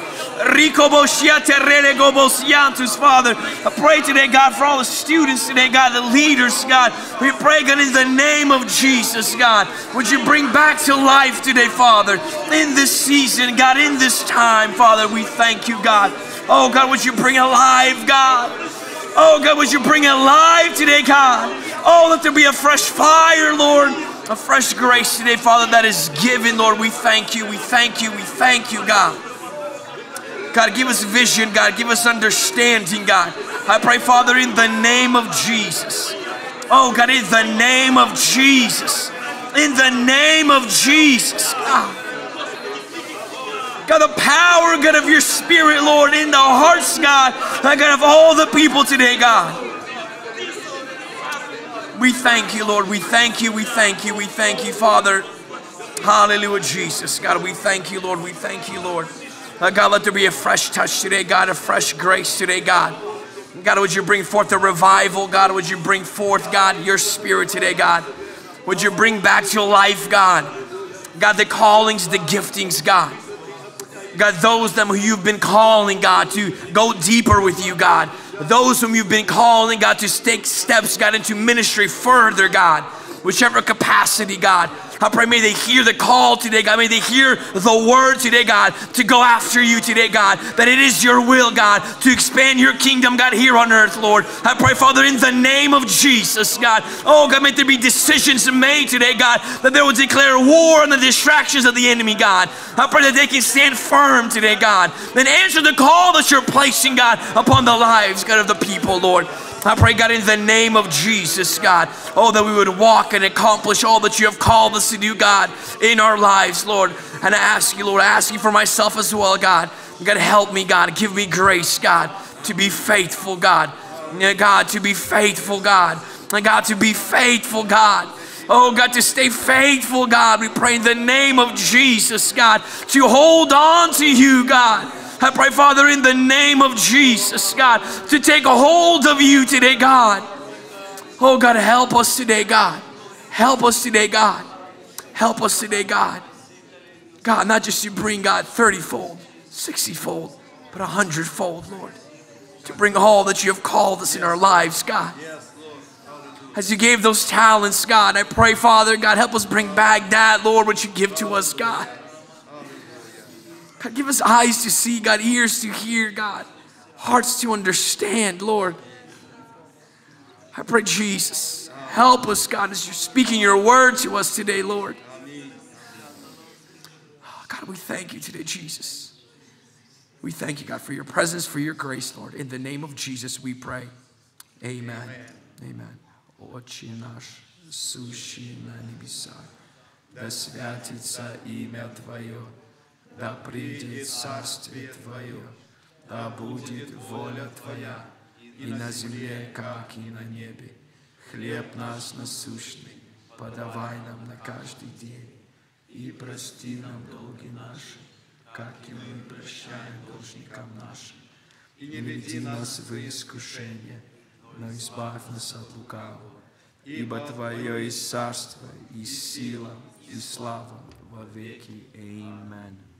Father, I pray today, God, for all the students today, God, the leaders, God. We pray, God, in the name of Jesus, God. Would you bring back to life today, Father, in this season, God, in this time, Father, we thank you, God. Oh, God, would you bring alive, God? Oh, God, would you bring alive today, God? Oh, let there be a fresh fire, Lord. A fresh grace today, Father, that is given, Lord. We thank you, we thank you, we thank you, God. God, give us vision, God. Give us understanding, God. I pray, Father, in the name of Jesus. Oh, God, in the name of Jesus. In the name of Jesus, God. God, the power, God, of your Spirit, Lord, in the hearts, God, God, of all the people today, God. We thank you, Lord. We thank you, we thank you, we thank you, Father. Hallelujah, Jesus. God, we thank you, Lord. We thank you, Lord. Uh, God, let there be a fresh touch today, God, a fresh grace today, God. God, would you bring forth a revival, God? Would you bring forth, God, your Spirit today, God? Would you bring back to life, God? God, the callings, the giftings, God. God, those them who you've been calling, God, to go deeper with you, God. Those whom you've been calling, God, to take steps, God, into ministry further, God. Whichever capacity, God. I pray, may they hear the call today, God. May they hear the word today, God, to go after you today, God. That it is your will, God, to expand your kingdom, God, here on earth, Lord. I pray, Father, in the name of Jesus, God. Oh, God, may there be decisions made today, God, that they will declare war on the distractions of the enemy, God. I pray that they can stand firm today, God. Then answer the call that you're placing, God, upon the lives, God, of the people, Lord. I pray, God, in the name of Jesus, God, oh, that we would walk and accomplish all that you have called us to do, God, in our lives, Lord. And I ask you, Lord, I ask you for myself as well, God. God, help me, God. Give me grace, God, to be faithful, God. God, to be faithful, God. And God, to be faithful, God. Oh, God, to stay faithful, God. We pray in the name of Jesus, God, to hold on to you, God. I pray, Father, in the name of Jesus, God, to take a hold of you today, God. Oh, God, help us today, God. Help us today, God. Help us today, God. God, not just to bring, God, thirty-fold, sixty-fold, but a hundred-fold, Lord. To bring all that you have called us in our lives, God. As you gave those talents, God, I pray, Father, God, help us bring back that, Lord, what you give to us, God. God, give us eyes to see, God, ears to hear, God, hearts to understand, Lord. I pray, Jesus, help us, God, as you're speaking your word to us today, Lord. Oh, God, we thank you today, Jesus. We thank you, God, for your presence, for your grace, Lord. In the name of Jesus, we pray. Amen. Amen. Отче наш, сущий на небесах, да святится имя Твое. Да придет царствие Твое, да будет воля Твоя, и на земле, как и на небе. Хлеб наш насущный, подавай нам на каждый день, и прости нам долги наши, как и мы прощаем должникам нашим. И не веди нас в искушение, но избавь нас от лукавого. Ибо Твое есть царство, и сила, и слава во веки. Аминь.